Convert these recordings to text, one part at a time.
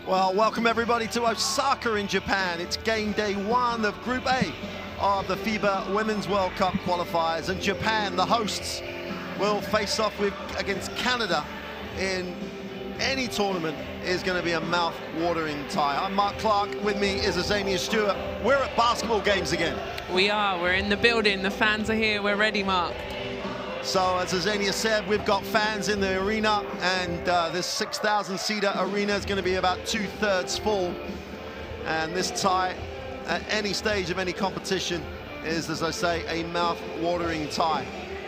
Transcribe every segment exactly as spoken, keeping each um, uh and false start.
Well, welcome everybody to Osaka in Japan. It's game day one of Group A of the FIBA Women's World Cup qualifiers, and Japan, the hosts, will face off with against Canada in any tournament. Is going to be a mouth-watering tie. I'm Mark Clark. With me is Azania Stewart. We're at basketball games again. We are. We're in the building. The fans are here. We're ready, Mark. So, as Azania said, we've got fans in the arena, and uh, this six thousand seater arena is going to be about two-thirds full. And this tie, at any stage of any competition, is, as I say, a mouth-watering tie.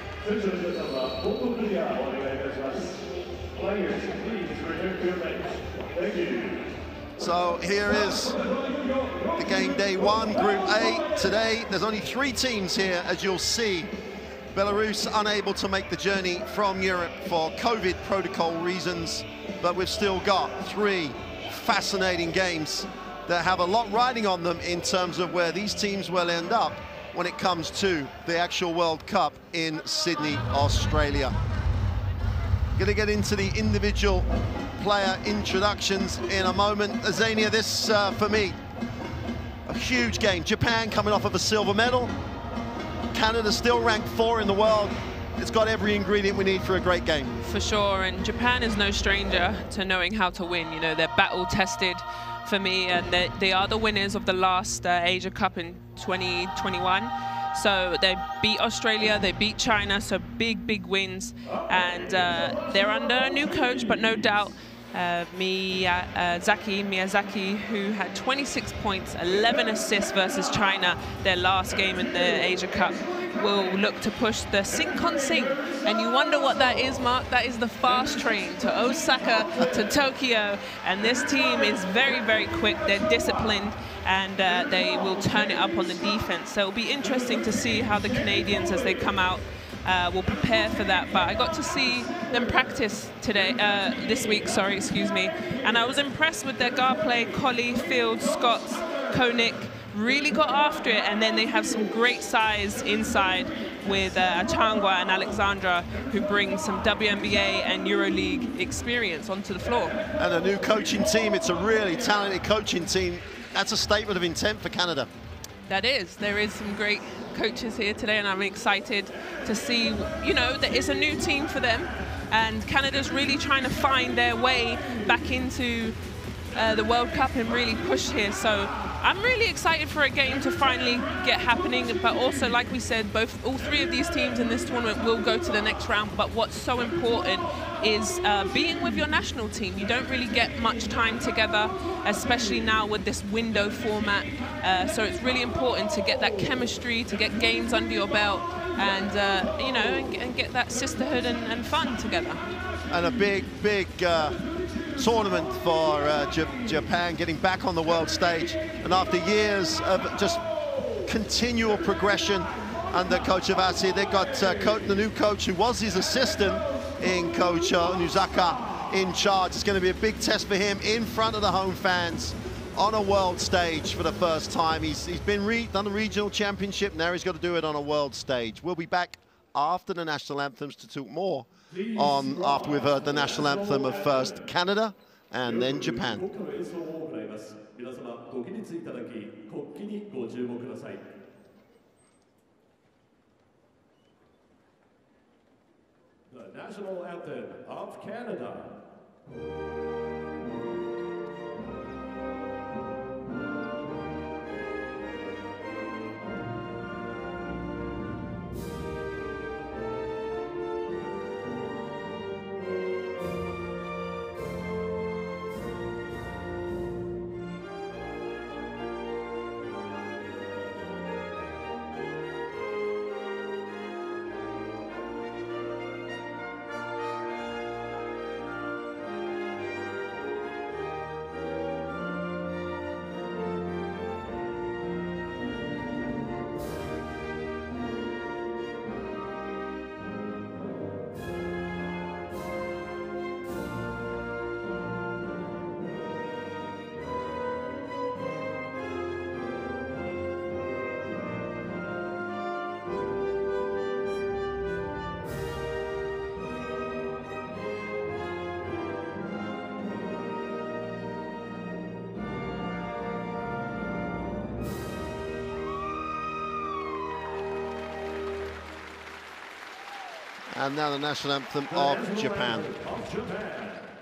So here is the game day one, Group A. Today, there's only three teams here, as you'll see. Belarus unable to make the journey from Europe for COVID protocol reasons, but we've still got three fascinating games that have a lot riding on them in terms of where these teams will end up when it comes to the actual World Cup in Sydney, Australia. Going to get into the individual player introductions in a moment. Azania, this uh, for me, a huge game. Japan coming off of a silver medal. Canada still ranked four in the world. It's got every ingredient we need for a great game. For sure, and Japan is no stranger to knowing how to win. You know, they're battle tested for me, and they, they are the winners of the last uh, Asia Cup in twenty twenty-one. So they beat Australia, they beat China, so big, big wins. And uh, they're under a new coach, but no doubt uh, Miyazaki, Miyazaki, who had twenty-six points, eleven assists versus China, their last game in the Asia Cup, will look to push the Shinkansen. And you wonder what that is, Mark? That is the fast train to Osaka, to Tokyo. And this team is very, very quick. They're disciplined, and uh, they will turn it up on the defense. So it'll be interesting to see how the Canadians, as they come out, uh, will prepare for that. But I got to see them practice today, uh, this week, sorry, excuse me. And I was impressed with their guard play. Colley, Fields, Scott, Koenig, really got after it, and then they have some great size inside with uh, Achangwa and Alexandra, who bring some W N B A and EuroLeague experience onto the floor. And a new coaching team. It's a really talented coaching team. That's a statement of intent for Canada. That is. There is some great coaches here today, and I'm excited to see, you know, that it's a new team for them, and Canada's really trying to find their way back into uh, the World Cup and really push here. So I'm really excited for a game to finally get happening, but also, like we said, both all three of these teams in this tournament will go to the next round. But what's so important is uh, being with your national team. You don't really get much time together, especially now with this window format. Uh, so it's really important to get that chemistry, to get games under your belt, and uh, you know, and get, and get that sisterhood and, and fun together. And a big, big uh, tournament for uh, J Japan, getting back on the world stage, and after years of just continual progression under Coach Avasi, they got uh, coach, the new coach who was his assistant in Coach Onuzaka in charge. It's going to be a big test for him in front of the home fans on a world stage for the first time. He's, he's been re done the regional championship, now he's got to do it on a world stage. We'll be back after the national anthems to talk more on after we've heard the national anthem of first Canada and then Japan. The national anthem of Canada. And now the national anthem of Japan. Of Japan.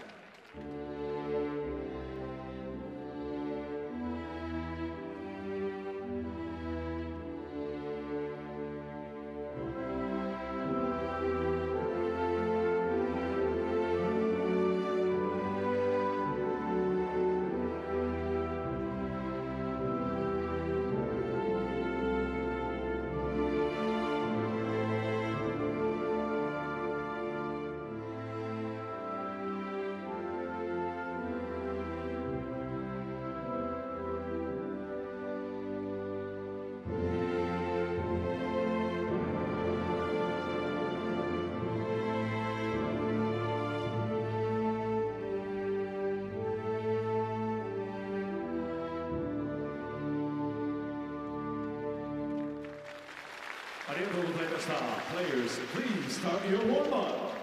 Players, please start your warm-up.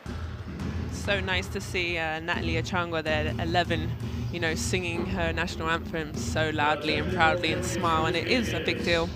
So nice to see uh, Natalie Achangwa there at eleven, you know, singing her national anthem so loudly and proudly and smile, and it is a big deal.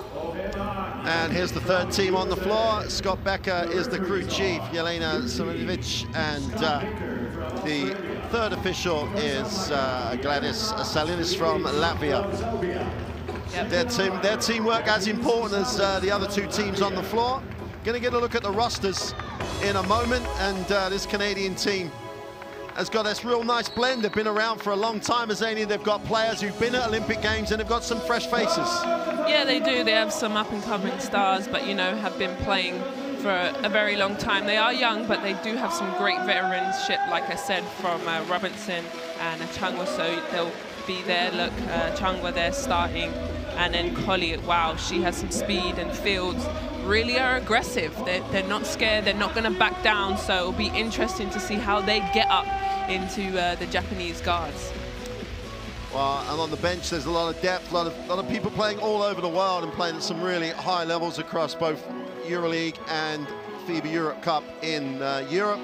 And here's the third team on the floor. Scott Becker is the crew chief, Jelena Simonovic, and uh, the third official is uh, Gladys Salinas from Latvia. Yep. Their team, their teamwork as important as uh, the other two teams on the floor. Going to get a look at the rosters in a moment, and uh, this Canadian team has got this real nice blend. They've been around for a long time, Azania. They've got players who've been at Olympic Games, and they've got some fresh faces. Yeah, they do. They have some up-and-coming stars, but, you know, have been playing for a, a very long time. They are young, but they do have some great veteranship, like I said, from uh, Robinson and Achangwa, so they'll be there. Look, uh, Achangwa there starting, and then Collie, wow, she has some speed, and Fields really are aggressive. They're, they're not scared, they're not going to back down, so it'll be interesting to see how they get up into uh, the Japanese guards. Well, and on the bench, there's a lot of depth, a lot of, lot of people playing all over the world and playing at some really high levels across both EuroLeague and FIBA Europe Cup in uh, Europe.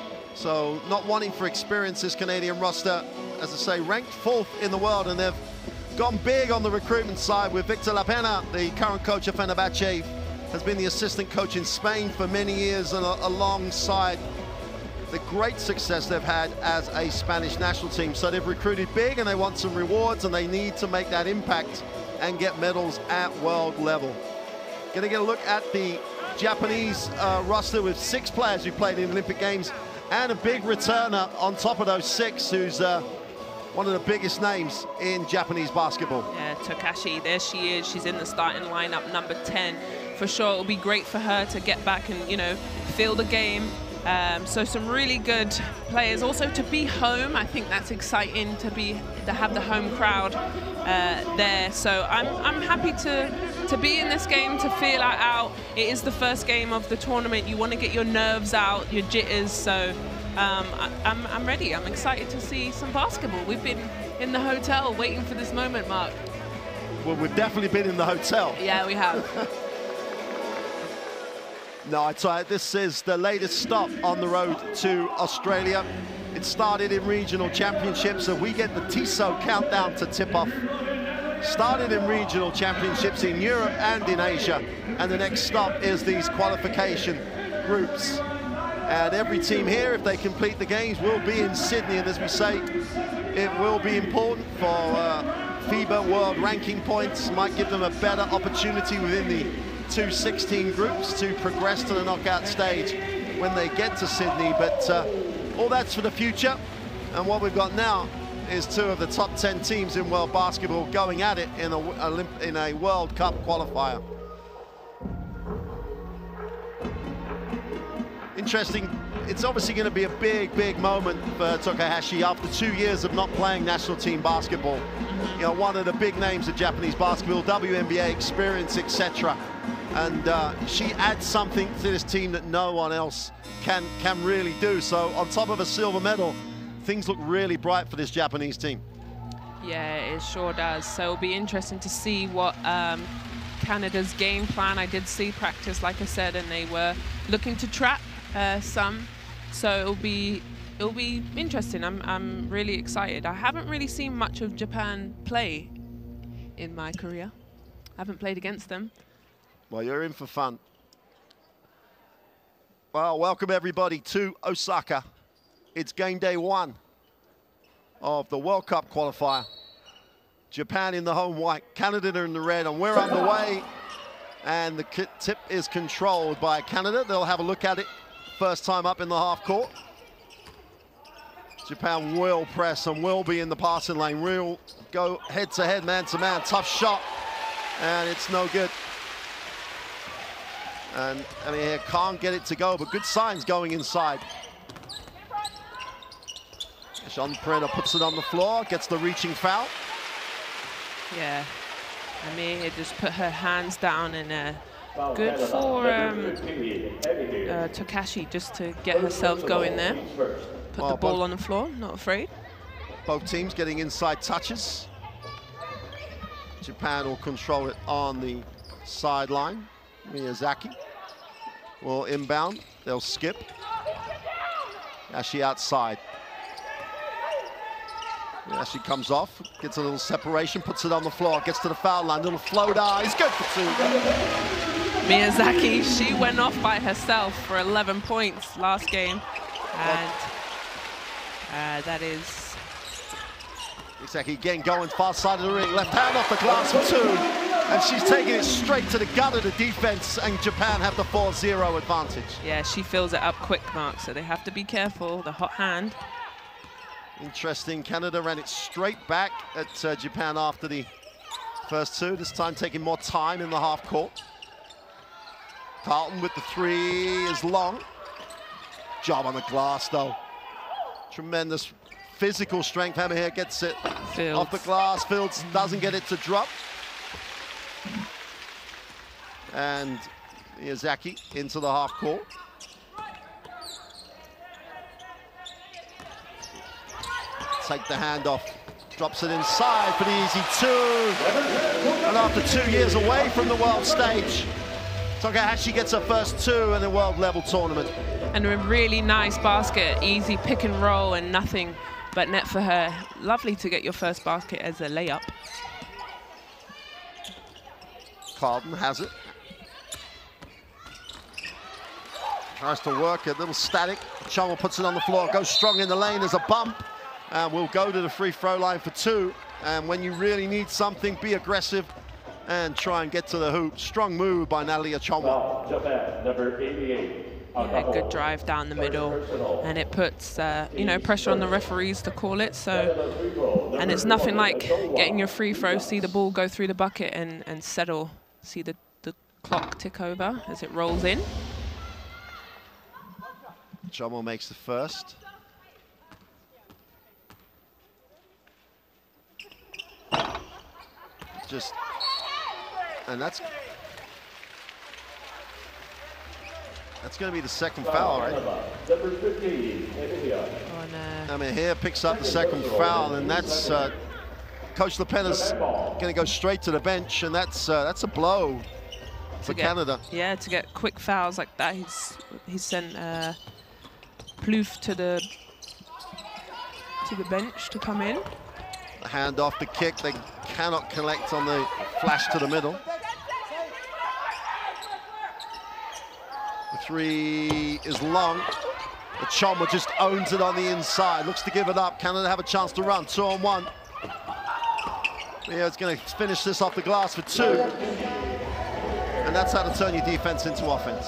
So not wanting for experience, this Canadian roster, as I say, ranked fourth in the world, and they've gone big on the recruitment side with Victor Lapena, the current coach of Fenerbahce, has been the assistant coach in Spain for many years, and alongside the great success they've had as a Spanish national team. So they've recruited big, and they want some rewards, and they need to make that impact and get medals at world level. Gonna get a look at the Japanese uh, roster with six players who played in Olympic Games, and a big returner on top of those six, who's uh, one of the biggest names in Japanese basketball. Yeah, Tokashi, there she is. She's in the starting lineup, number ten. For sure, it'll be great for her to get back and, you know, feel the game. Um, so some really good players. Also to be home, I think that's exciting to be to have the home crowd uh, there. So I'm I'm happy to to be in this game, to feel it out. It is the first game of the tournament. You want to get your nerves out, your jitters. So um, I, I'm I'm ready. I'm excited to see some basketball. We've been in the hotel waiting for this moment, Mark. Well, we've definitely been in the hotel. Yeah, we have. No, it's uh, this is the latest stop on the road to Australia. It started in regional championships, so we get the T I S O countdown to tip-off. Started in regional championships in Europe and in Asia, and the next stop is these qualification groups. And every team here, if they complete the games, will be in Sydney, and as we say, it will be important for uh, FIBA World Ranking points, might give them a better opportunity within the two sixteen groups to progress to the knockout stage when they get to Sydney, but uh, all that's for the future. And what we've got now is two of the top ten teams in world basketball going at it in a, Olymp in a World Cup qualifier. Interesting. It's obviously going to be a big, big moment for Tokahashi after two years of not playing national team basketball. You know, one of the big names of Japanese basketball, W N B A experience, et cetera. And uh, she adds something to this team that no one else can can really do. So on top of a silver medal, things look really bright for this Japanese team. Yeah, it sure does. So it'll be interesting to see what um, Canada's game plan. I did see practice, like I said, and they were looking to trap uh, some. So it'll be it'll be interesting. I'm I'm really excited. I haven't really seen much of Japan play in my career. I haven't played against them. Well, you're in for fun. Well, welcome everybody to Osaka. It's game day one of the World Cup qualifier. Japan in the home white, Canada in the red, and we're underway. And the tip is controlled by Canada. They'll have a look at it first time up in the half court. Japan will press and will be in the passing lane. We'll go head to head, man to man. Tough shot, and it's no good. And I mean, here can't get it to go, but good signs going inside. Sean Perena puts it on the floor, gets the reaching foul. Yeah, Amir just put her hands down, and uh, good for um, uh, Tokashi just to get herself going there. Put well, the ball on the floor, not afraid. Both teams getting inside touches. Japan will control it on the sideline. Miyazaki will inbound. They'll skip. Yashi outside. Yashi comes off, gets a little separation, puts it on the floor, gets to the foul line, little floater. He's good for two. Miyazaki, she went off by herself for eleven points last game. And uh, that is... Miyazaki again going far side of the ring, left hand off the glass for two. And she's taking it straight to the gut of the defense, and Japan have the four zero advantage. Yeah, she fills it up quick, Mark, so they have to be careful. The hot hand. Interesting, Canada ran it straight back at uh, Japan after the first two, this time taking more time in the half court. Carlton with the three is long. Job on the glass, though. Tremendous physical strength. Hammer here gets it Fields. off the glass. Fields doesn't get it to drop. And Miyazaki into the half court. Take the handoff, drops it inside for the easy two. And after two years away from the world stage, Tokahashi gets her first two in the world level tournament. And a really nice basket, easy pick and roll and nothing but net for her. Lovely to get your first basket as a layup. Carlton has it. Tries to work it, little static. Chamo puts it on the floor, goes strong in the lane, there's a bump. And we'll go to the free throw line for two. And when you really need something, be aggressive and try and get to the hoop. Strong move by Natalie Achonwa. Japan, number eighty-eight. Yeah, good drive down the middle, and it puts uh, you know, pressure on the referees to call it. So, and it's nothing like getting your free throw, see the ball go through the bucket and and settle, see the the clock tick over as it rolls in. Achonwa makes the first. Just, and that's that's going to be the second foul, right? Number fifteen, On, uh, I mean, here picks up the second foul, and that's uh, Coach Lepena's going to go straight to the bench, and that's uh, that's a blow for get, Canada. Yeah, to get quick fouls like that, he's he's sent uh, Plouffe to the to the bench to come in. The hand off the kick, they cannot collect on the flash to the middle. The three is long. The Achonwa just owns it on the inside, looks to give it up. Canada have a chance to run, two on one. Yeah, it's going to finish this off the glass for two. And that's how to turn your defense into offense.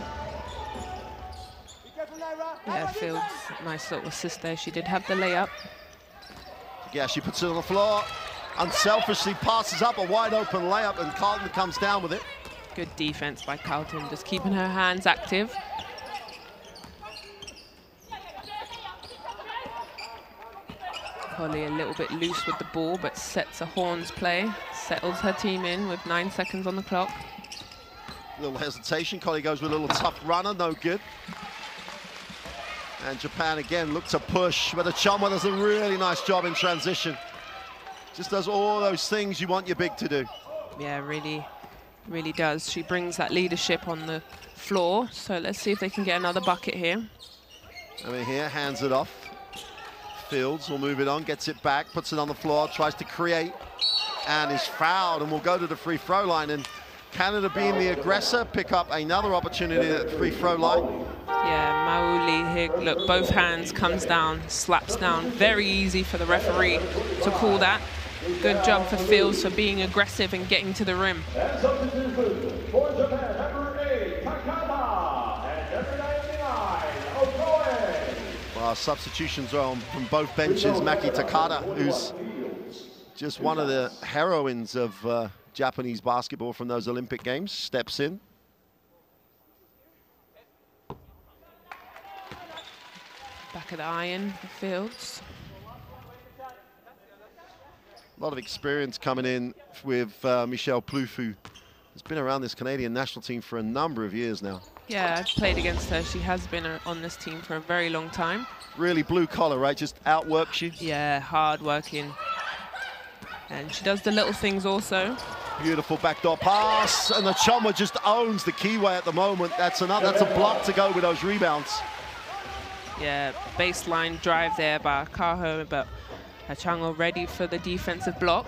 Yeah, Fields, nice little assist there. She did have the layup. Yeah, she puts it on the floor, unselfishly passes up a wide open layup, and Carlton comes down with it. Good defense by Carlton, just keeping her hands active. Holly a little bit loose with the ball, but sets a horns play, settles her team in with nine seconds on the clock. A little hesitation, Collie goes with a little tough runner, no good. And Japan again look to push, but Achonwa does a really nice job in transition. Just does all those things you want your big to do. Yeah, really, really does. She brings that leadership on the floor. So let's see if they can get another bucket here. I mean, here, hands it off. Fields will move it on, gets it back, puts it on the floor, tries to create, and is fouled, and will go to the free throw line. And Canada, being the aggressor, pick up another opportunity at the free throw line. Yeah, Mauli here, look, both hands, comes down, slaps down. Very easy for the referee to call that. Good job for Fields for being aggressive and getting to the rim. And substitution for Japan, number eight, Takada, and number ninety-nine, Okoye. Well, substitutions are on from both benches. Maki Takada, who's just one of the heroines of uh, Japanese basketball from those Olympic Games, steps in. Back of the iron for Fields. A lot of experience coming in with uh, Michelle Plouffe, who has been around this Canadian national team for a number of years now. Yeah, I've played against her. She has been uh, on this team for a very long time. Really blue collar, right? Just outworks you. Yeah, hard working. And she does the little things also. Beautiful backdoor pass, and the Choma just owns the keyway at the moment. That's another, that's a block to go with those rebounds. Yeah, baseline drive there by Kaho, but Hachango ready for the defensive block.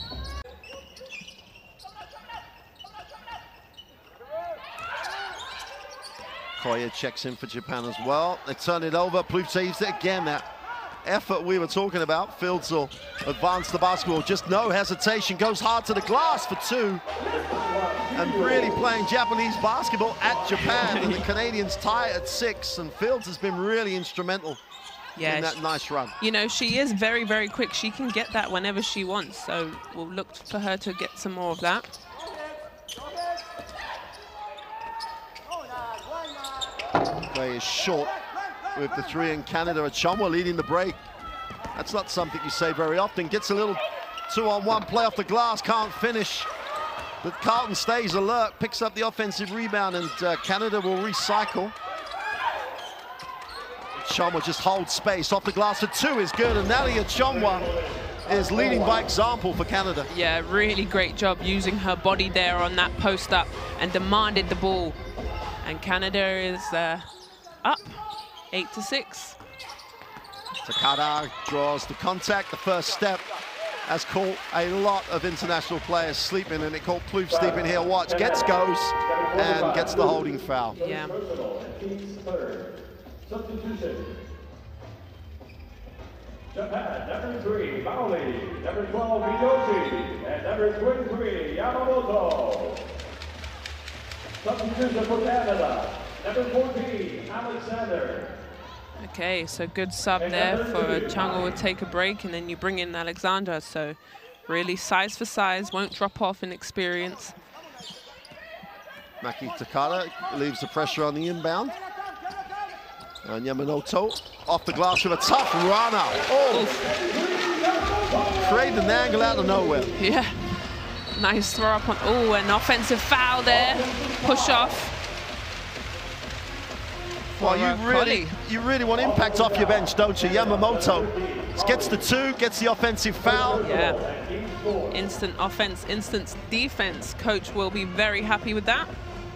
Koya checks in for Japan as well. They turn it over. Plouffe saves it again. That effort we were talking about. Fields will advance the basketball. Just no hesitation. Goes hard to the glass for two. And really playing Japanese basketball at Japan. And the Canadians tie at six. And Fields has been really instrumental Yeah, in that she, nice run. You know, she is very, very quick. She can get that whenever she wants. So we'll look for her to get some more of that. Play is short with the three in Canada. Achonwa leading the break. That's not something you say very often. Gets a little two-on-one play off the glass, can't finish. But Carlton stays alert, picks up the offensive rebound, and uh, Canada will recycle. Achonwa just holds space off the glass for two is good, and Natalie Achonwa is leading by example for Canada. Yeah, really great job using her body there on that post up and demanded the ball. And Canada is uh, up, eight to six. Takada draws the contact. The first step has caught a lot of international players sleeping, and it caught Plouffe sleeping here. Watch, gets, goes, and gets the holding foul. Yeah. Substitution. Japan, number three, Mauli, number twelve, Miyoshi, and number twenty-three, Yamamoto. Substitution for Canada, number fourteen, Alexander. Okay, so good sub there for Chango will take a break, and then you bring in Alexander. So really size for size, won't drop off in experience. Maki Takada leaves the pressure on the inbound. And Yamamoto off the glass with a tough runner. Oh! Created an angle out of nowhere. Yeah. Nice throw up on, oh, an offensive foul there. Push off. Well, you really, you really want impact off your bench, don't you? Yamamoto gets the two, gets the offensive foul. Yeah. Instant offense, instant defense. Coach will be very happy with that.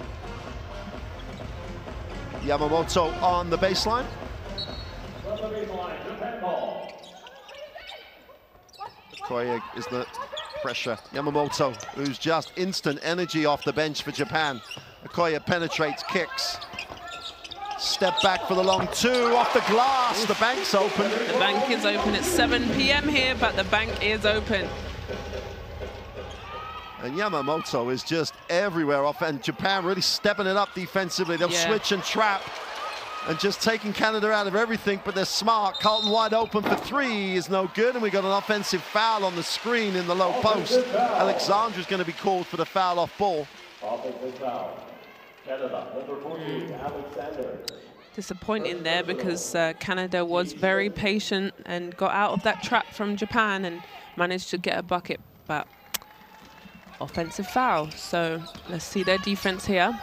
Yamamoto on the baseline. Koya is the pressure. Yamamoto, who's just instant energy off the bench for Japan. Okoye penetrates, kicks. Step back for the long two, off the glass. The bank's open. The bank is open. It's seven p m here, but the bank is open. And Yamamoto is just everywhere off, and Japan really stepping it up defensively. They'll Yeah. switch and trap and just taking Canada out of everything, but they're smart. Carlton wide open for three is no good, and we got an offensive foul on the screen in the low post. Alexandra's going to be called for the foul off ball. Offensive foul. Canada, number fourteen, Alexander. Disappointing there because uh, Canada was very patient and got out of that trap from Japan and managed to get a bucket, but offensive foul. So let's see their defense here.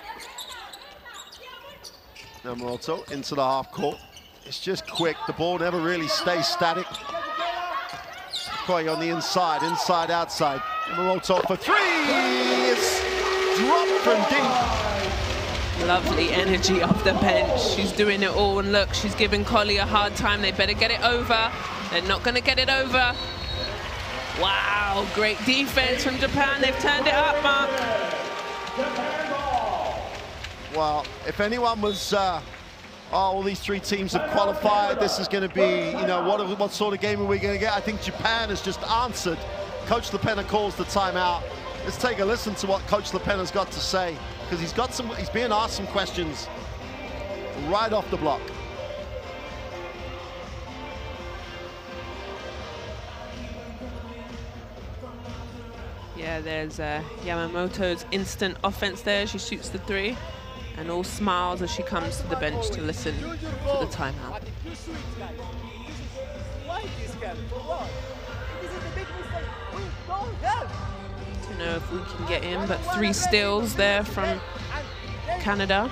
Yamamoto into the half court. It's just quick. The ball never really stays static. Okoye on the inside, inside, outside. Yamamoto for three. It's dropped from deep. Lovely energy off the bench. She's doing it all, and look, she's giving Collie a hard time. They better get it over. They're not going to get it over. Wow, great defense from Japan. They've turned it up, Mark. Well, if anyone was, uh, oh, all these three teams have qualified, this is going to be, you know, what, what sort of game are we going to get? I think Japan has just answered. Coach LePenna calls the timeout. Let's take a listen to what Coach LePenna's got to say, because he's got some, he's being asked some questions right off the block. Yeah, there's uh, Yamamoto's instant offense there. She shoots the three, and all smiles as she comes to the bench to listen to the timeout. Don't know if we can get in, but three steals there from Canada.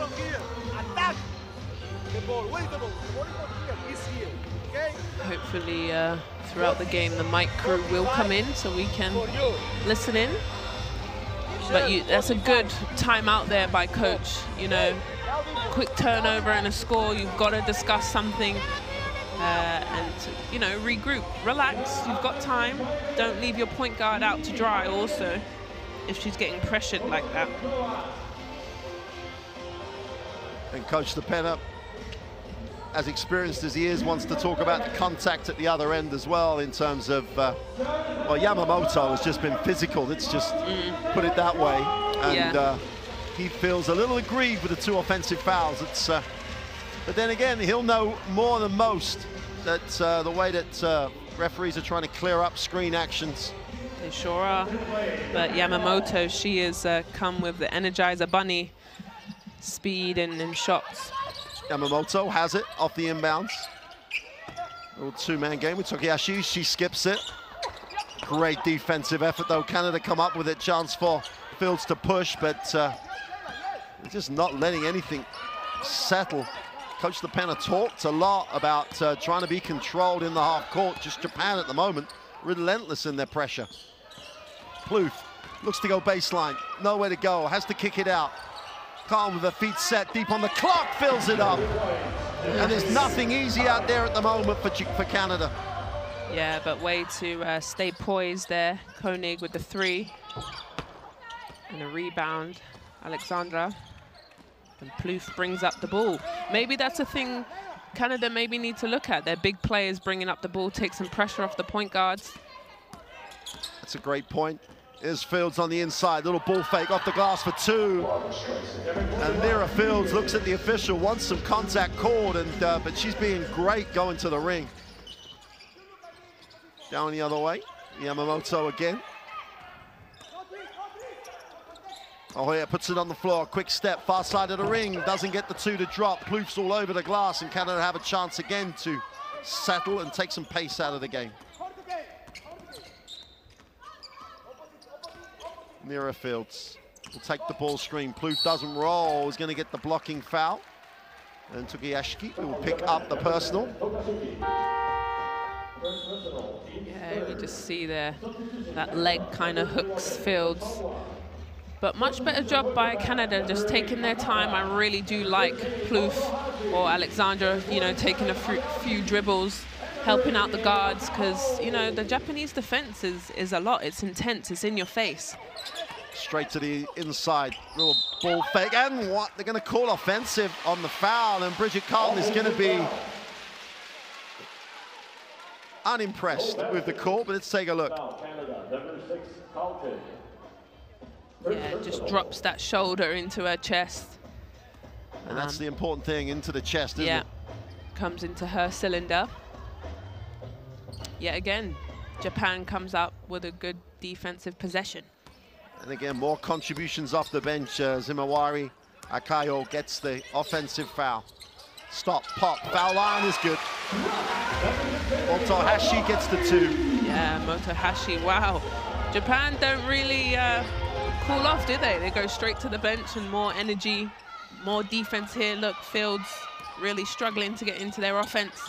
Hopefully uh, throughout the game the mic crew will come in so we can listen in. But you, that's a good timeout there by coach. You know, quick turnover and a score, you've got to discuss something uh, and, you know, regroup, relax, you've got time. Don't leave your point guard out to dry also if she's getting pressured like that. And Coach LePenna, as experienced as he is, wants to talk about the contact at the other end as well in terms of, uh, well, Yamamoto has just been physical, let's just mm. put it that way. And yeah. uh, he feels a little aggrieved with the two offensive fouls. It's, uh, but then again, he'll know more than most that uh, the way that uh, referees are trying to clear up screen actions. They sure are. But Yamamoto, she has uh, come with the Energizer Bunny speed and, and shots. Yamamoto has it off the inbounds. Little two-man game with Tokihashi. She skips it. Great defensive effort, though. Canada come up with it. Chance for Fields to push, but uh, just not letting anything settle. Coach LePenna talked a lot about uh, trying to be controlled in the half court. Just Japan at the moment, relentless in their pressure. Plouffe looks to go baseline. Nowhere to go. Has to kick it out. Calm with her feet set deep on the clock, fills it up. And there's nothing easy out there at the moment for, for Canada. Yeah, but way to uh, stay poised there. Koenig with the three. And a rebound, Alexandra. And Plouffe brings up the ball. Maybe that's a thing Canada maybe need to look at. Their big players bringing up the ball, take some pressure off the point guards. That's a great point. Here's Fields on the inside, little ball fake off the glass for two. And Nera Fields looks at the official, wants some contact called, and uh, but she's being great going to the ring. Down the other way, Yamamoto again. Oh yeah, puts it on the floor, quick step, far side of the ring, doesn't get the two to drop. Plouffe's all over the glass, and Canada have a chance again to settle and take some pace out of the game. Nera Fields will take the ball screen. Plouffe doesn't roll, is going to get the blocking foul. And Tokihashi will pick up the personal. Yeah, you just see there, that leg kind of hooks Fields. But much better job by Canada, just taking their time. I really do like Plouffe or Alexandra, you know, taking a few dribbles, helping out the guards, because, you know, the Japanese defense is, is a lot. It's intense, it's in your face. Straight to the inside, little ball fake, and what? They're going to call offensive on the foul, and Bridget Carlton is going to be unimpressed with the call, but let's take a look. Yeah, just drops that shoulder into her chest. And that's um, the important thing, into the chest, isn't yeah, it? Comes into her cylinder. Yet again, Japan comes up with a good defensive possession. And again, more contributions off the bench. Uh, Zimawari Akayo gets the offensive foul. Stop, pop, foul line is good. Motohashi gets the two. Yeah, Motohashi, wow. Japan don't really uh, cool off, do they? They go straight to the bench and more energy, more defense here. Look, Fields really struggling to get into their offense.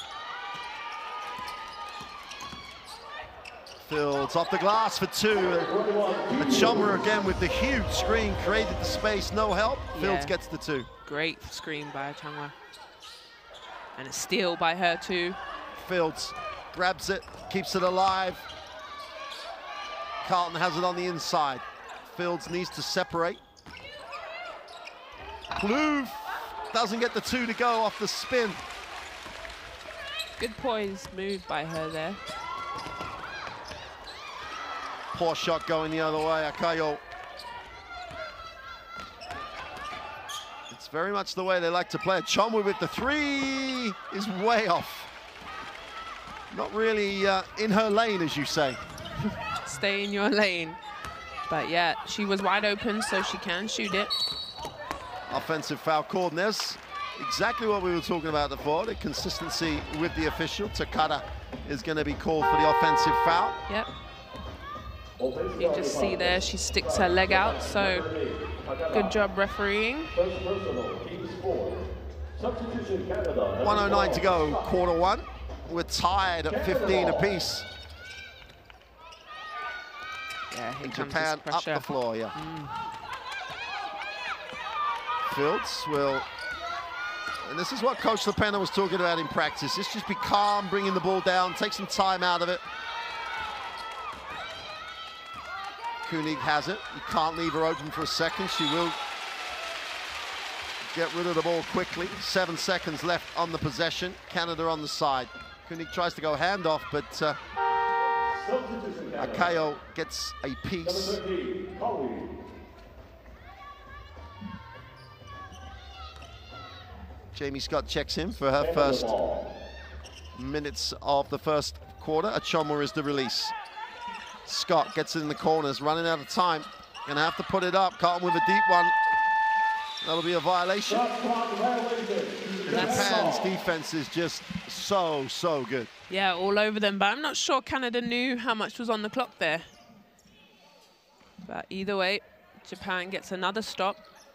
Fields off the glass for two. Achonwa again with the huge screen, created the space, no help. Fields yeah. gets the two. Great screen by Achonwa. And a steal by her too. Fields grabs it, keeps it alive. Carlton has it on the inside. Fields needs to separate. Plouffe doesn't get the two to go off the spin. Good poise move by her there. Poor shot going the other way, Akayo. It's very much the way they like to play it. Chonwu with the three is way off. Not really uh, in her lane, as you say. Stay in your lane. But yeah, she was wide open, so she can shoot it. Offensive foul called, and there's exactly what we were talking about before, the consistency with the official. Takada is going to be called for the offensive foul. Yep. You just see there, she sticks her leg out, so good job refereeing. one oh nine to go, quarter one. We're tied at fifteen apiece. Yeah, here comes Japan this up pressure. the floor, yeah. Mm. Fields will, and this is what Coach LaPena was talking about in practice. Let's just be calm, bringing the ball down, take some time out of it. Koenig has it. You can't leave her open for a second. She will get rid of the ball quickly. Seven seconds left on the possession. Canada on the side. Koenig tries to go handoff, but uh, Akayo gets a piece. Jamie Scott checks in for her first minutes of the first quarter. Achonwu is the release. Scott gets it in the corners, running out of time. Gonna have to put it up. Carlton with a deep one. That'll be a violation. Japan's defense is just so, so good. Yeah, all over them, but I'm not sure Canada knew how much was on the clock there. But either way, Japan gets another stop.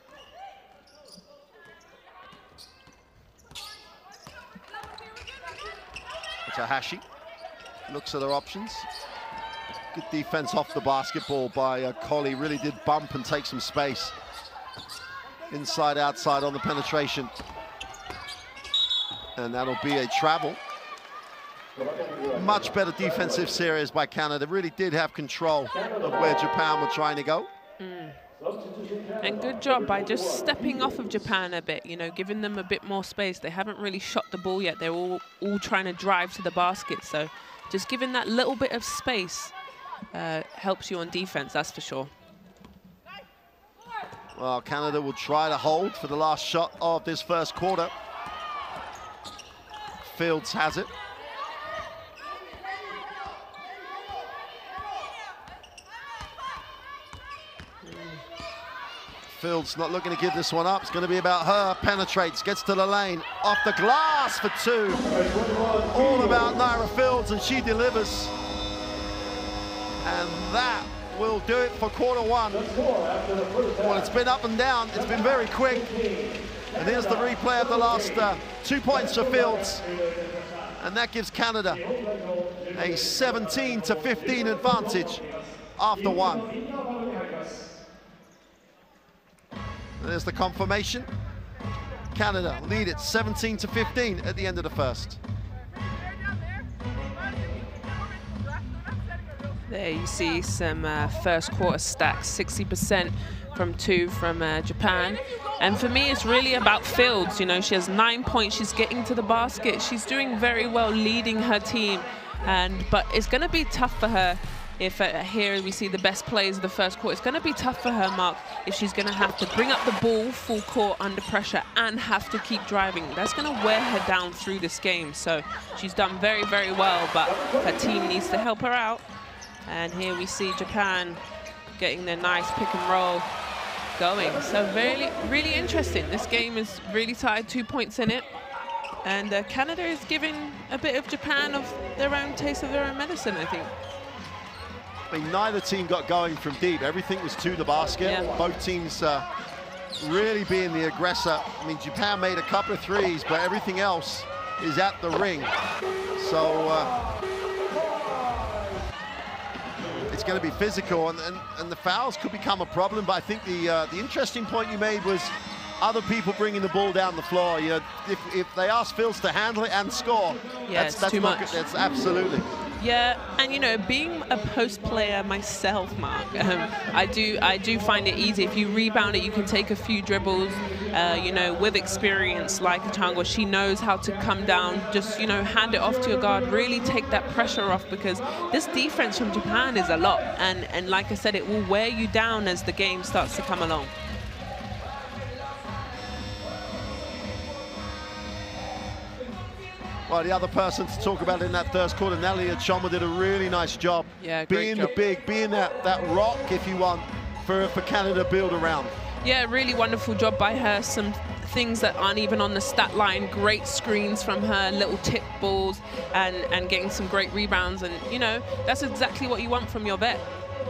Tahashi looks at her options. Good defense off the basketball by uh, Colley. Really did bump and take some space. Inside, outside on the penetration. And that'll be a travel. Much better defensive series by Canada. Really did have control of where Japan were trying to go. Mm. And good job by just stepping off of Japan a bit, you know, giving them a bit more space. They haven't really shot the ball yet. They're all, all trying to drive to the basket. So just giving that little bit of space uh, helps you on defense, that's for sure. Well, Canada will try to hold for the last shot of this first quarter. Fields has it. Fields not looking to give this one up. It's going to be about her. Penetrates, gets to the lane, off the glass for two. All about Naira Fields, and she delivers. And that will do it for quarter one. Well, it's been up and down. It's been very quick. And here's the replay of the last uh, two points for Fields. And that gives Canada a seventeen to fifteen advantage after one. There's the confirmation. Canada lead it seventeen to fifteen at the end of the first. There you see some uh, first quarter stacks, sixty percent from two from uh, Japan. And for me, it's really about Fields. You know, she has nine points. She's getting to the basket. She's doing very well leading her team. And but it's going to be tough for her. If uh, here we see the best players of the first quarter, it's going to be tough for her, Mark, if she's going to have to bring up the ball full court under pressure and have to keep driving. That's going to wear her down through this game. So she's done very, very well, but her team needs to help her out. And here we see Japan getting their nice pick and roll going. So really, really interesting. This game is really tied, two points in it. And uh, Canada is giving a bit of Japan of their own taste of their own medicine, I think. I mean, neither team got going from deep. Everything was to the basket. Yeah. Both teams uh, really being the aggressor. I mean, Japan made a couple of threes, but everything else is at the ring. So uh, it's going to be physical, and, and, and the fouls could become a problem. But I think the uh, the interesting point you made was other people bringing the ball down the floor. You know, if, if they ask Fields to handle it and score, yeah, that's, it's that's too not much. good. That's absolutely. Yeah, and you know, being a post player myself, Mark, um, I do I do find it easy. If you rebound it, you can take a few dribbles. Uh, you know, with experience like Achangwa, she knows how to come down, just, you know, hand it off to your guard, really take that pressure off, because this defense from Japan is a lot. And, and like I said, it will wear you down as the game starts to come along. Well, the other person to talk about in that first quarter, Natalie Achonwa, did a really nice job. Yeah, being great the job. big, being that, that rock, if you want, for, for Canada build around. Yeah, really wonderful job by her. Some things that aren't even on the stat line. Great screens from her, little tip balls, and, and getting some great rebounds. And, you know, that's exactly what you want from your vet.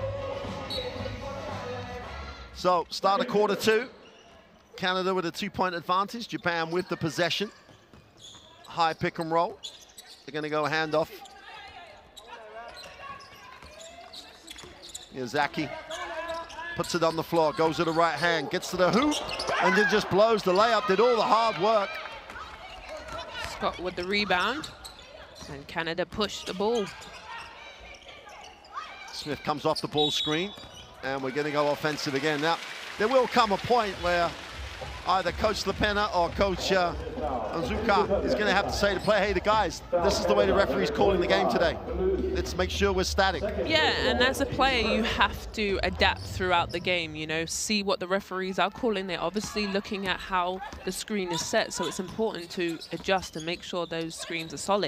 So, start of quarter two. Canada with a two-point advantage. Japan with the possession. High pick and roll. They're going to go handoff. Miyazaki puts it on the floor, goes to the right hand, gets to the hoop, and then just blows the layup. Did all the hard work. Scott with the rebound, and Canada pushed the ball. Smith comes off the ball screen, and we're going to go offensive again. Now, there will come a point where either Coach Lepena or Coach uh, Onzuka is going to have to say to play, hey, the guys, this is the way the referee's calling the game today. Let's make sure we're static. Yeah, and as a player, you have to adapt throughout the game, you know, see what the referees are calling. They're obviously looking at how the screen is set, so it's important to adjust and make sure those screens are solid.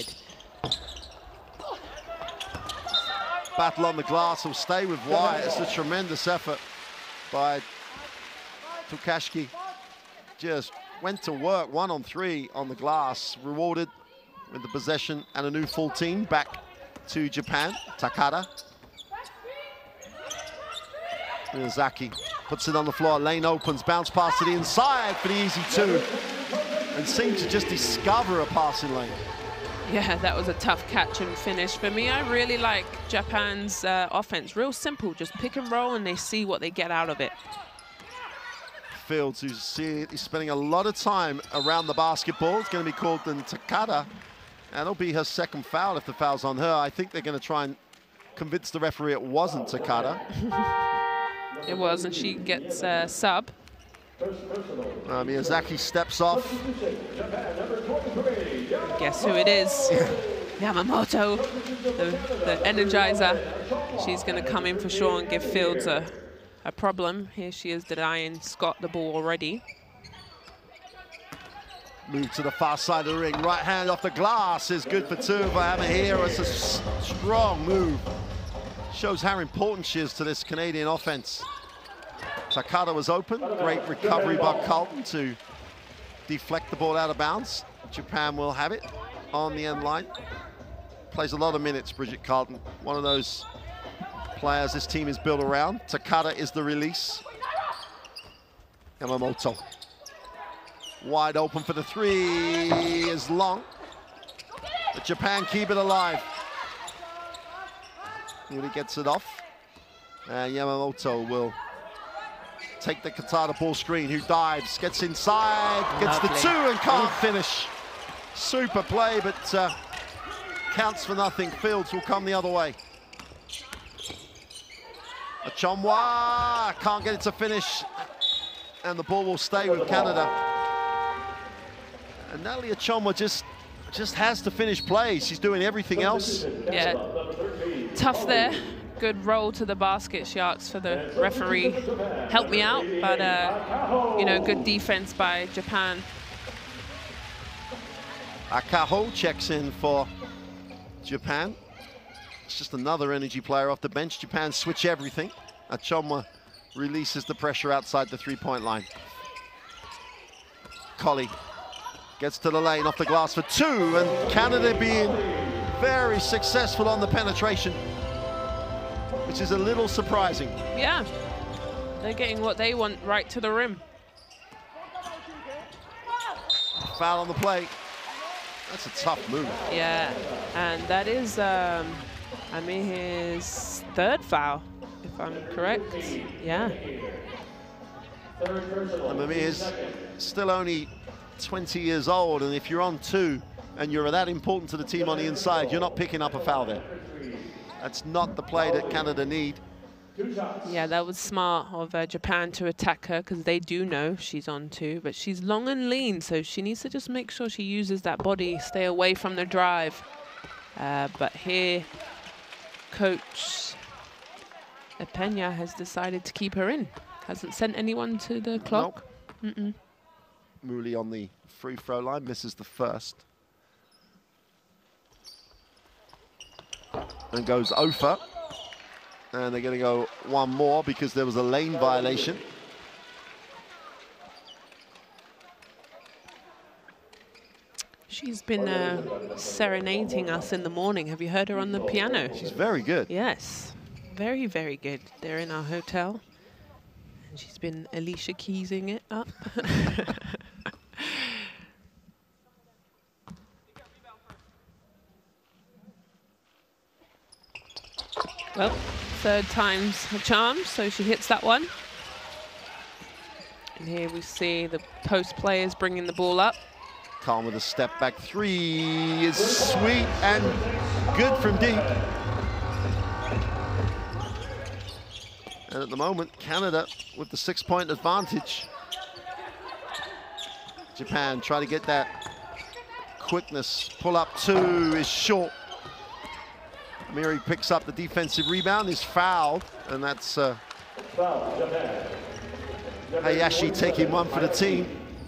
Battle on the glass will stay with Wyatt. It's a tremendous effort by Tukashiki. Just went to work, one on three on the glass, rewarded with the possession and a new full team back to Japan. Takada. Miyazaki puts it on the floor, lane opens, bounce pass to the inside for the easy two, and seemed to just discover a passing lane. Yeah, that was a tough catch and finish. For me, I really like Japan's uh, offense. Real simple, just pick and roll, and they see what they get out of it. Fields, who's see, he's spending a lot of time around the basketball. It's going to be called in Takada, and it'll be her second foul if the foul's on her. I think they're going to try and convince the referee it wasn't Takada. It was, and she gets a uh, sub. Uh, Miyazaki steps off. Guess who it is? Yamamoto, the, the energizer. She's going to come in for sure and give Fields a, a problem. Here she is denying Scott the ball already. Move to the far side of the ring. Right hand off the glass is good for two. If I have it here, it's a s strong move. Shows how important she is to this Canadian offense. Takada was open. Great recovery by Carlton to deflect the ball out of bounds. Japan will have it on the end line. Plays a lot of minutes, Bridget Carlton. One of those players this team is built around. Takada is the release. Yamamoto. Wide open for the three is long. But Japan keep it alive. Really gets it off. And Yamamoto will take the Katada ball screen, who dives, gets inside, gets Lovely. the two and can't finish. Super play, but uh, counts for nothing. Fields will come the other way. Achonwa can't get it to finish, and the ball will stay with Canada. And Natalie Achonwa just, just has to finish play. She's doing everything else. Yeah, tough there. Good roll to the basket. She asks for the referee, help me out, but uh, you know, good defense by Japan. Akaho checks in for Japan. It's just another energy player off the bench. Japan switch everything. Achonwa releases the pressure outside the three-point line. Colley gets to the lane off the glass for two, and Canada being very successful on the penetration, which is a little surprising. Yeah, they're getting what they want right to the rim. Foul on the play. That's a tough move. Yeah, and that is, um, I mean, his third foul, if I'm correct. Yeah. Amir is still only twenty years old, and if you're on two and you're that important to the team on the inside, you're not picking up a foul there. That's not the play that Canada need. Yeah, that was smart of uh, Japan to attack her, because they do know she's on two, but she's long and lean, so she needs to just make sure she uses that body, stay away from the drive. Uh, but here, Coach Peña has decided to keep her in. Hasn't sent anyone to the clock. Nope. Mm-mm. Mouli on the free throw line, misses the first. And goes over. And they're going to go one more because there was a lane violation. She's been uh, serenading us in the morning. Have you heard her on the piano? She's very good. Yes, very, very good. They're in our hotel. And she's been Alicia Keysing it up. Well, third time's a charm, so she hits that one. And here we see the post players bringing the ball up. Khan with a step back three is sweet and good from deep. And at the moment, Canada with the six-point advantage. Japan try to get that quickness. Pull up two is short. Miri picks up the defensive rebound, is fouled, and that's uh, Hayashi taking one for the team.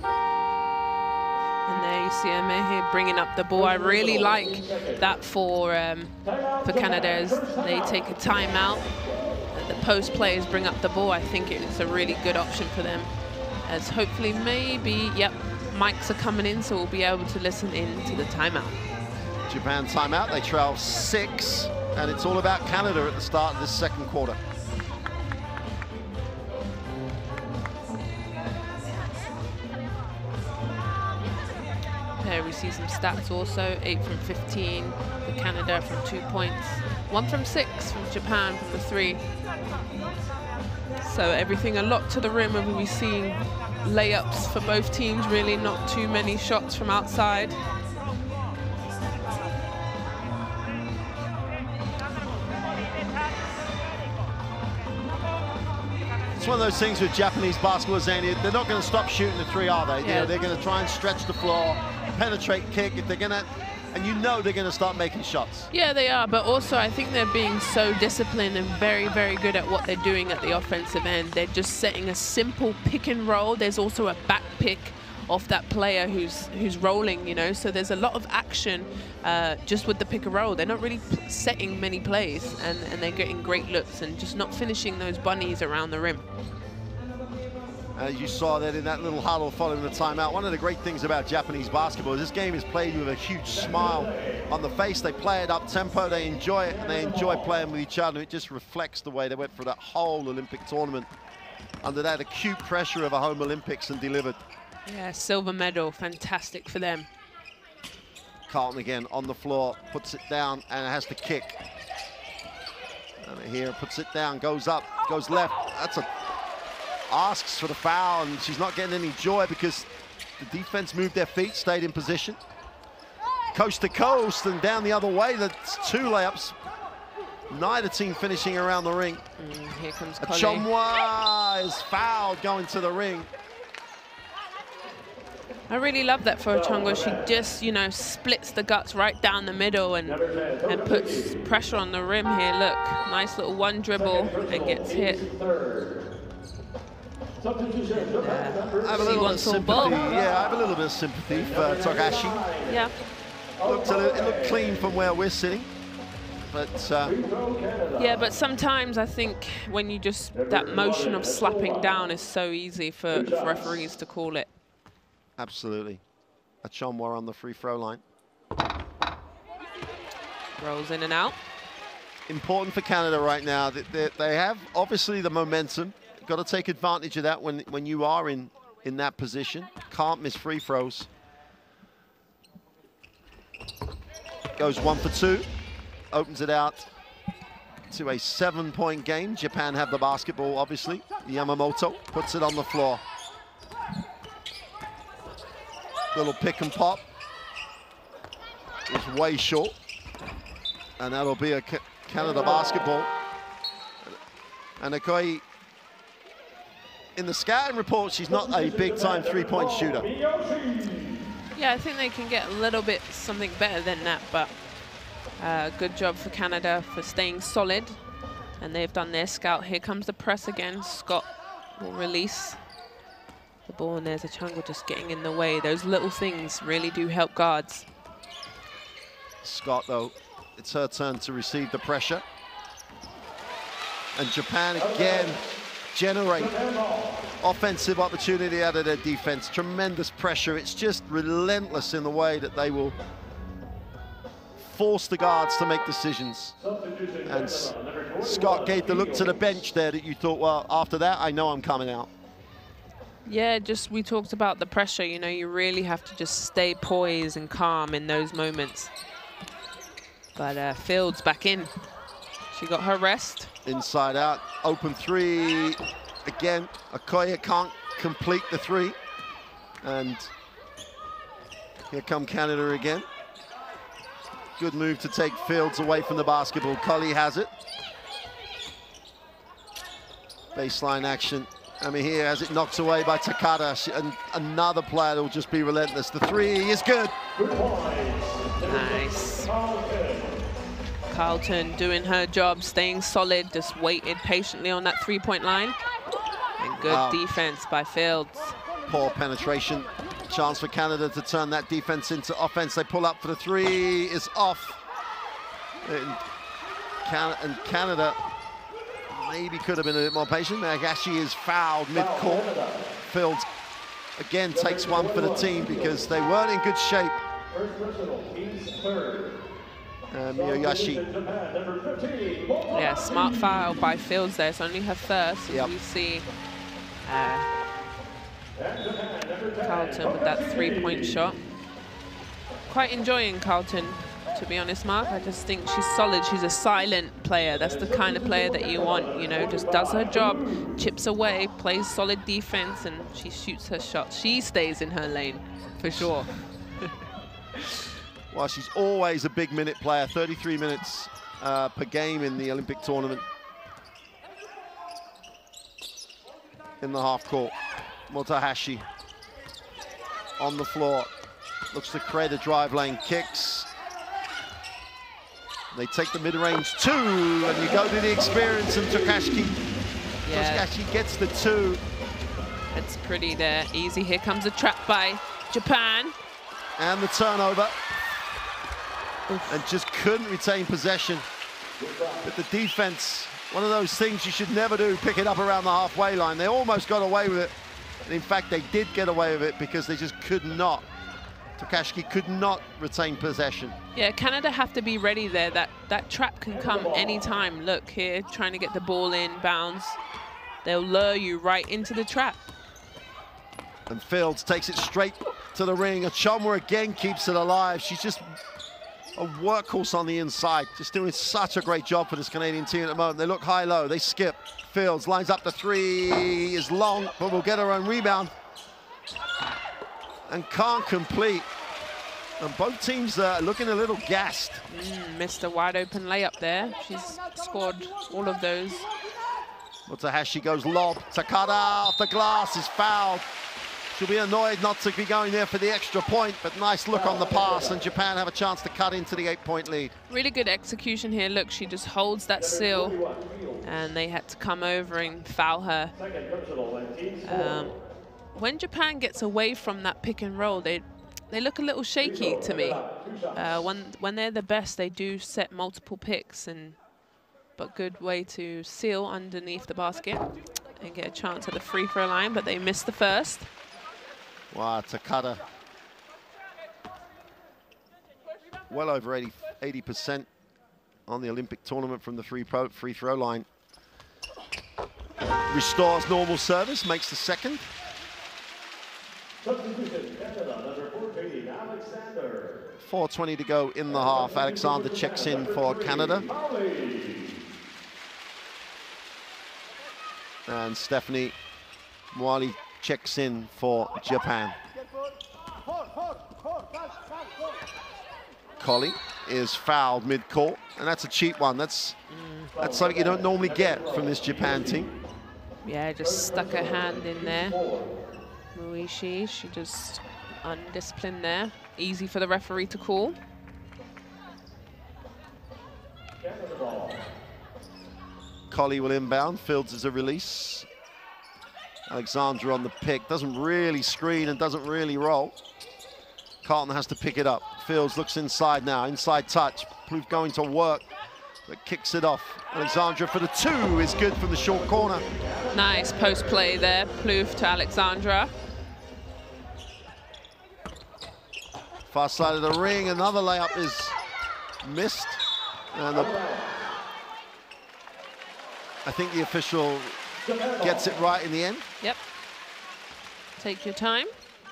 And there you see Ame here bringing up the ball. I really like that for um, for Canada as they take a timeout. The post players bring up the ball. I think it's a really good option for them. As hopefully maybe, yep, mics are coming in, so we'll be able to listen in to the timeout. Japan timeout, they trail six, and it's all about Canada at the start of this second quarter. There we see some stats also, eight from fifteen for Canada from two points, one from six from Japan from the three. So everything a lot to the rim, and we'll be seeing layups for both teams, really not too many shots from outside. It's one of those things with Japanese basketball, Zane, they're not going to stop shooting the three, are they? Yeah. You know, they're going to try and stretch the floor, penetrate, kick. If they're going to, and you know they're going to start making shots. Yeah, they are, but also I think they're being so disciplined and very, very good at what they're doing at the offensive end. They're just setting a simple pick and roll. There's also a back pick off that player who's who's rolling, you know, so there's a lot of action uh, just with the pick and roll. They're not really setting many plays, and, and they're getting great looks and just not finishing those bunnies around the rim. As you saw that in that little huddle following the timeout, one of the great things about Japanese basketball is this game is played with a huge smile on the face. They play it up tempo, they enjoy it, and they enjoy playing with each other. It just reflects the way they went through that whole Olympic tournament under that acute pressure of a home Olympics and delivered. Yeah, silver medal, fantastic for them. Carlton again on the floor, puts it down, and it has to kick. And here, puts it down, goes up, goes left. That's a asks for the foul, and she's not getting any joy because the defense moved their feet, stayed in position. Coast to coast and down the other way. That's two layups. Neither team finishing around the ring. Mm, here comes Achonwa is fouled going to the ring. I really love that for Achonwa. She just, you know, splits the guts right down the middle and, and puts pressure on the rim here. Look, nice little one dribble and gets hit. Uh, I have a little bit of sympathy. Yeah, I have a little bit of sympathy for Togashi. Yeah. Looked a little, it looked clean from where we're sitting, but uh, yeah. But sometimes I think when you just that motion of slapping down is so easy for, for referees to call it. Absolutely. Achonwa on the free throw line. Rolls in and out. Important for Canada right now. They, they have obviously the momentum. Got to take advantage of that when when you are in in that position. Can't miss free throws. Goes one for two. Opens it out to a seven-point game. Japan have the basketball, obviously. Yamamoto puts it on the floor. Little pick and pop. It's way short. And that'll be a Canada basketball. And Okoye, in the scouting report, she's not a big-time three-point shooter. Yeah, I think they can get a little bit something better than that, but uh, good job for Canada for staying solid. And they've done their scout. Here comes the press again. Scott will release the ball, and there's Achunga just getting in the way. Those little things really do help guards. Scott, though, it's her turn to receive the pressure. And Japan again generate offensive opportunity out of their defense. Tremendous pressure. It's just relentless in the way that they will force the guards to make decisions. And S Scott gave the look to the bench there that you thought, well, after that, I know I'm coming out. Yeah, just we talked about the pressure. You know, you really have to just stay poised and calm in those moments. But uh, Fields back in. She got her rest. Inside out, open three. Again, Okoye can't complete the three. And here come Canada again. Good move to take Fields away from the basketball. Colley has it. Baseline action. I mean, here as it knocks away by Takada. She, and another player that will just be relentless. The three is good. Nice. Carlton doing her job, staying solid, just waited patiently on that three-point line. And good wow. defense by Fields. Poor penetration. Chance for Canada to turn that defense into offense. They pull up for the three, is off. And, Can and Canada maybe could have been a bit more patient. Nagashi is fouled mid-court. Fields again takes one for the team because they weren't in good shape. Uh, Miyoyashi. Yeah, smart foul by Fields there. It's only her first. Yep. We see uh, Carlton with that three-point shot. Quite enjoying Carlton, to be honest, Mark. I just think she's solid. She's a silent player. That's the kind of player that you want, you know, just does her job, chips away, plays solid defense, and she shoots her shots. She stays in her lane, for sure. Well, she's always a big minute player, thirty-three minutes uh, per game in the Olympic tournament. In the half court, Motohashi on the floor, looks to create a drive lane, kicks. They take the mid-range two, and you go to the experience, and Tokashi, yeah. Tokashi gets the two. It's pretty there, easy. Here comes a trap by Japan. And the turnover. Oof. And just couldn't retain possession. But the defense, one of those things you should never do, pick it up around the halfway line. They almost got away with it. And in fact, they did get away with it because they just could not. Tokashi could not retain possession. Yeah, Canada have to be ready there. That, that trap can come anytime. Look here, trying to get the ball in, bounds. They'll lure you right into the trap. And Fields takes it straight to the ring. Achonwa again keeps it alive. She's just a workhorse on the inside, just doing such a great job for this Canadian team at the moment. They look high-low, they skip. Fields lines up the three, is long, but will get her own rebound. And can't complete. And both teams are looking a little gassed. Mm, missed a wide open layup there. She's scored all of those. Motohashi goes lob. Takada off the glass, is fouled. She'll be annoyed not to be going there for the extra point, but nice look on the pass, and Japan have a chance to cut into the eight-point lead. Really good execution here. Look, she just holds that seal, and they had to come over and foul her. Um, when Japan gets away from that pick and roll, they they look a little shaky to me. Uh, when when they're the best, they do set multiple picks, and but good way to seal underneath the basket and get a chance at the free throw line, but they missed the first. Wow, Takada. Well over eighty percent on the Olympic tournament from the free, pro, free throw line. Restores normal service, makes the second. four twenty to go in the half. Alexander checks in for Canada. And Stephanie Mwali checks in for Japan. Colley is fouled mid-court, and that's a cheap one. That's mm. that's something you don't normally get from this Japan team. Yeah, just stuck her hand in there. Muishi, she just undisciplined there. Easy for the referee to call. Colley will inbound, Fields is a release. Alexandra on the pick, doesn't really screen and doesn't really roll. Carlton has to pick it up. Fields looks inside now, inside touch. Plouffe going to work, but kicks it off. Alexandra for the two is good from the short corner. Nice post play there, Plouffe to Alexandra. Far side of the ring, another layup is missed. And the, I think the official gets it right in the end. Yep. Take your time.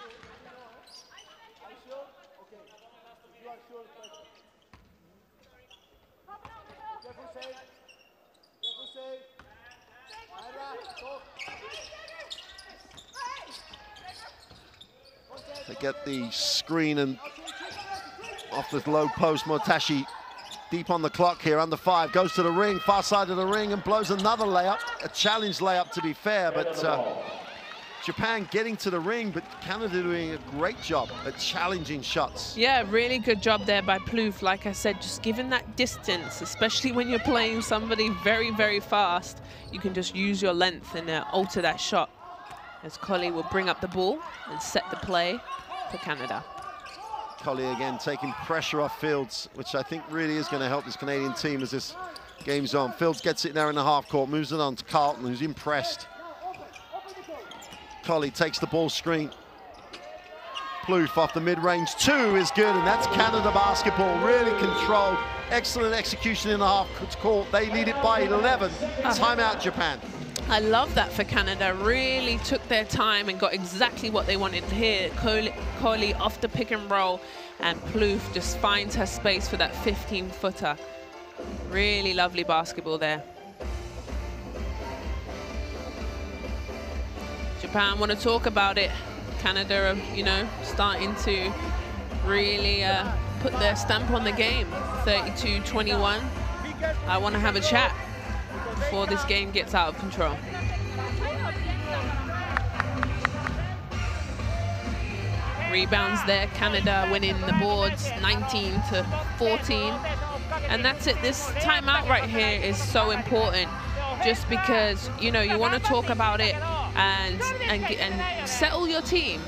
They get the screen and off the low post. Motashi deep on the clock here, under five, goes to the ring, far side of the ring, and blows another layup. A challenge layup, to be fair, but uh, Japan getting to the ring, but Canada doing a great job at challenging shots. Yeah, really good job there by Plouffe. Like I said, just given that distance, especially when you're playing somebody very, very fast, you can just use your length and uh, alter that shot. As Colley will bring up the ball and set the play for Canada. Colley again taking pressure off Fields, which I think really is going to help this Canadian team as this game's on. Fields gets it there in the half court, moves it on to Carlton, who's impressed. Colley takes the ball screen. Plouffe off the mid-range, two is good, and that's Canada basketball, really controlled. Excellent execution in the half court. They lead it by eleven. Timeout, Japan. I love that for Canada. Really took their time and got exactly what they wanted here. Colley off the pick and roll, and Plouffe just finds her space for that fifteen footer. Really lovely basketball there. Japan want to talk about it. Canada are, you know, starting to really uh, put their stamp on the game. thirty-two twenty-one. I want to have a chat before this game gets out of control. Rebounds there, Canada winning the boards nineteen to fourteen. And that's it, this timeout right here is so important, just because, you know, you want to talk about it and, and, and settle your team.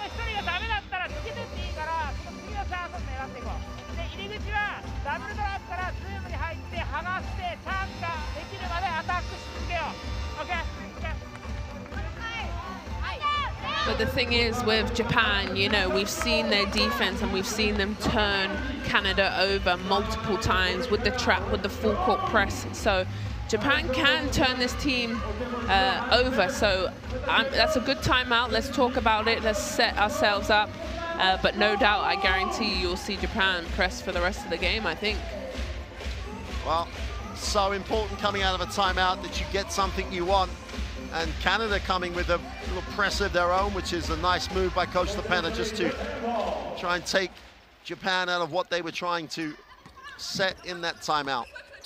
But the thing is with Japan, you know, we've seen their defense and we've seen them turn Canada over multiple times with the trap, with the full court press. So Japan can turn this team uh, over. So um, that's a good timeout. Let's talk about it. Let's set ourselves up. Uh, but no doubt, I guarantee you, you'll see Japan press for the rest of the game, I think. Well, so important coming out of a timeout that you get something you want. And Canada coming with a little press of their own, which is a nice move by Coach LaPenna just to try and take Japan out of what they were trying to set in that timeout.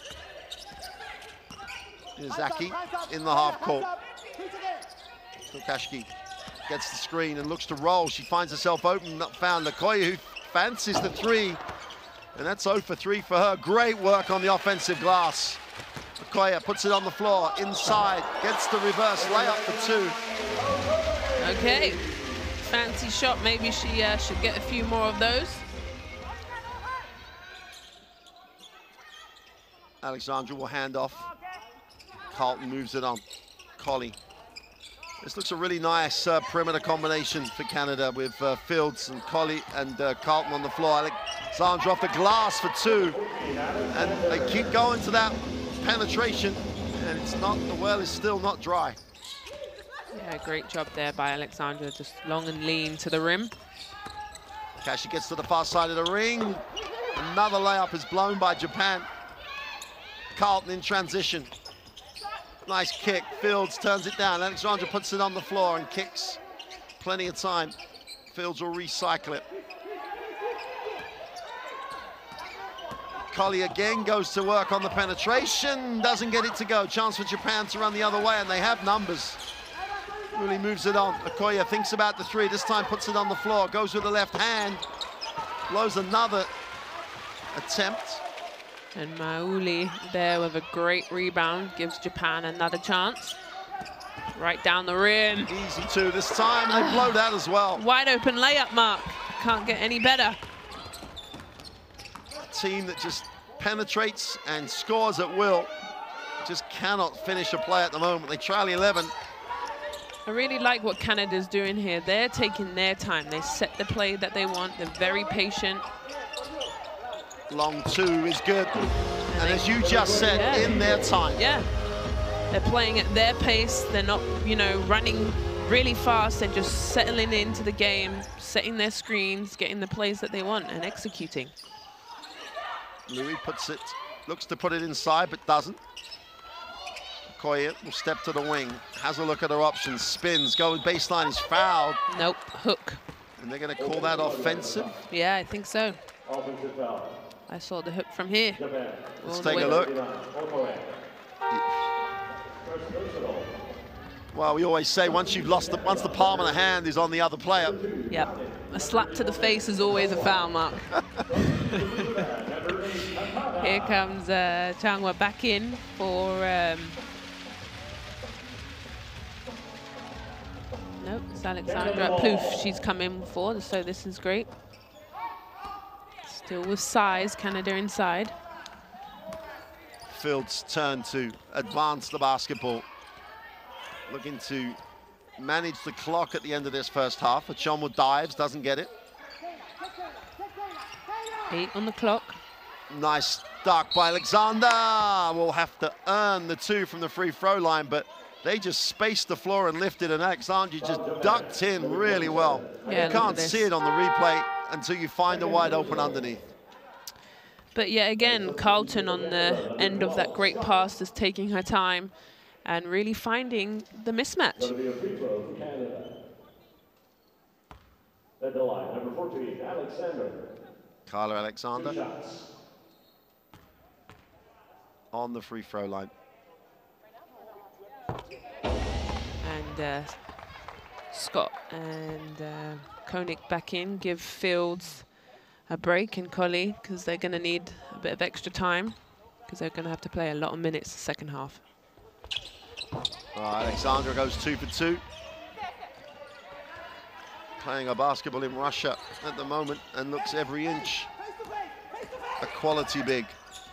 Izaki in the half court. Tokashiki gets the screen and looks to roll. She finds herself open, not found. Okoye, who fancies the three, and that's zero for three for her. Great work on the offensive glass. Okoye puts it on the floor, inside, gets the reverse layup for two. Okay, fancy shot. Maybe she uh, should get a few more of those. Alexandra will hand off. Carlton moves it on. Colley. This looks a really nice uh, perimeter combination for Canada with uh, Fields and Colley and uh, Carlton on the floor. Alexandra off the glass for two. And they keep going to that penetration, and it's not, the well is still not dry. Yeah, great job there by Alexandra, just long and lean to the rim. Kashi gets to the far side of the ring. Another layup is blown by Japan. Carlton in transition. Nice kick, Fields turns it down. Alexandra puts it on the floor and kicks. Plenty of time. Fields will recycle it. Collie again goes to work on the penetration, doesn't get it to go. Chance for Japan to run the other way, and they have numbers. Really moves it on. Okoye thinks about the three, this time puts it on the floor, goes with the left hand, blows another attempt. And Mauli there with a great rebound, gives Japan another chance. Right down the rim. Easy two this time, they blow that as well. Wide open layup, Mark. Can't get any better. A team that just penetrates and scores at will. Just cannot finish a play at the moment. They trail eleven. I really like what Canada's doing here. They're taking their time. They set the play that they want. They're very patient. Long two is good. And, and as you just said, yeah. in their time. Yeah. They're playing at their pace. They're not, you know, running really fast. They're just settling into the game, setting their screens, getting the plays that they want, and executing. Louis puts it, looks to put it inside, but doesn't. Okoye will step to the wing, has a look at her options, spins, goes baseline, is fouled. Nope, hook. And they're going to call that offensive? Yeah, I think so. Offensive foul. I saw the hook from here. Let's take a look. Well, we always say once you've lost, the, once the palm of the hand is on the other player. Yep. A slap to the face is always a foul, Mark. Here comes uh, Changwa back in for. Um, nope, it's Alexandra Plouffe she's come in for, so this is great. Still with size, Canada inside. Fields turn to advance the basketball. Looking to manage the clock at the end of this first half. Achonwa dives, doesn't get it. Eight on the clock. Nice duck by Alexander. Will have to earn the two from the free throw line, but they just spaced the floor and lifted, and Alexander just ducked in really well. Yeah, you can't see it on the replay until you find a wide open underneath. But yeah, again, Carlton on the end of that great pass is taking her time and really finding the mismatch. At the line, number fourteen, Alexander. Carla Alexander on the free throw line. And uh, Scott and uh, Koenig back in, give Fields a break and Collie, because they're going to need a bit of extra time, because they're going to have to play a lot of minutes the second half. Right, Alexandra goes two for two. Playing a basketball in Russia at the moment and looks every inch a quality big.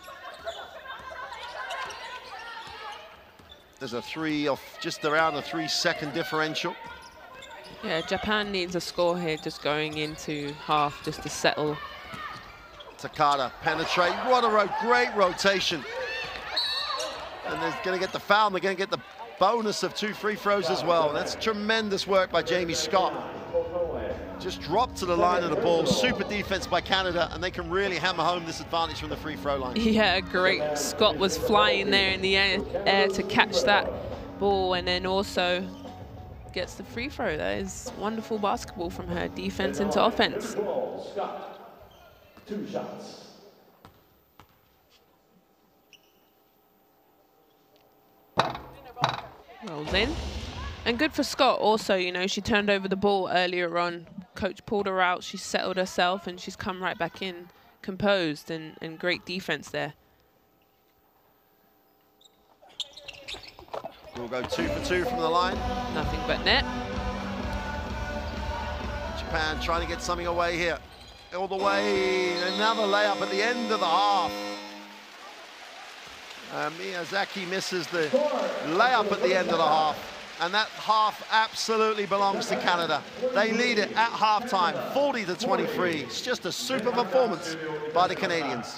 There's a three off just around a three second differential. Yeah, Japan needs a score here just going into half just to settle. Takada penetrate, what a ro great rotation. And they're gonna get the foul, and they're gonna get the bonus of two free throws as well. That's tremendous work by Jamie Scott. Just dropped to the line of the ball, super defense by Canada, and they can really hammer home this advantage from the free throw line. Yeah, great. Scott was flying there in the air, air to catch that ball, and then also gets the free throw. That is wonderful basketball from her, defense into offense. Scott, two shots. Rolls in. And good for Scott also, you know, she turned over the ball earlier on. Coach pulled her out, she settled herself, and she's come right back in, composed, and, and great defense there. We'll go two for two from the line. Nothing but net. Japan trying to get something away here. All the way, another layup at the end of the half. Uh, Miyazaki misses the layup at the end of the half. And that half absolutely belongs to Canada. They lead it at halftime, forty to twenty-three. It's just a super performance by the Canadians.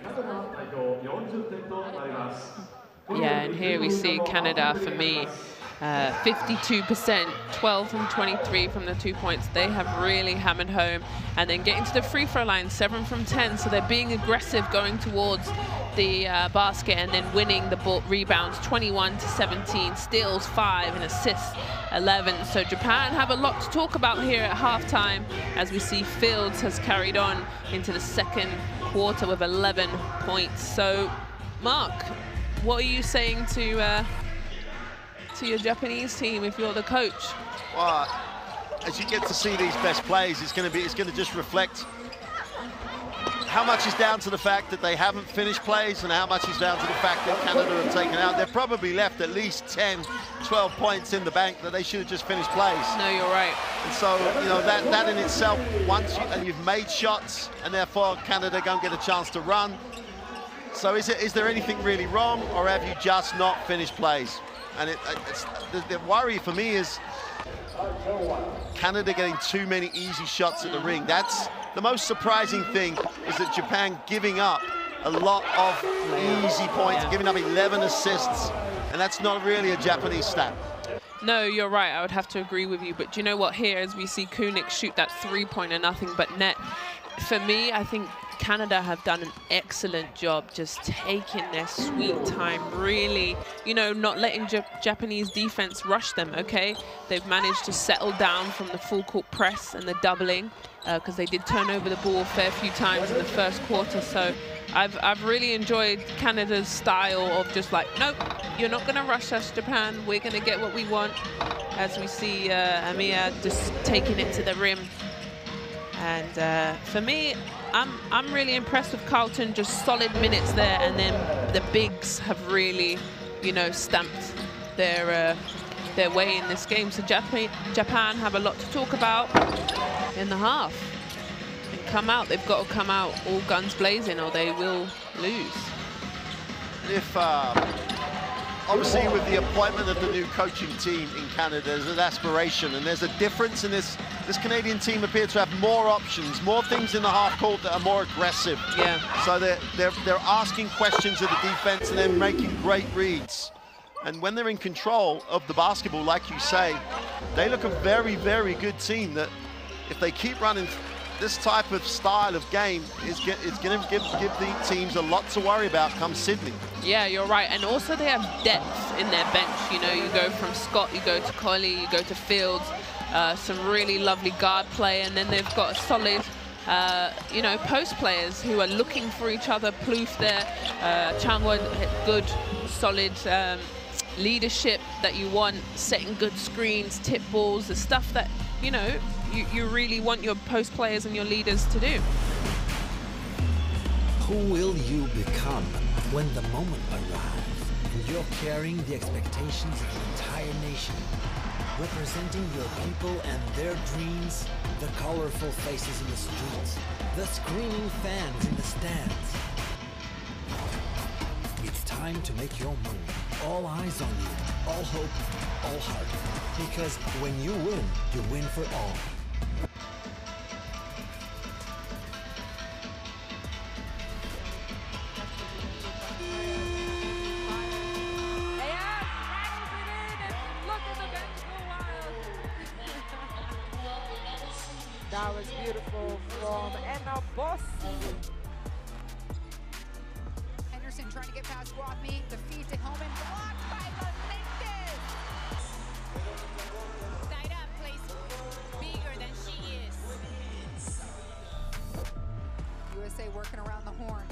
Yeah, and here we see Canada, for me, Uh, fifty-two percent, twelve from twenty-three from the two points. They have really hammered home. And then getting to the free throw line, seven from ten. So they're being aggressive going towards the uh, basket and then winning the ball rebounds, twenty-one to seventeen, steals five and assists eleven. So Japan have a lot to talk about here at halftime, as we see Fields has carried on into the second quarter with eleven points. So Mark, what are you saying to uh, to your Japanese team if you're the coach? Well, as you get to see these best plays, it's going to be it's going to just reflect how much is down to the fact that they haven't finished plays and how much is down to the fact that Canada have taken out. They've probably left at least ten, twelve points in the bank that they should have just finished plays. No, you're right. And so, you know, that, that in itself, once you, and you've made shots, and therefore Canada don't get a chance to run. So is, it, is there anything really wrong, or have you just not finished plays? And it, it's, the, the worry for me is Canada getting too many easy shots at the ring. That's the most surprising thing, is that Japan giving up a lot of easy points, yeah. giving up eleven assists, and that's not really a Japanese stat. No, you're right. I would have to agree with you. But do you know what? Here, as we see Kunik shoot that three-pointer, nothing but net. For me, I think Canada have done an excellent job just taking their sweet time, really, you know, not letting J Japanese defense rush them, okay? They've managed to settle down from the full court press and the doubling, because uh, they did turn over the ball a fair few times in the first quarter. So I've, I've really enjoyed Canada's style of just like, nope, you're not going to rush us, Japan. We're going to get what we want, as we see uh, Amir just taking it to the rim. And uh, for me, I'm, I'm really impressed with Carlton, just solid minutes there, and then the bigs have really, you know, stamped their, uh, their way in this game. So Japan, Japan have a lot to talk about in the half. And come out, they've got to come out all guns blazing, or they will lose. If, uh, obviously with the appointment of the new coaching team in Canada, there's an aspiration, and there's a difference in this. This Canadian team appears to have more options, more things in the half court that are more aggressive. Yeah. So they're, they're, they're asking questions of the defense and then making great reads. And when they're in control of the basketball, like you say, they look a very, very good team that if they keep running this type of style of game, is get, it's going to give, give the teams a lot to worry about come Sydney. Yeah, you're right. And also they have depth in their bench. You know, you go from Scott, you go to Coley, you go to Fields, uh, some really lovely guard play, and then they've got a solid, uh, you know, post players who are looking for each other. Plouffe there, uh, Changwon, good, solid um, leadership that you want, setting good screens, tip balls, the stuff that, you know, you, you really want your post players and your leaders to do. Who will you become when the moment arrives and you're carrying the expectations of the entire nation, representing your people and their dreams, the colorful faces in the streets, the screaming fans in the stands? It's time to make your move. All eyes on you, all hope, all heart. Because when you win, you win for all. That was beautiful from Emma Boss. Henderson trying to get past Rothme. The feed to Hellman. Blocked by Melendez. Side up plays bigger than she is. U S A working around the horn.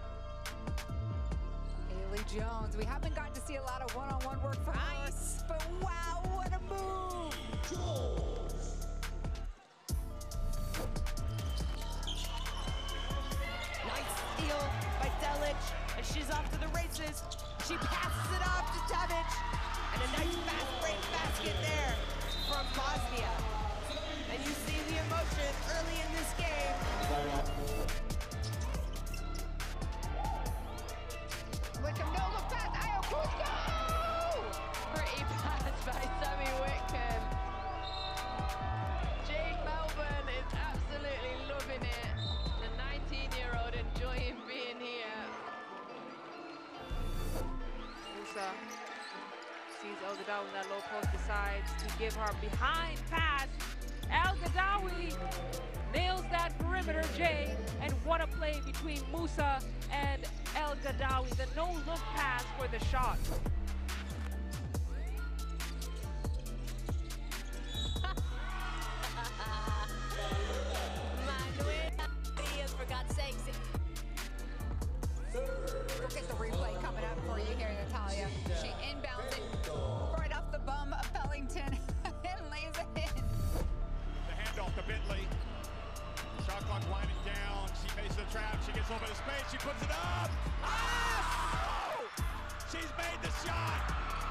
Haley Jones. We haven't gotten to see a lot of one-on-one work from us, but wow, what a move! Nice steal by Delic, and she's off to the races. She passes it off to Tevic, and a nice fast break basket there from Bosnia. And you see the emotion early in this game. Wickham, no look pass, Ayo Cusco! Pretty pass by Sammy Wickham. Jade Melbourne is absolutely loving it. The nineteen-year-old enjoying being here. Musa. sees El Gadawi in that low post, decides to give her behind pass. El Gadawi nails that perimeter, Jay, and what a play between Musa and El Gadawi. The no-look pass for the shot. For God's sakes. Look at the replay coming up for you here, Natalia. She inbounds it right off the bum of Pellington and lays it in. The handoff to Bentley. Shot clock winding down. She makes the trap. She gets over the space. She puts it up. Oh! She's made the shot.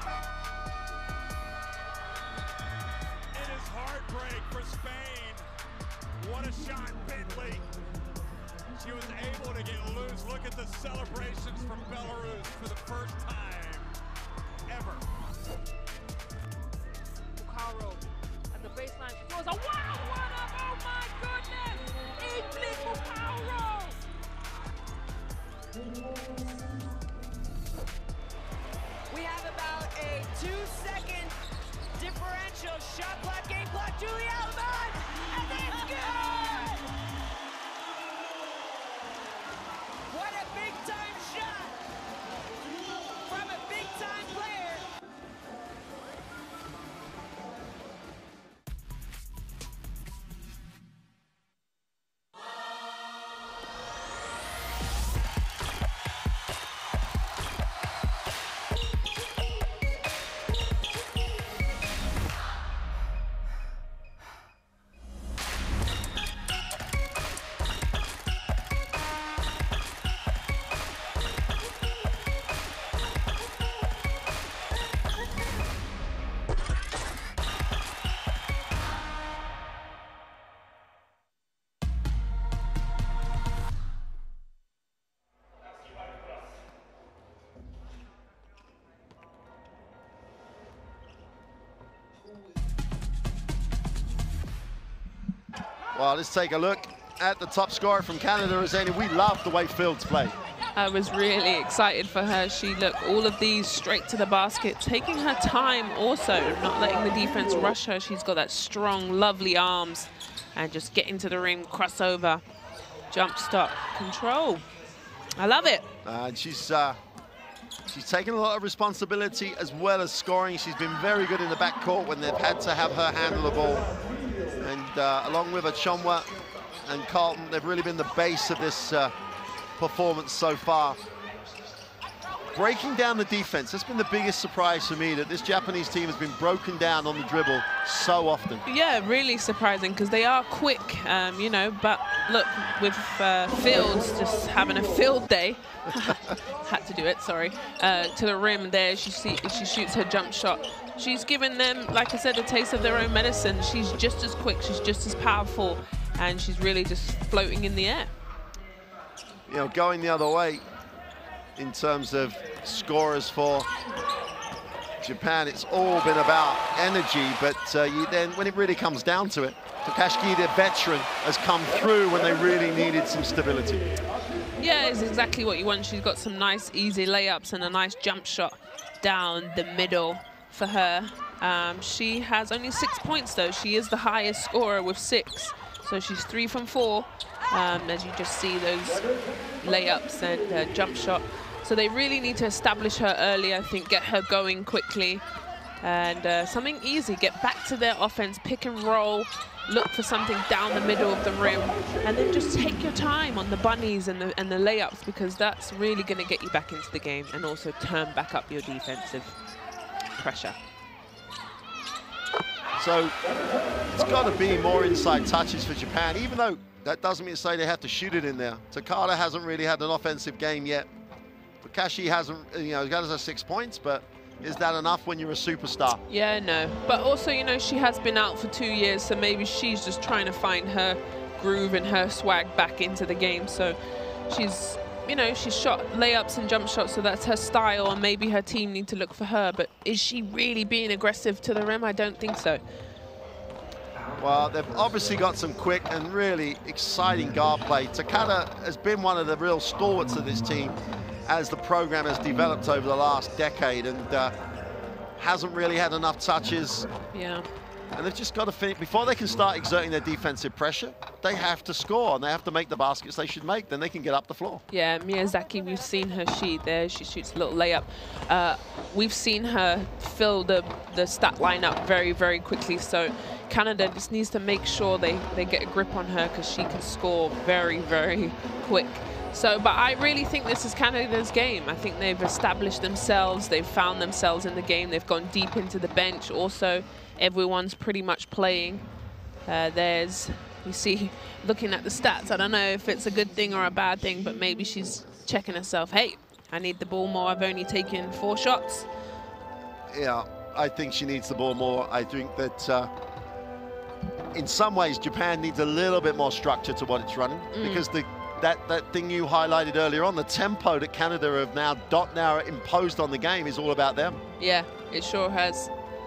It is heartbreak for Spain. What a shot, Bentley. She was able to get loose. Look at the celebrations from Belarus for the first time ever. Bucaro at the baseline. She throws a wild one up. Oh my goodness! Evelyn Bucaro! We have about a two-second differential. Shot clock, game clock. Julie Alban, and it's good. What a big-time shot from a big-time player. Well, let's take a look at the top scorer from Canada, Roseni. We love the way Fields play. I was really excited for her. She looked all of these straight to the basket, taking her time also, not letting the defense rush her. She's got that strong, lovely arms and just getting to the rim, crossover, jump stop, control. I love it. And she's uh, she's taken a lot of responsibility as well as scoring. She's been very good in the backcourt when they've had to have her handle the ball. And uh, along with Achonwa and Carlton, they've really been the base of this uh, performance so far. Breaking down the defense, that's been the biggest surprise for me, that this Japanese team has been broken down on the dribble so often. Yeah, really surprising, because they are quick, um, you know, but look, with uh, Fields just having a field day, had to do it, sorry, uh, to the rim there, she, see, she shoots her jump shot. She's given them, like I said, a taste of their own medicine. She's just as quick, she's just as powerful, and she's really just floating in the air. You know, going the other way in terms of scorers for Japan, it's all been about energy, but uh, you then, when it really comes down to it, Takashi, the veteran, has come through when they really needed some stability. Yeah, it's exactly what you want. She's got some nice, easy layups and a nice jump shot down the middle for her. Um, she has only six points, though. She is the highest scorer with six. So she's three from four, um, as you just see those layups and uh, jump shot. So they really need to establish her early, I think, get her going quickly. And uh, something easy, get back to their offense, pick and roll, look for something down the middle of the rim, and then just take your time on the bunnies and the, and the layups, because that's really going to get you back into the game and also turn back up your defensive pressure. So it's got to be more inside touches for Japan, even though that doesn't mean to say they have to shoot it in there. Takada hasn't really had an offensive game yet. Takashi hasn't, you know, he got us six points, but is that enough when you're a superstar? Yeah, no. But also, you know, she has been out for two years, so maybe she's just trying to find her groove and her swag back into the game. So she's, you know, she's shot layups and jump shots, so that's her style, and maybe her team need to look for her. But is she really being aggressive to the rim? I don't think so. Well, they've obviously got some quick and really exciting guard play. Takada has been one of the real stalwarts of this team as the program has developed over the last decade, and uh, hasn't really had enough touches. Yeah. And they've just got to finish. Before they can start exerting their defensive pressure, they have to score, and they have to make the baskets they should make. Then they can get up the floor. Yeah, Miyazaki, we've seen her shoot there. She shoots a little layup. Uh, we've seen her fill the, the stat line up very, very quickly. So Canada just needs to make sure they, they get a grip on her because she can score very, very quick. So, but I really think this is Canada's game. I think they've established themselves. They've found themselves in the game. They've gone deep into the bench. Also, everyone's pretty much playing. Uh, there's, you see, looking at the stats, I don't know if it's a good thing or a bad thing, but maybe she's checking herself. Hey, I need the ball more. I've only taken four shots. Yeah, I think she needs the ball more. I think that uh, in some ways, Japan needs a little bit more structure to what it's running mm. because the That, that thing you highlighted earlier on, the tempo that Canada have now, dot now imposed on the game is all about them. Yeah, it sure has.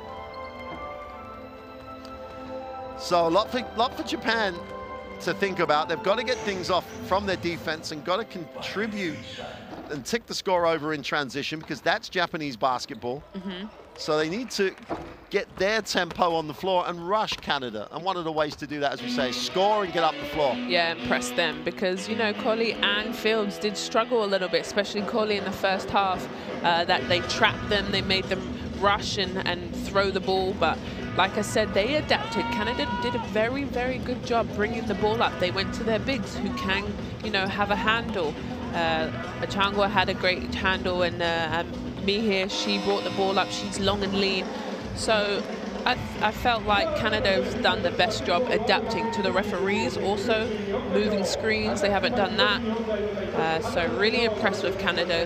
So a lot for, lot for Japan to think about. They've got to get things off from their defense and got to contribute and tick the score over in transition because that's Japanese basketball. Mm-hmm. So they need to get their tempo on the floor and rush Canada. And one of the ways to do that, as we say, is score and get up the floor. Yeah, and press them because, you know, Coley and Fields did struggle a little bit, especially Coley in the first half, uh, that they trapped them, they made them rush and, and throw the ball. But like I said, they adapted. Canada did a very, very good job bringing the ball up. They went to their bigs who can, you know, have a handle. Uh, Achangwa had a great handle and uh, um, Mihir, she brought the ball up. She's long and lean. So I, I felt like Canada has done the best job adapting to the referees, also moving screens. They haven't done that. Uh, so really impressed with Canada.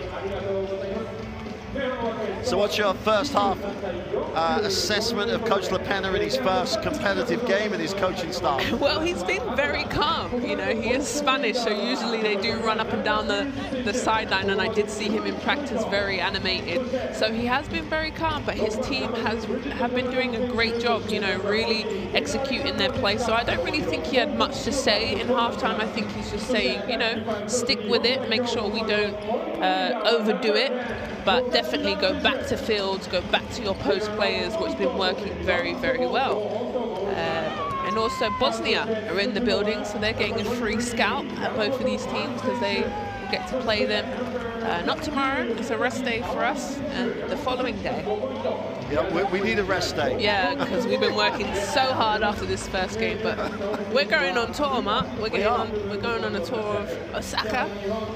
So what's your first half uh, assessment of Coach LaPena in his first competitive game and his coaching style? Well, he's been very calm. You know, he is Spanish, so usually they do run up and down the, the sideline, and I did see him in practice very animated. So he has been very calm, but his team has have been doing a great job, you know, really executing their play. So I don't really think he had much to say in halftime. I think he's just saying, you know, stick with it, make sure we don't uh, overdo it, but definitely go back to Fields, go back to your post players, which has been working very, very well. Uh, and also Bosnia are in the building, so they're getting a free scalp at both of these teams because they will get to play them. Uh, not tomorrow, it's a rest day for us, and the following day. Yeah, we, we need a rest day. Yeah, because we've been working so hard after this first game, but we're going on tour, Mark. We're, getting we are. on, we're going on a tour of Osaka.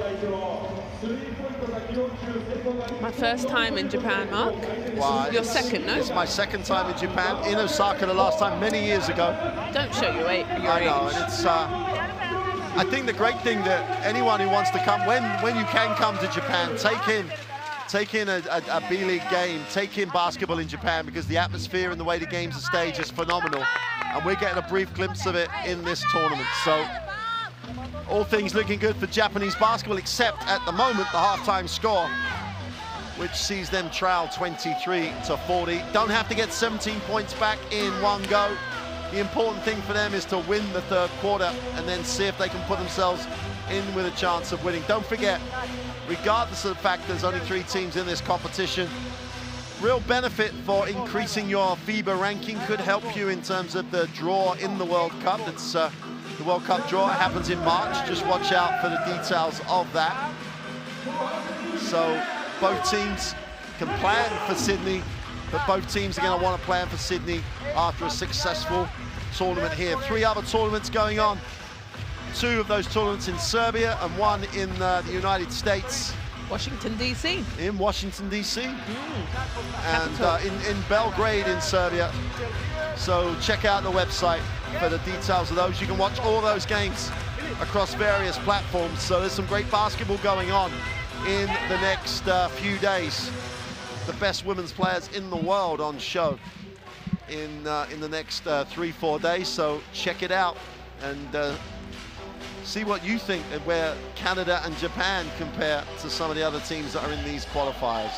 My first time in Japan, Mark. This Wow, is your it's- second, no? It's my second time in Japan, in Osaka the last time, many years ago. Don't show your, age, your I know, age. and it's, uh, I think the great thing that anyone who wants to come, when, when you can come to Japan, take in, take in a, a, a B-League game, take in basketball in Japan, because the atmosphere and the way the games are staged is phenomenal. And we're getting a brief glimpse of it in this tournament. So all things looking good for Japanese basketball, except at the moment, the halftime score, which sees them trail twenty-three to forty. Don't have to get seventeen points back in one go. The important thing for them is to win the third quarter and then see if they can put themselves in with a chance of winning. Don't forget, regardless of the fact there's only three teams in this competition, real benefit for increasing your FIBA ranking could help you in terms of the draw in the World Cup. It's uh, the World Cup draw happens in March. Just watch out for the details of that. So both teams can plan for Sydney, but both teams are going to want to plan for Sydney after a successful tournament here. Three other tournaments going on. Two of those tournaments in Serbia and one in uh, the United States. Washington, D C. In Washington, D C. Mm. And uh, in, in Belgrade in Serbia. So check out the website for the details of those. You can watch all those games across various platforms. So there's some great basketball going on in the next uh, few days. The best women's players in the world on show in uh, in the next uh, three, four days. So check it out and uh, see what you think of where Canada and Japan compare to some of the other teams that are in these qualifiers.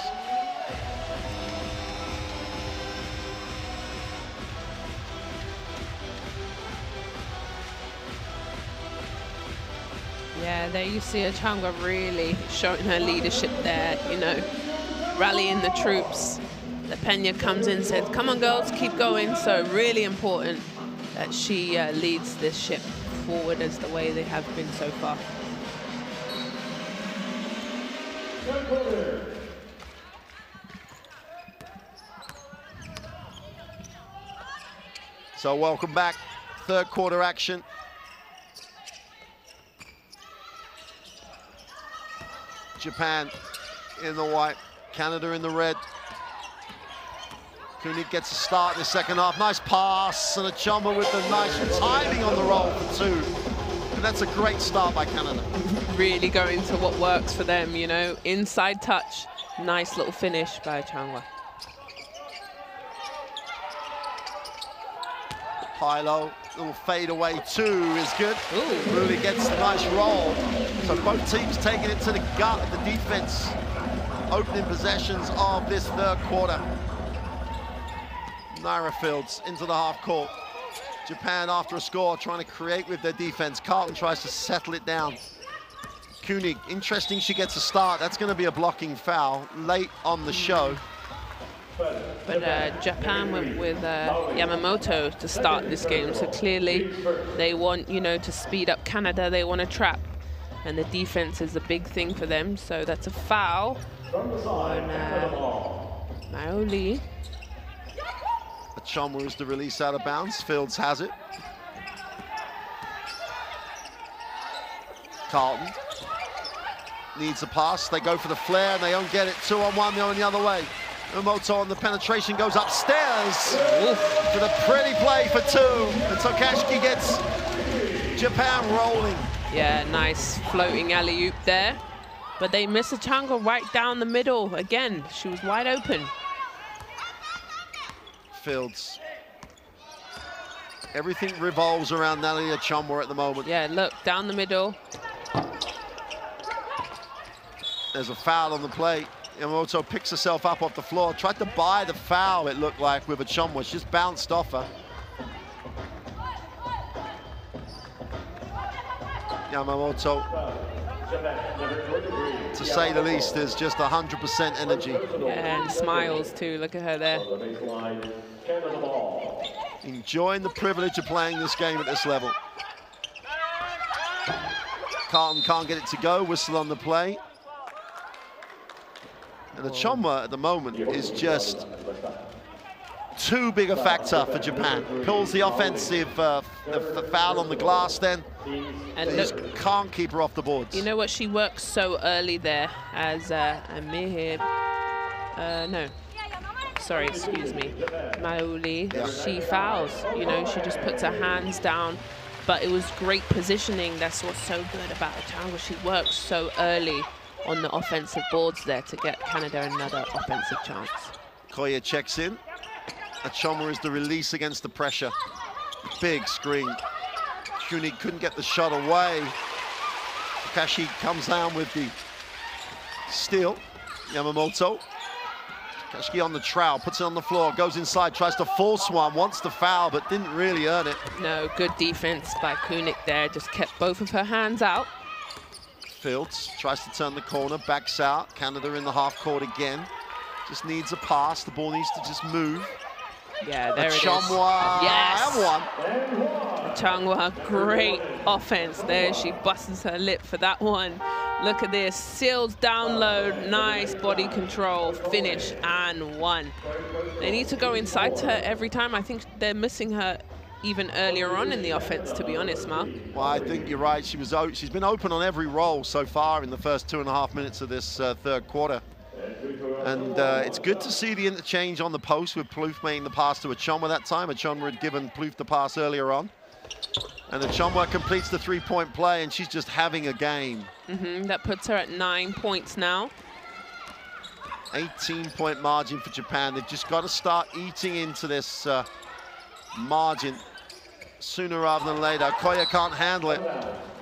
Yeah, there you see Achangwa really showing her leadership there, you know, rallying the troops. the Pena comes in and says, come on girls, keep going. So really important that she uh, leads this ship forward as the way they have been so far. So welcome back, third quarter action. Japan in the white, Canada in the red. Koenig gets a start in the second half. Nice pass, and Achonwa with the nice timing on the roll for two. And that's a great start by Canada. Really going to what works for them, you know, inside touch. Nice little finish by Achonwa. High-low, little fade away two is good. Ooh. Really gets a nice roll. So both teams taking it to the gut of the defense. Opening possessions of this third quarter. Naira Fields into the half court. Japan after a score trying to create with their defense. Carlton tries to settle it down. Koenig, interesting she gets a start. That's going to be a blocking foul late on the show. But uh, Japan went with uh, Yamamoto to start this game, so clearly they want, you know, to speed up Canada. They want to trap, and the defense is a big thing for them. So that's a foul on uh, Mao Lee. Achonwa is the release out of bounds. Fields has it. Carlton needs a pass. They go for the flare and they don't get it. Two on one, they're on the other way. Yamamoto on the penetration goes upstairs for the pretty play for two. And Tokashiki gets Japan rolling. Yeah, nice floating alley-oop there. But they miss Achonwa right down the middle. Again, she was wide open. Fields. Everything revolves around Natalie Achonwa at the moment. Yeah, look, down the middle. There's a foul on the play. Yamamoto picks herself up off the floor. Tried to buy the foul, it looked like, with Achonwa. She just bounced off her. Yamamoto, to say the least, is just one hundred percent energy. Yeah, and smiles too, look at her there. Enjoying the privilege of playing this game at this level. Carlton can't get it to go, whistle on the play. And Achonwa at the moment is just too big a factor for Japan. Pulls the offensive uh, the, the foul on the glass then. And just can't keep her off the boards. You know what, she works so early there as uh, Amir, uh, no, sorry, excuse me, Maoli, Yeah. she fouls. You know, she just puts her hands down. But it was great positioning. That's what's so good about Achonwa. She works so early on the offensive boards there to get Canada another offensive chance. Koya checks in. Achonwa is the release against the pressure. Big screen. Koenig couldn't get the shot away. Takashi comes down with the steal. Yamamoto. Takashi on the trowel, puts it on the floor, goes inside, tries to force one, wants the foul, but didn't really earn it. No, good defense by Koenig there. Just kept both of her hands out. Fields tries to turn the corner, backs out. Canada in the half court again. Just needs a pass. The ball needs to just move. Yeah, there it is. Achonwa. Yes. And one. Achonwa, great offense there. She busts her lip for that one. Look at this, seals down low, nice body control, finish, and one. They need to go inside to her every time. I think they're missing her even earlier on in the offense, to be honest, Mark. Well, I think you're right. She was she's been open on every roll so far in the first two and a half minutes of this uh, third quarter. And uh, it's good to see the interchange on the post with Plouffe making the pass to Achonwa that time. Achonwa had given Plouffe the pass earlier on. And Achonwa completes the three-point play, and she's just having a game. Mm-hmm. That puts her at nine points now. eighteen-point margin for Japan. They've just got to start eating into this uh, margin sooner rather than later. Koya can't handle it.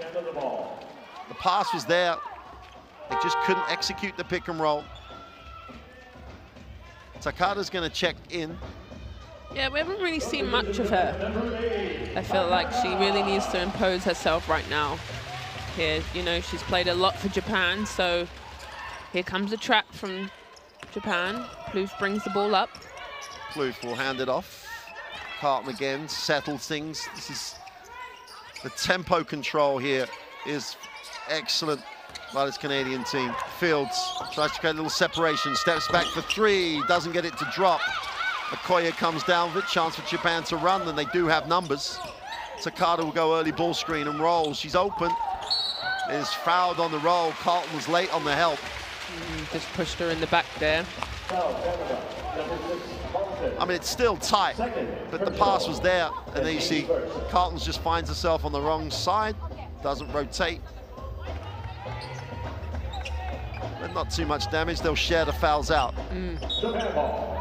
The pass was there. They just couldn't execute the pick and roll. Takada's going to check in. Yeah, we haven't really seen much of her. I feel like she really needs to impose herself right now. Here, you know, she's played a lot for Japan, so here comes a trap from Japan. Plouffe brings the ball up. Plouffe will hand it off. Carlton again settles things. This is the tempo control here is excellent by this Canadian team. Fields tries to create a little separation, steps back for three, doesn't get it to drop. Okoye comes down with a chance for Japan to run, and they do have numbers. Takada will go early ball screen and roll. She's open. Is fouled on the roll. Carlton was late on the help. Mm, just pushed her in the back there. I mean, it's still tight, but the pass was there. And then you see Carlton just finds herself on the wrong side, doesn't rotate. But not too much damage. They'll share the fouls out. Mm.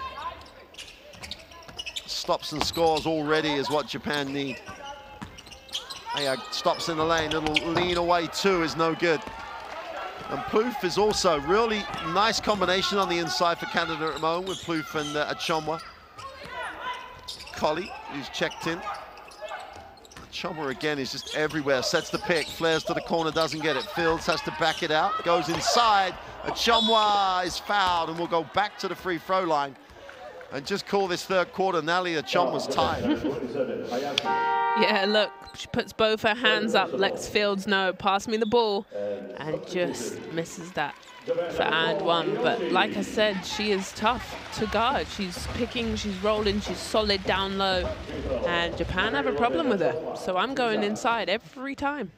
Stops and scores already is what Japan need. Yeah, stops in the lane, little lean away too is no good. And Plouffe is also really nice combination on the inside for Canada at the moment with Plouffe and uh, Achonwa. Colley, who's checked in. Achonwa again is just everywhere, sets the pick, flares to the corner, doesn't get it. Fields has to back it out, goes inside. Achonwa is fouled and will go back to the free throw line. And just call this third quarter, Natalie Achonwa's tied. Yeah, look, she puts both her hands up, lets Fields know, pass me the ball, and just misses that for and one. But like I said, she is tough to guard. She's picking, she's rolling, she's solid down low, and Japan have a problem with her. So I'm going inside every time.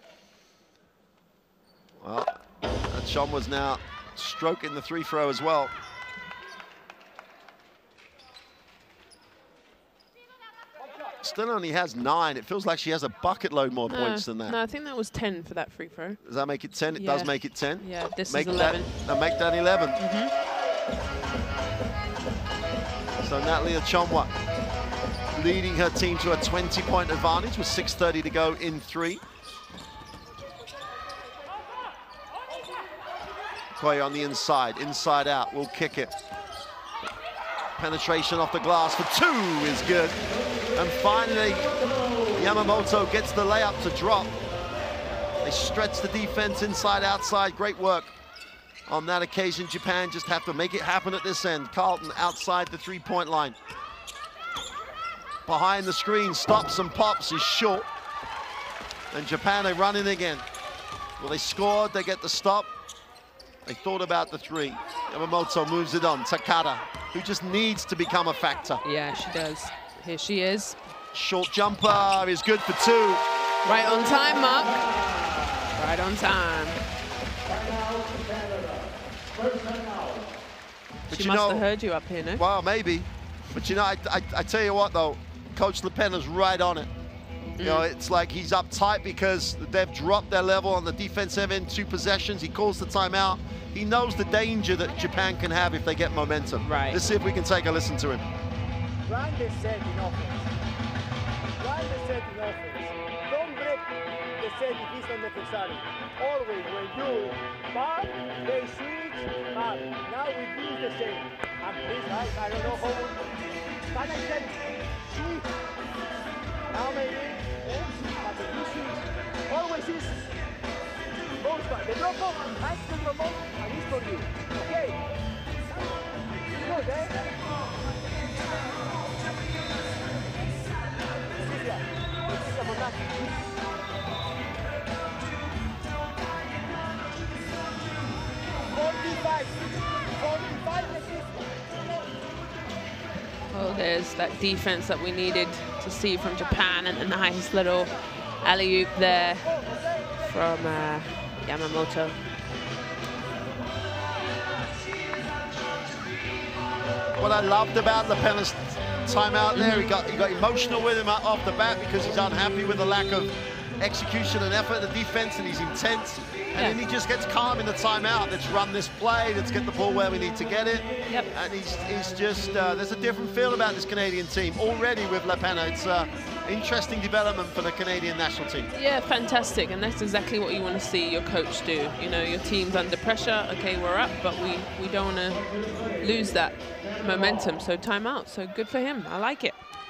Well, Achonwa's now stroking the three throw as well. Still only has nine. It feels like she has a bucket load more no, points than that. No, I think that was ten for that free throw. Does that make it ten? It Yeah. does make it ten. Yeah, this make is eleven. That, make that eleven. Mm-hmm. So Natalie Achonwa leading her team to a twenty point advantage with six thirty to go in three. Okoye on the inside, inside out, will kick it. Penetration off the glass for two is good. And finally, Yamamoto gets the layup to drop. They stretch the defense inside, outside. Great work on that occasion. Japan just have to make it happen at this end. Carlton outside the three-point line. Behind the screen, stops and pops is short. And Japan are running again. Well, they scored, they get the stop. They thought about the three. Yamamoto moves it on. Takada, who just needs to become a factor. Yeah, she does. Here she is. Short jumper is good for two. Right on time, Mark. Right on time. But She you must know, have heard you up here, no? Well, maybe. But you know, I, I, I tell you what, though, Coach LePenna's right on it. You know, it's like he's uptight because they've dropped their level on the defensive end, two possessions. He calls the timeout. He knows the danger that Japan can have if they get momentum. Right. Let's see if we can take a listen to him. Run the set in offense. Run the set in offense. Don't break the set if it's not necessary. Always when you pop, they switch, pop. Now we do the same. And please, I, I don't know how. Can I tell you? Now maybe, eh? But the two switch always is both back. The drop off, nice to drop off, and it's for you. Okay? It's good, eh? Oh, there's that defense that we needed to see from Japan, and a nice little alley-oop there from uh, Yamamoto. What I loved about LePenna's timeout there, he got he got emotional with him off the bat because he's unhappy with the lack of execution and effort in the defense, and he's intense. And Yeah. then he just gets calm in the timeout. Let's run this play. Let's get the ball where we need to get it. Yep. And he's he's just uh, there's a different feel about this Canadian team already with LePenna. It's uh, interesting development for the Canadian national team. Yeah, fantastic, and that's exactly what you want to see your coach do. You know, your team's under pressure. Okay, we're up, but we we don't want to lose that momentum. So timeout. So good for him. I like it.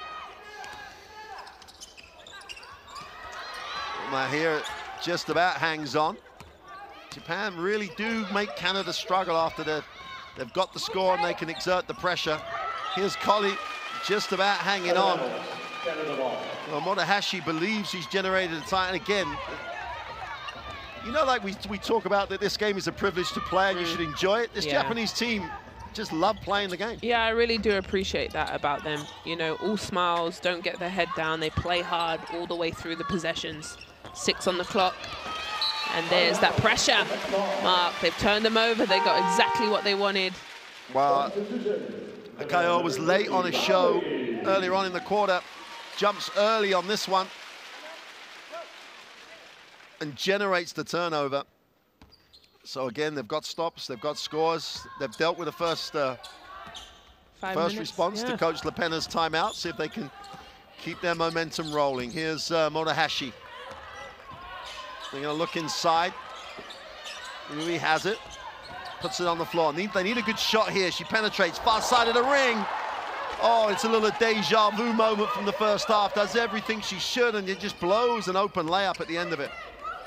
Mahir just about hangs on. Japan really do make Canada struggle after the They've got the score and they can exert the pressure. Here's Colley just about hanging on. Well, Motohashi believes he's generated a time. And again, you know, like we, we talk about that this game is a privilege to play and mm. you should enjoy it. This yeah. Japanese team just love playing the game. Yeah, I really do appreciate that about them. You know, all smiles, don't get their head down. They play hard all the way through the possessions. Six on the clock. And there's that pressure. Mark, they've turned them over. They got exactly what they wanted. Well, Akayo was late on his show earlier on in the quarter. Jumps early on this one. And generates the turnover. So again, they've got stops, they've got scores. They've dealt with the first, uh, first minutes, response yeah. to Coach Lapena's timeout. See if they can keep their momentum rolling. Here's uh, Motohashi. They're going to look inside. Rui has it. Puts it on the floor. Need, they need a good shot here. She penetrates far side of the ring. Oh, it's a little deja vu moment from the first half. Does everything she should, and it just blows an open layup at the end of it.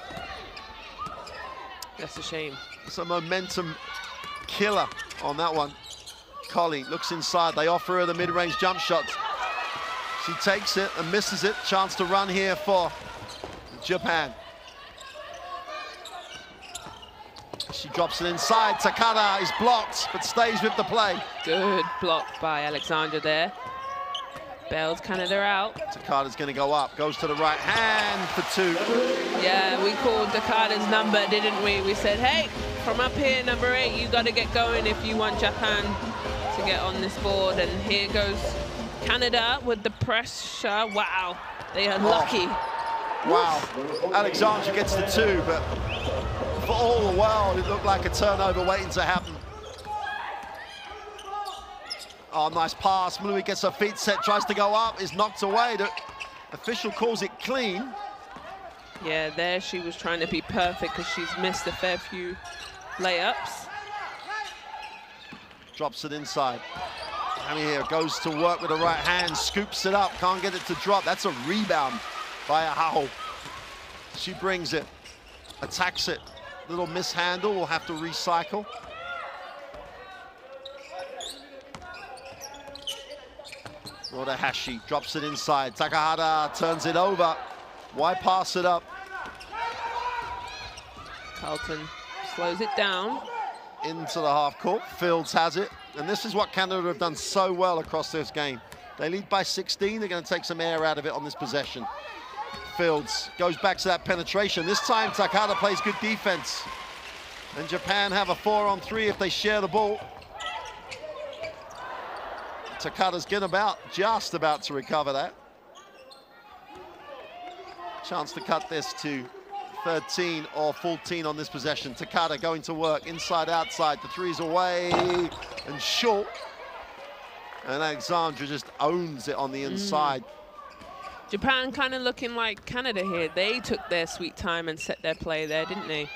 That's a shame. It's a momentum killer on that one. Colley looks inside. They offer her the mid-range jump shot. She takes it and misses it. Chance to run here for Japan. She drops it inside. Takada is blocked, but stays with the play. Good block by Alexandra there. Bails Canada out. Takada's going to go up. Goes to the right hand for two. Yeah, we called Takada's number, didn't we? We said, hey, from up here, number eight, you got to get going if you want Japan to get on this board. And here goes Canada with the pressure. Wow, they are lucky. Wow, Alexandra gets the two, but for all the world, it looked like a turnover waiting to happen. Oh, nice pass. Malui gets her feet set, tries to go up, is knocked away. The official calls it clean. Yeah, there she was trying to be perfect because she's missed a fair few layups. Drops it inside. And here goes to work with the right hand, scoops it up, can't get it to drop. That's a rebound by Ahaho. She brings it, attacks it. Little mishandle, will have to recycle. Motohashi drops it inside. Takahata turns it over. Why pass it up? Carlton slows it down. Into the half court. Fields has it. And this is what Canada have done so well across this game. They lead by sixteen. They're going to take some air out of it on this possession. Fields goes back to that penetration. This time Takada plays good defense. And Japan have a four on three if they share the ball. Takada's getting about, just about to recover that. Chance to cut this to thirteen or fourteen on this possession. Takada going to work, inside, outside. The three's away and short. And Alexandra just owns it on the inside. Mm. Japan kind of looking like Canada here. They took their sweet time and set their play there, didn't they?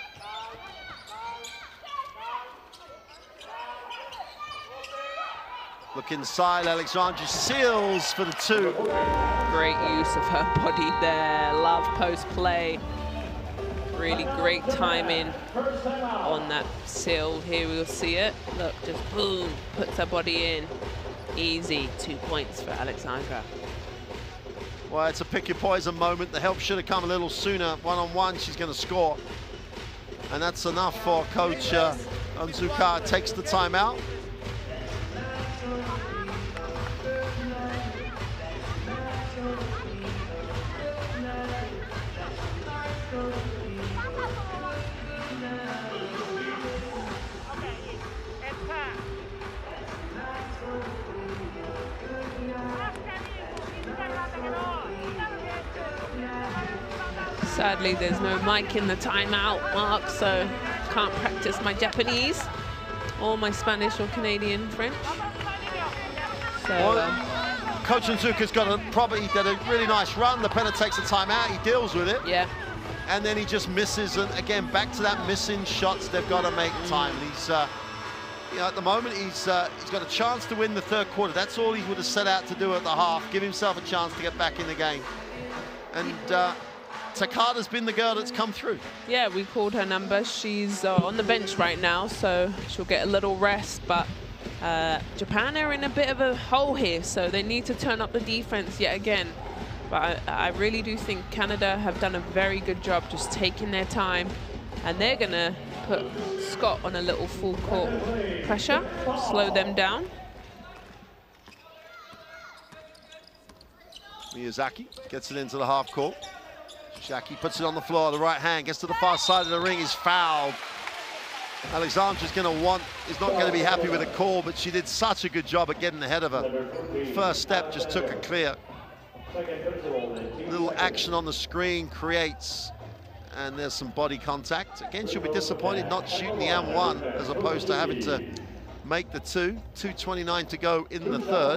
Look inside, Alexandra seals for the two. Great use of her body there. Love post play. Really great timing on that seal. Here we'll see it. Look, just boom, puts her body in. Easy, two points for Alexandra. Well, it's a pick your poison moment. The help should have come a little sooner. One-on-one, she's going to score. And that's enough for Coach uh, Onzuka. Takes the timeout. Sadly, there's no mic in the timeout, Mark, so can't practice my Japanese or my Spanish or Canadian French. So, well, um, Coach Onzuka's got a probably did a really nice run. Lepena takes the timeout, he deals with it. Yeah. And then he just misses, and again, back to that missing shots. They've got to make time. Mm. He's, uh, you know, at the moment, he's uh, he's got a chance to win the third quarter. That's all he would have set out to do at the half. Give himself a chance to get back in the game. And uh, Takada's been the girl that's come through. Yeah, we called her number. She's uh, on the bench right now, so she'll get a little rest. But uh, Japan are in a bit of a hole here, so they need to turn up the defense yet again. But I, I really do think Canada have done a very good job just taking their time, and they're going to put Scott on a little full court pressure, slow them down. Miyazaki gets it into the half court. Shaki puts it on the floor, the right hand, gets to the far side of the ring, is fouled. Alexandra's going to want, is not going to be happy with the call, but she did such a good job at getting ahead of her. First step just took her clear. Little action on the screen creates, and there's some body contact. Again, she'll be disappointed not shooting the and one as opposed to having to make the two. two twenty-nine to go in the third.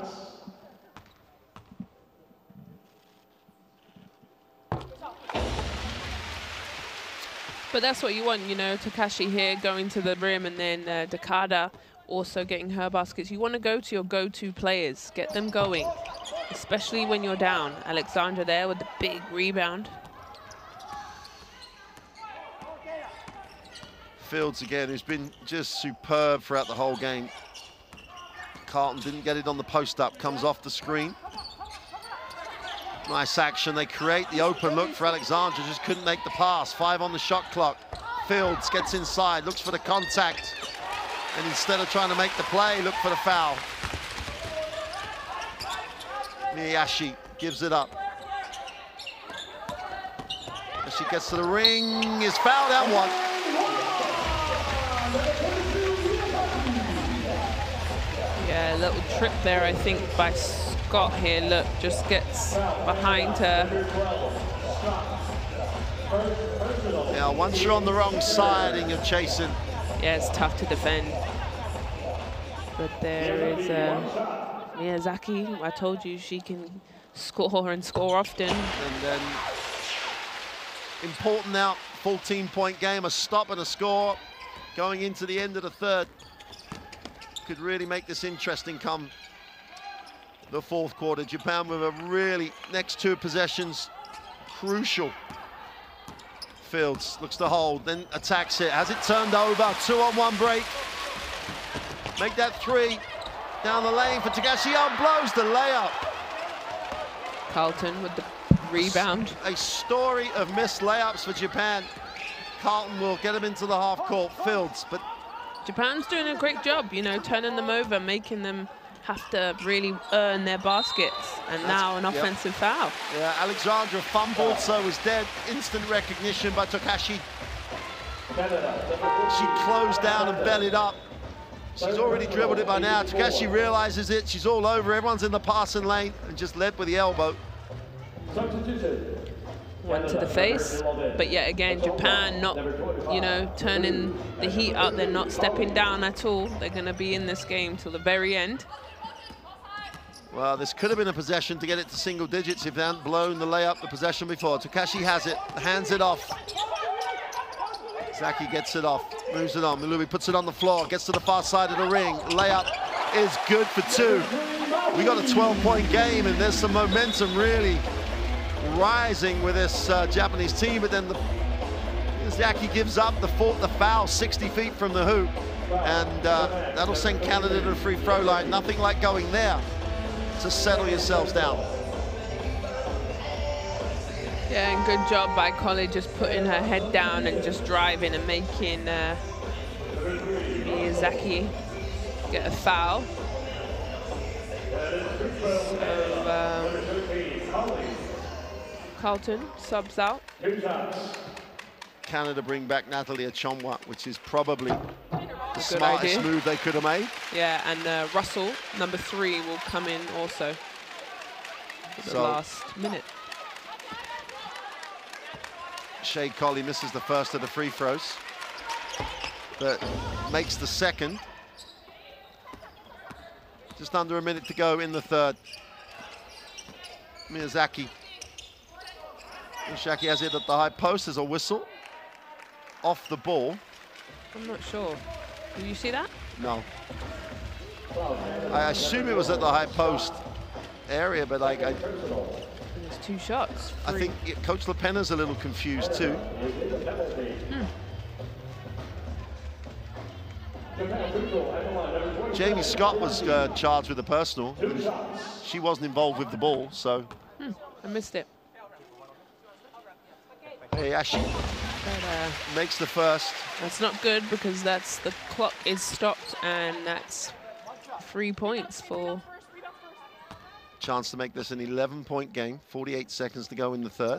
But that's what you want, you know, Takashi here going to the rim, and then uh, Takada also getting her baskets. You want to go to your go-to players, get them going, especially when you're down. Alexandra there with the big rebound. Fields again, who's been just superb throughout the whole game. Carlton didn't get it on the post-up, comes off the screen. Nice action, they create the open look for Alexandra, just couldn't make the pass. Five on the shot clock. Fields gets inside, looks for the contact, and instead of trying to make the play, look for the foul. Miyashi gives it up. As she gets to the ring, is fouled out one. Yeah, a little trip there, I think, by Scott here. Look, just gets behind her. Yeah, once you're on the wrong side and you're chasing. Yeah, it's tough to defend. But there is uh, Miyazaki. I told you she can score and score often. And then, important now, fourteen point game, a stop and a score going into the end of the third. Could really make this interesting come the fourth quarter. Japan with a really, next two possessions, crucial. Fields looks to hold, then attacks it. Has it turned over? Two on one break. Make that three. Down the lane for Takashi. Blows the layup. Carlton with the rebound. A story of missed layups for Japan. Carlton will get them into the half court. Fields, but Japan's doing a great job, you know, turning them over, making them have to really earn their baskets. And That's, now an offensive yep. foul. Yeah, Alexandra fumbled, so was dead. Instant recognition by Takashi. She closed down and bellied up. She's already dribbled it by now. Takashi realizes it. She's all over. Everyone's in the passing lane and just led with the elbow. One to the face, but yet again, Japan not, you know, turning the heat up. They're not stepping down at all. They're going to be in this game till the very end. Well, this could have been a possession to get it to single digits if they hadn't blown the layup the possession before. Takashi has it, hands it off. Zaki gets it off, moves it on. Malumi puts it on the floor, gets to the far side of the ring. Layup is good for two. We got a twelve point game, and there's some momentum really rising with this uh, Japanese team, but then the Zaki gives up the, fourth, the foul sixty feet from the hoop, and uh, that'll send Canada to the free throw line. Nothing like going there to settle yourselves down. Yeah, and good job by Colley just putting her head down and just driving and making uh, Miyazaki get a foul. So, um, Carlton subs out. Canada bring back Natalie Achonwa, which is probably the Good smartest idea. move they could have made. Yeah, and uh, Russell, number three, will come in also for the So, last minute. Shea Colley misses the first of the free throws, but makes the second. Just under a minute to go in the third. Miyazaki. Miyazaki has it at the high post. There's a whistle off the ball. I'm not sure. Did you see that? No. I assume it was at the high post area, but like I. There's two shots. I Three. think yeah, Coach LaPena's a little confused too. Hmm. Jamie Scott was uh, charged with a personal. She wasn't involved with the ball, so. Hmm. I missed it. Hey, Ashley But, uh, makes the first. that's not good because that's the clock is stopped and that's three points for. Chance to make this an eleven point game. forty-eight seconds to go in the third.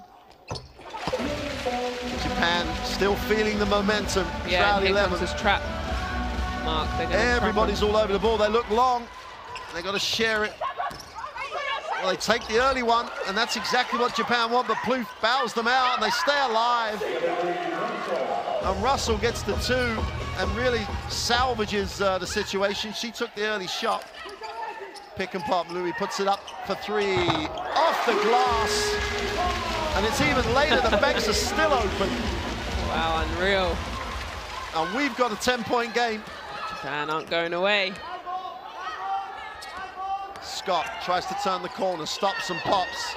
Japan still feeling the momentum. Yeah, Crowd here eleven. comes this trap. Mark, they're gonna Everybody's trap all over the ball. They look long. They got to share it. Well, they take the early one, and that's exactly what Japan want, but Plouffe bows them out, and they stay alive. And Russell gets the two and really salvages uh, the situation. She took the early shot. Pick and pop. Louis puts it up for three. Off the glass. And it's even later. The banks are still open. Wow, unreal. And we've got a ten point game. Japan aren't going away. Scott tries to turn the corner, stops and pops.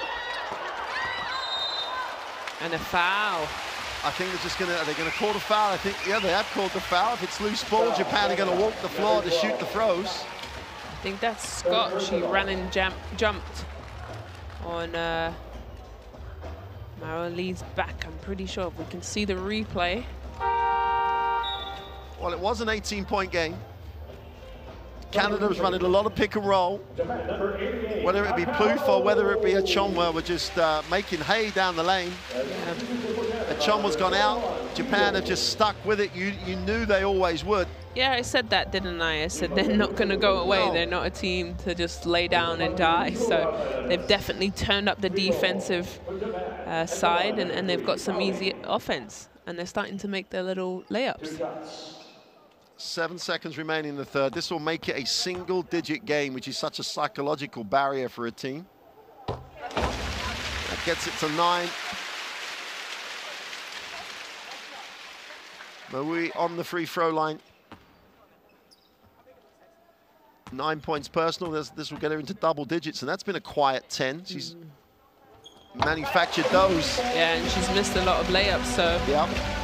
And a foul. I think they're just gonna, are they gonna call the foul? I think, yeah, they have called the foul. If it's loose ball, Japan are gonna walk the floor to shoot the throws. I think that's Scott. She ran and jump, jumped on uh, Mara Lee's back. I'm pretty sure if we can see the replay. Well, it was an eighteen point game. Canada was running a lot of pick and roll. Whether it be Plouffe or whether it be Achonwa, were just uh, making hay down the lane. Achonwa's gone out. Japan have just stuck with it. You, you knew they always would. Yeah, I said that, didn't I? I said they're not going to go away. No. They're not a team to just lay down and die. So they've definitely turned up the defensive uh, side, and, and they've got some easy offense. And they're starting to make their little layups. Seven seconds remaining in the third. This will make it a single-digit game, which is such a psychological barrier for a team. That gets it to nine. Maui on the free throw line. Nine points personal. This, this will get her into double digits, and that's been a quiet ten. She's mm. manufactured those. Yeah, and she's missed a lot of layups, so. Yep.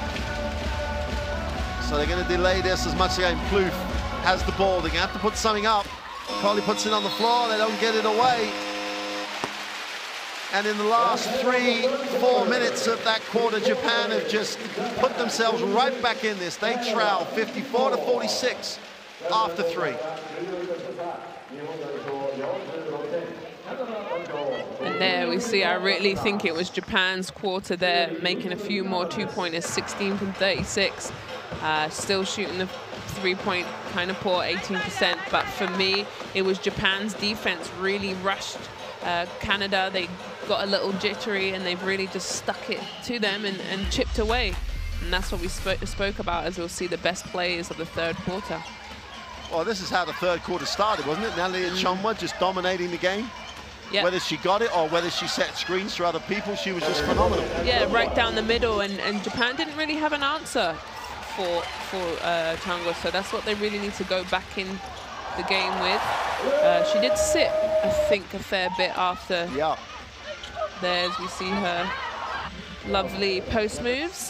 So they're going to delay this as much as they can. Plouffe has the ball. They're going to have to put something up. Coley puts it on the floor. They don't get it away. And in the last three, four minutes of that quarter, Japan have just put themselves right back in this. They trail fifty-four to forty-six after three. And there we see, I really think it was Japan's quarter there, making a few more two-pointers, sixteen from thirty-six. Uh, still shooting the three-point kind of poor, eighteen percent. But for me, it was Japan's defense really rushed uh, Canada. They got a little jittery, and they've really just stuck it to them and, and chipped away. And that's what we spoke, spoke about, as we'll see the best players of the third quarter. Well, this is how the third quarter started, wasn't it? Nelly Achonwa just dominating the game. Yep. Whether she got it or whether she set screens for other people, she was just phenomenal. Yeah, right down the middle, and, and Japan didn't really have an answer for for uh, Changwa, so that's what they really need to go back in the game with. Uh, she did sit, I think, a fair bit after. Yeah. There's, we see her lovely post moves.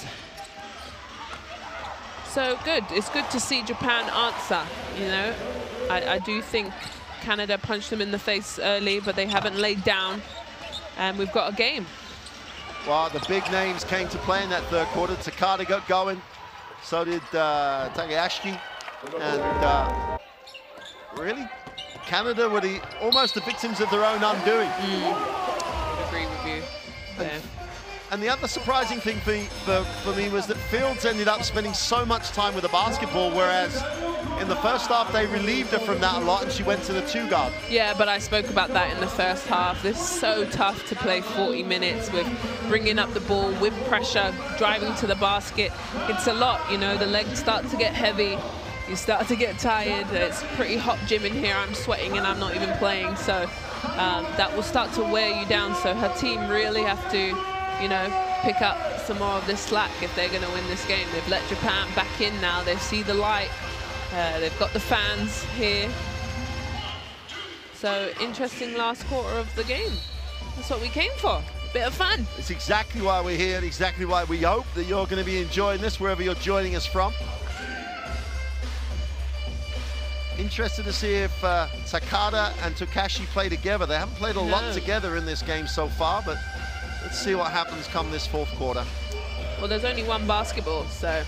So good, it's good to see Japan answer, you know. I, I do think Canada punched them in the face early, but they haven't laid down, and we've got a game. Well, the big names came to play in that third quarter. Takada got going, so did uh, Takahashi, and uh, really, Canada were the, almost the victims of their own undoing. Mm. I agree with you there. And, and the other surprising thing for, for, for me was that Fields ended up spending so much time with the basketball, whereas in the first half they relieved her from that a lot and she went to the two guard. Yeah, but I spoke about that in the first half. It's so tough to play forty minutes with bringing up the ball, with pressure, driving to the basket. It's a lot, you know, the legs start to get heavy. You start to get tired. It's a pretty hot gym in here. I'm sweating and I'm not even playing. So um, that will start to wear you down. So her team really have to, you know, pick up some more of this slack if they're going to win this game. They've let Japan back in now. They see the light. Uh, they've got the fans here. So interesting last quarter of the game. That's what we came for. bit of fun. It's exactly why we're here, exactly why we hope that you're going to be enjoying this wherever you're joining us from. Interested to see if uh, Takada and Tokashi play together. They haven't played a no. lot together in this game so far, but let's see what happens come this fourth quarter. Well, there's only one basketball, so.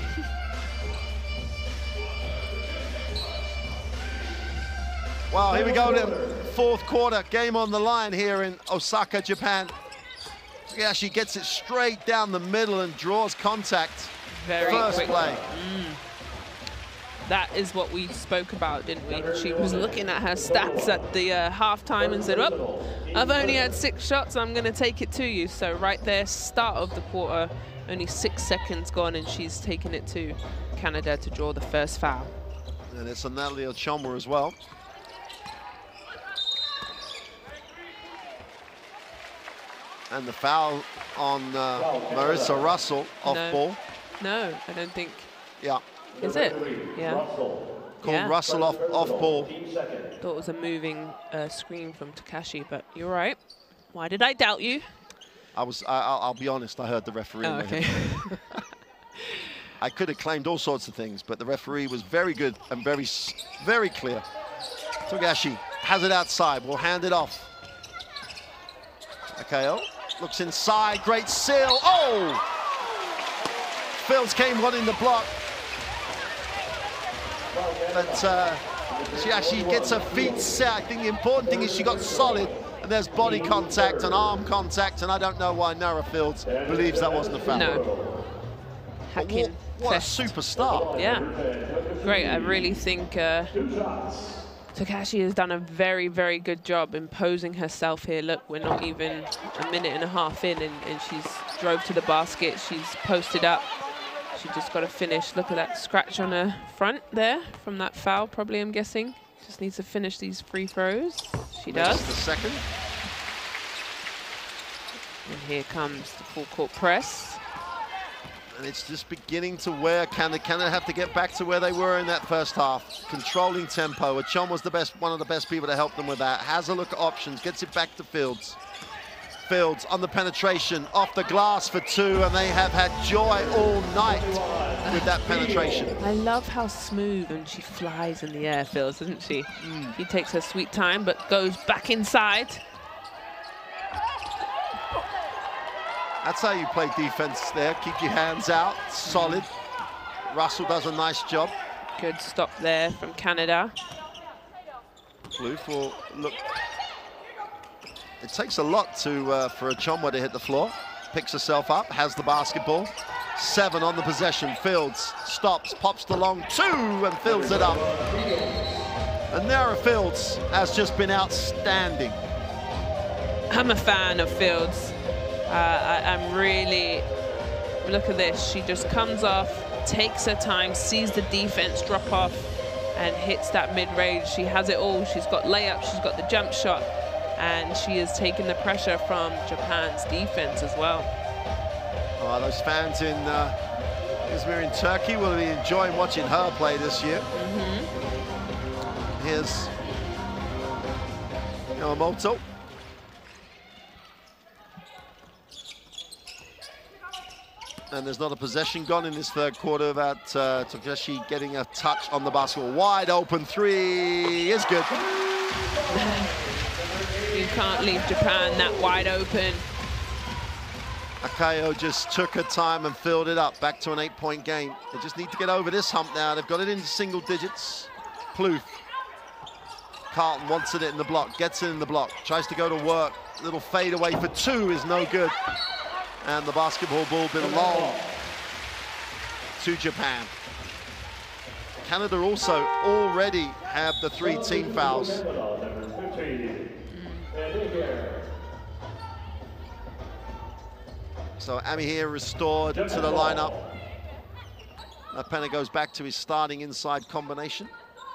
Wow, here we go, the fourth quarter. Game on the line here in Osaka, Japan. Tokashi gets it straight down the middle and draws contact. Very First quick. play. Mm. That is what we spoke about, didn't we? She was looking at her stats at the uh, halftime and said, oh, I've only had six shots, I'm going to take it to you. So right there, start of the quarter, only six seconds gone, and she's taken it to Canada to draw the first foul. And it's on Natalie Ochonwa as well. And the foul on uh, Marissa Russell, off no. ball. No, I don't think. Yeah. Is it? Yeah. Called yeah. Russell off, off ball. Thought it was a moving uh, screen from Tokashi, but you're right. Why did I doubt you? I was, I, I'll, I'll be honest, I heard the referee. Oh, okay. I could have claimed all sorts of things, but the referee was very good and very, very clear. Tokashi has it outside, will hand it off. Akao looks inside, great seal. Oh! Fields came one in the block. But uh, she actually gets her feet set. I think the important thing is she got solid, and there's body contact and arm contact, and I don't know why Nara Fields believes that wasn't a foul. No. Hacking. What, what a superstar. Yeah. Great. I really think uh, Tokashi has done a very, very good job imposing herself here. Look, we're not even a minute and a half in, and, and she's drove to the basket. She's posted up. She just got to finish. Look at that scratch on her front there from that foul, probably, I'm guessing. Just needs to finish these free throws. She does. Just the second. And here comes the full court press. And it's just beginning to wear. Canada, Canada have to get back to where they were in that first half. Controlling tempo. Achon was the best, one of the best people to help them with that. Has a look at options, gets it back to Fields. Fields on the penetration, off the glass for two, and they have had joy all night with that penetration. I love how smooth and she flies in the air, Fields, doesn't she? Mm. She takes her sweet time, but goes back inside. That's how you play defense there. Keep your hands out, solid. Russell does a nice job. Good stop there from Canada. Plouffe will look. It takes a lot to uh, for Ochonwa to hit the floor. Picks herself up, has the basketball. Seven on the possession. Fields stops, pops the long two, and fills it up. And Nara Fields has just been outstanding. I'm a fan of Fields. Uh, I, I'm really, look at this. She just comes off, takes her time, sees the defense drop off, and hits that mid-range. She has it all. She's got layup, she's got the jump shot, and she is taking the pressure from Japan's defense as well. Oh, those fans in uh, Izmir in Turkey will be enjoying watching her play this year. Mm-hmm. Here's Yamamoto. And there's not a possession gone in this third quarter without uh, Tokashi getting a touch on the basketball. Wide open three is good. You can't leave Japan that wide open. Akao just took her time and filled it up. Back to an eight-point game. They just need to get over this hump now. They've got it into single digits. Plouffe. Carlton wants it in the block, gets it in the block, tries to go to work. Little fade away for two is no good. And the basketball ball belong to Japan. Canada also already have the three team fouls. So Amihere restored to the lineup. Lapena goes back to his starting inside combination.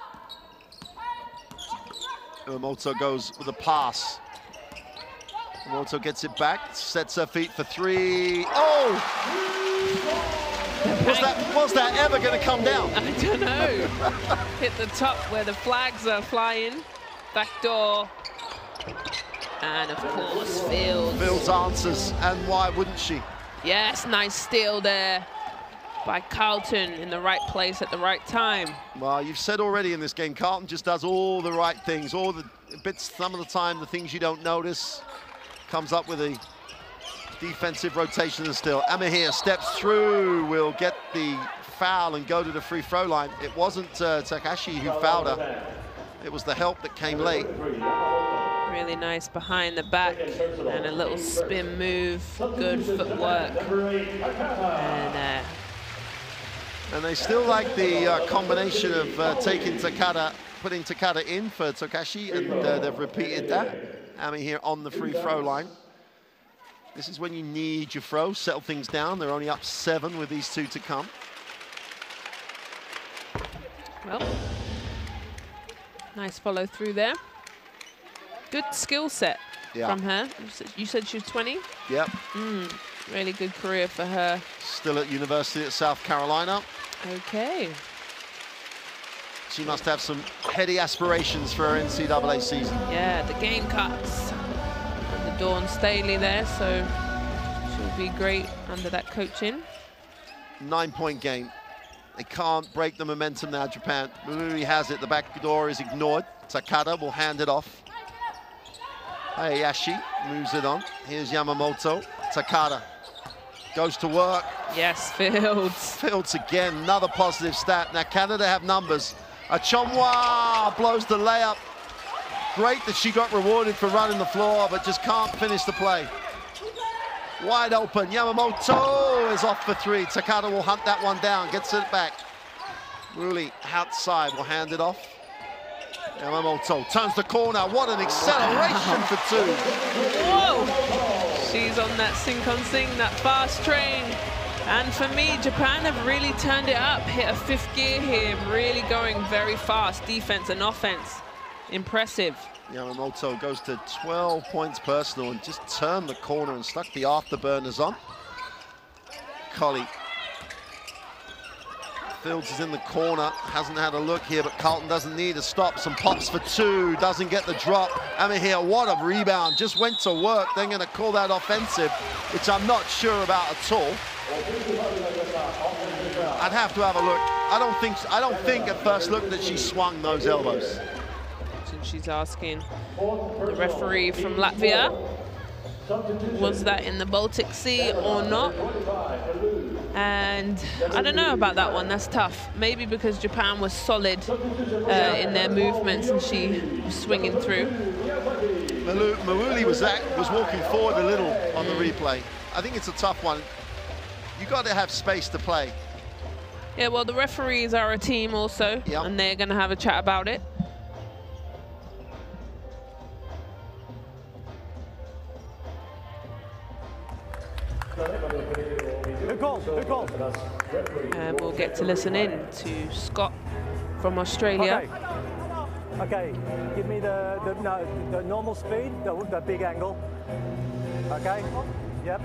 Uemoto goes with a pass. Uemoto gets it back, sets her feet for three. Oh! Was that, was that ever going to come down? I don't know. Hit the top where the flags are flying. Back door. And of course, Fields. Fields answers, and why wouldn't she? Yes, nice steal there by Carlton in the right place at the right time. Well, you've said already in this game, Carlton just does all the right things, all the bits, some of the time, the things you don't notice. Comes up with a defensive rotation and still. Amahir steps through, will get the foul and go to the free throw line. It wasn't uh, Takashi who fouled her. It was the help that came late. Really nice behind the back and a little spin move, good footwork. And uh, And they still like the uh, combination of uh, taking Takada, putting Takada in for Tokashi, and uh, they've repeated that. Ami here on the free throw line. This is when you need your throw, settle things down. They're only up seven with these two to come. well, nice follow through there. Good skill set Yeah. from her. You said, you said she was twenty? Yep. Mm, really good career for her. Still at University at South Carolina. Okay. She must have some heady aspirations for her N C double A season. Yeah, the Gamecocks. And the Dawn Staley there, so she'll be great under that coaching. Nine-point game. They can't break the momentum now, Japan. Muluri has it. The back door is ignored. Takada will hand it off. Hayashi moves it on. Here's Yamamoto. Takada goes to work. Yes, Fields. Fields again, another positive stat. Now Canada have numbers. Achonwa blows the layup. Great that she got rewarded for running the floor, but just can't finish the play. Wide open, Yamamoto is off for three. Takada will hunt that one down, gets it back. Ruli outside will hand it off. Yamamoto turns the corner. What an acceleration for two. Whoa! She's on that sink on sing, that fast train. And for me, Japan have really turned it up, hit a fifth gear here, really going very fast, defense and offense. Impressive. Yamamoto goes to twelve points personal and just turned the corner and stuck the afterburners on. Colley. Fields is in the corner, hasn't had a look here, but Carlton doesn't need a stop. Some pops for two, doesn't get the drop. Amahir, what a rebound, just went to work. They're gonna call that offensive, which I'm not sure about at all. I'd have to have a look. I don't think, I don't think at first look that she swung those elbows. She's asking the referee from Latvia, was that in the Baltic Sea or not? And I don't know about that one, that's tough. Maybe because Japan was solid uh, in their movements and she was swinging through. Mawuli was, that, was walking forward a little on the replay. I think it's a tough one. You got to have space to play. Yeah, well, the referees are a team also, yep. and they're going to have a chat about it. Good call, good call. And we'll get to listen in to Scott from Australia. Okay, okay. Give me the, the, no, the normal speed, the, the big angle. Okay, yep.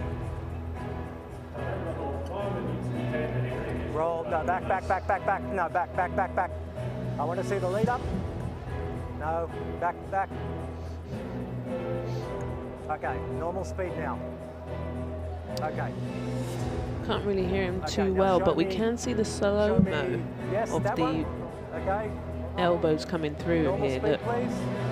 Roll, no, back, back, back, back, back. No, back, back, back, back. I want to see the lead up. No, back, back. Okay, normal speed now. Okay. Can't really hear him Okay, too now well, show but we me- can see the show me- slow-mo yes, of that the one. Okay. elbows coming through Normal here. speed, Look. please.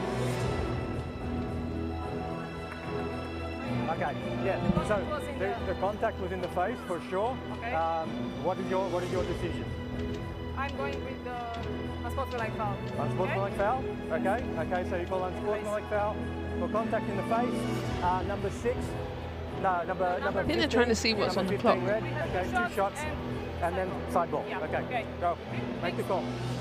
Okay, yeah. So the, the contact was in the face for sure. Okay. Um, what is your what is your decision? I'm going with the unsportsmanlike foul. Unsportsmanlike foul. Okay. Okay. So you call unsportsmanlike foul for contact in the face. Uh, number six. No, number number. I think they're fifteen, trying to see what's number on the clock. fifteen red. Okay, two shots, and then side ball. Yeah, Okay. okay. Go. Make the call.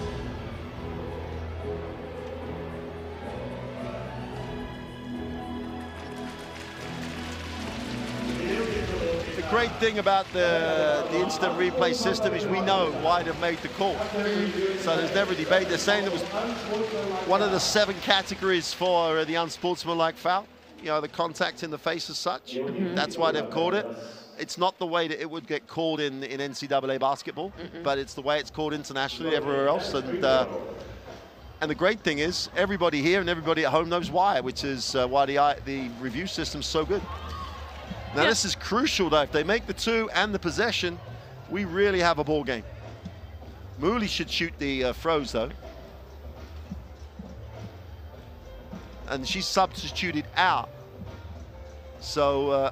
The great thing about the, the instant replay system is we know why they've made the call. So there's never debate. They're saying it was one of the seven categories for the unsportsmanlike foul. You know, the contact in the face as such. Mm-hmm. That's why they've called it. It's not the way that it would get called in, in N C double A basketball, mm-hmm. but it's the way it's called internationally everywhere else. And uh, And the great thing is, everybody here and everybody at home knows why, which is uh, why the, uh, the review system's so good. Now, yeah. this is crucial, though. If they make the two and the possession, we really have a ball game. Mooley should shoot the uh, throws, though. And she's substituted out. So uh,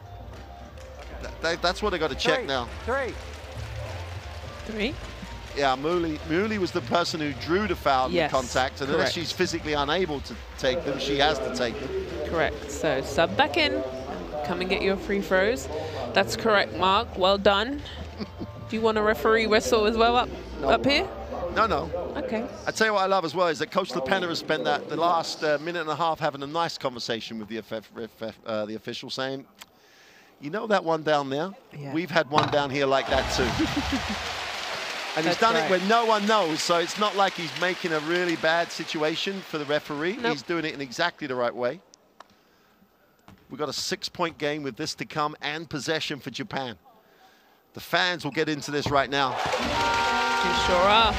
th that's what I got to check Three. now. Three. Three. Yeah, Mooley, Mooley was the person who drew the foul Yes, in contact, and unless correct. she's physically unable to take them, she has to take them. Correct. So sub back in. Come and get your free throws. That's correct, Mark. Well done. Do you want a referee whistle as well up No. up here? No, no. Okay. I tell you what I love as well is that Coach LaPena has spent that the last uh, minute and a half having a nice conversation with the, uh, the official, saying, you know that one down there? Yeah. We've had one down here like that too. And he's That's done right. it when no one knows, so it's not like he's making a really bad situation for the referee. Nope. He's doing it in exactly the right way. We've got a six-point game with this to come and possession for Japan. The fans will get into this right now. You sure are.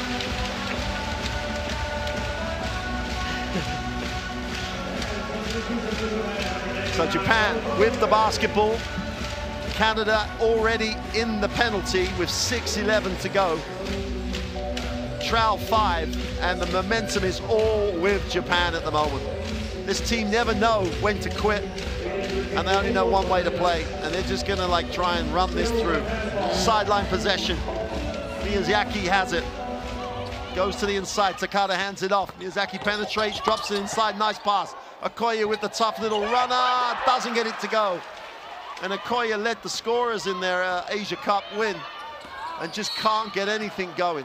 So Japan with the basketball. Canada already in the penalty with six eleven to go. Trail five, and the momentum is all with Japan at the moment. This team never know when to quit, and they only know one way to play, and they're just gonna like try and run this through. Sideline possession. Miyazaki has it. Goes to the inside, Takada hands it off. Miyazaki penetrates, drops it inside, nice pass. Okoye with the tough little runner, doesn't get it to go. And Okoye led the scorers in their uh, Asia Cup win and just can't get anything going.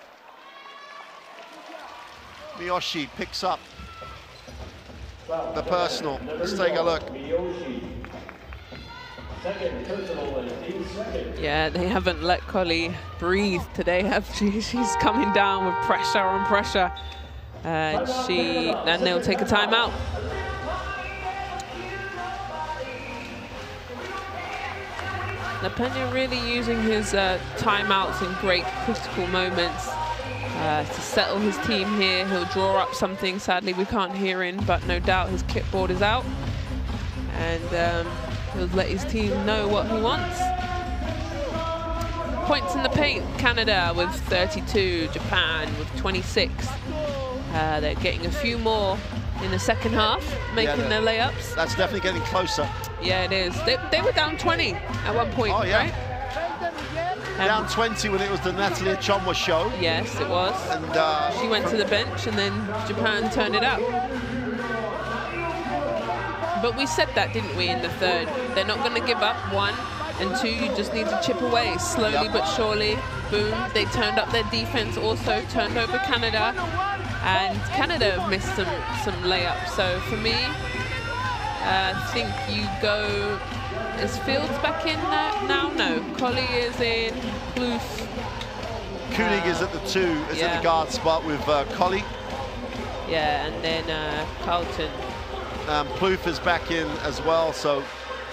Miyoshi picks up the personal. Let's take a look. Yeah, they haven't let Collie breathe today, have she? She's coming down with pressure on pressure. And she, and they'll take a timeout. LaPena really using his uh, timeouts in great critical moments uh, to settle his team here. He'll draw up something. Sadly, we can't hear him, but no doubt his clipboard is out. And um, he'll let his team know what he wants. Points in the paint, Canada with thirty-two, Japan with twenty-six. Uh, they're getting a few more in the second half, making Yeah, their layups. That's definitely getting closer. Yeah, it is. They, they were down twenty at one point, Oh, yeah. right? Down Um, twenty when it was the Natalia Chonwa show. Yes, it was. And uh, She went to the bench and then Japan turned it up. But we said that, didn't we, in the third? They're not going to give up, one. And two, you just need to chip away, slowly Yep. but surely. Boom, they turned up their defense also, turned over Canada. And Canada missed some, some layups. So for me, uh, I think you go, is Fields back in now? now? No, Collie is in, Plouffe. Koenig Uh, is at the two, is yeah. at the guard spot with uh, Collie. Yeah, and then uh, Carlton. Um, Plouffe is back in as well, so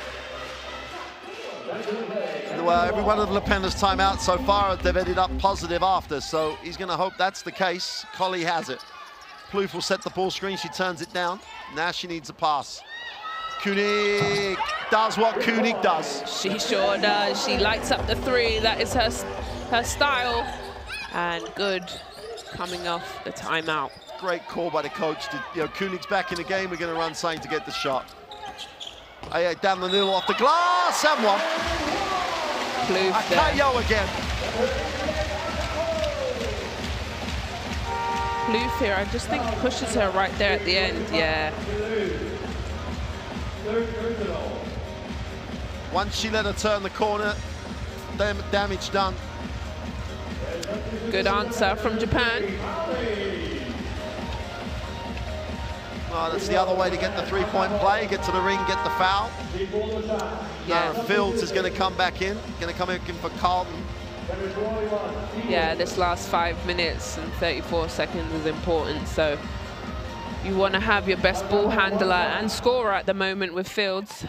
well, every one of LaPena's timeouts so far, they've ended up positive after, so he's going to hope that's the case. Collie has it. Plouffe will set the ball screen, she turns it down. Now she needs a pass. Koenig does what Koenig does. She sure does. She lights up the three. That is her, her style. And good coming off the timeout. Great call by the coach. To, you know, Koenig's back in the game. We're going to run something to get the shot. Oh, yeah, down the middle off the glass and one. Plouffe there. Akayo again. Plouffe here, I just think pushes her right there at the end. Yeah. Once she let her turn the corner, dam damage done. Good answer from Japan. Oh, that's the other way to get the three-point play, get to the ring, get the foul. Yeah. Nara Fields is going to come back in, going to come in for Carlton. Yeah, this last five minutes and thirty-four seconds is important. So you want to have your best ball handler and scorer at the moment with Fields.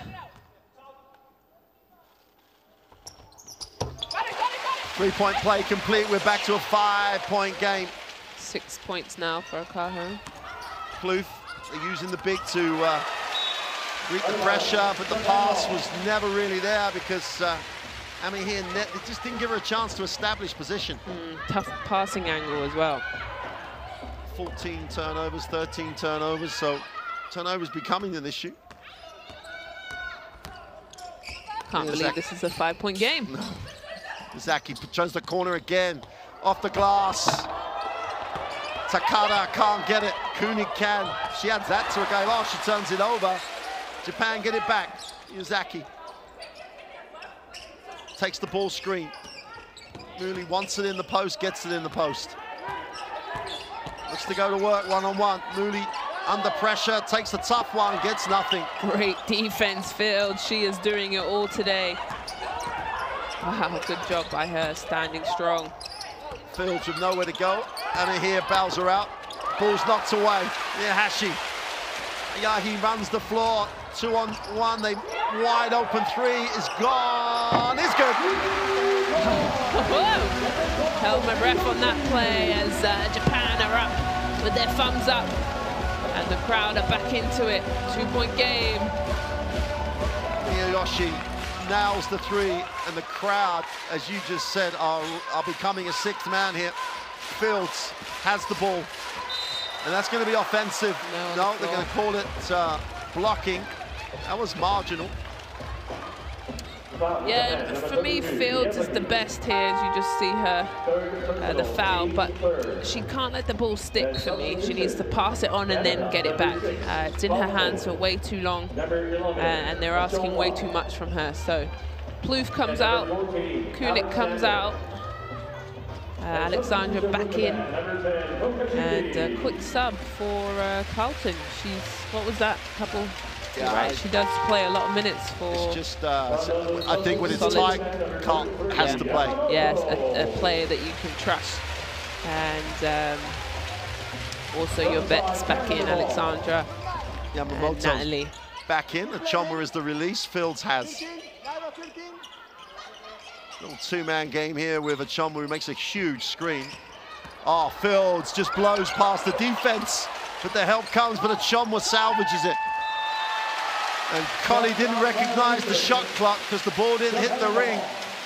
Three-point play complete. We're back to a five-point game. Six points now for Akaho. Plouffe are using the big to uh, read the pressure, but the pass was never really there because uh, I mean, here net, it just didn't give her a chance to establish position. Mm, tough passing angle as well. fourteen turnovers, thirteen turnovers, so turnovers becoming an issue. Can't Yeah, believe Zach. this is a five-point game. No. Zaki turns the corner again, off the glass. Takada can't get it, Kunig can. She adds that to a game. Oh, she turns it over. Japan get it back. Yuzaki takes the ball screen. Mooley wants it in the post, gets it in the post. Looks to go to work one-on-one. Mooley under pressure, takes the tough one, gets nothing. Great defense, Field. She is doing it all today. Wow, good job by her, standing strong. Fields with nowhere to go. And here bows her out. Ball's knocked away. Yahashi. Yahi runs the floor. Two on one. They wide open three is gone. It's good. Whoa. Held my breath on that play as uh, Japan are up with their thumbs up. And the crowd are back into it. Two-point game. Miyoshi nails the three, and the crowd, as you just said, are, are becoming a sixth man here. Fields has the ball, and that's going to be offensive. No, no the they're going to call it uh, blocking. That was marginal. Yeah, for me, Fields is the best here, as you just see her, uh, the foul, but she can't let the ball stick for me. She needs to pass it on and then get it back. Uh, it's in her hands for way too long, uh, and they're asking way too much from her. So Plouffe comes out, Kunig comes out, uh, Alexandra back in, and a quick sub for uh, Carlton. She's, what was that, couple? Yeah, right, she does play a lot of minutes for. It's just, uh, I think when it's solid. tight, Carl has yeah. to play. Yes, a, a player that you can trust. And um, also your vets back in, Alexandra and Yamamoto Natalie. back in. Achonwa is the release. Fields has. Little two-man game here with Achonwa, who makes a huge screen. Oh, Fields just blows past the defense, but the help comes, but Achonwa salvages it. And Collie didn't recognize the shot clock because the ball didn't hit the ring.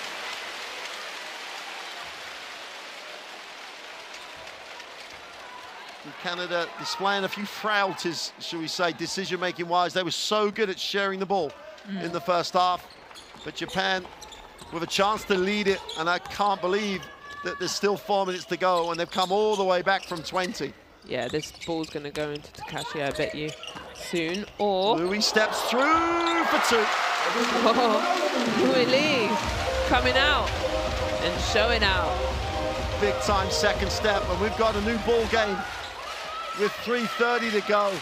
And Canada displaying a few frailties, shall we say, decision-making wise. They were so good at sharing the ball mm. in the first half. But Japan with a chance to lead it, and I can't believe that there's still four minutes to go and they've come all the way back from twenty. Yeah, this ball's going to go into Takashi, I bet you, soon. Or Louis steps through for two. Oh, Louis Lee coming out and showing out. Big time second step, and we've got a new ball game with three thirty to go.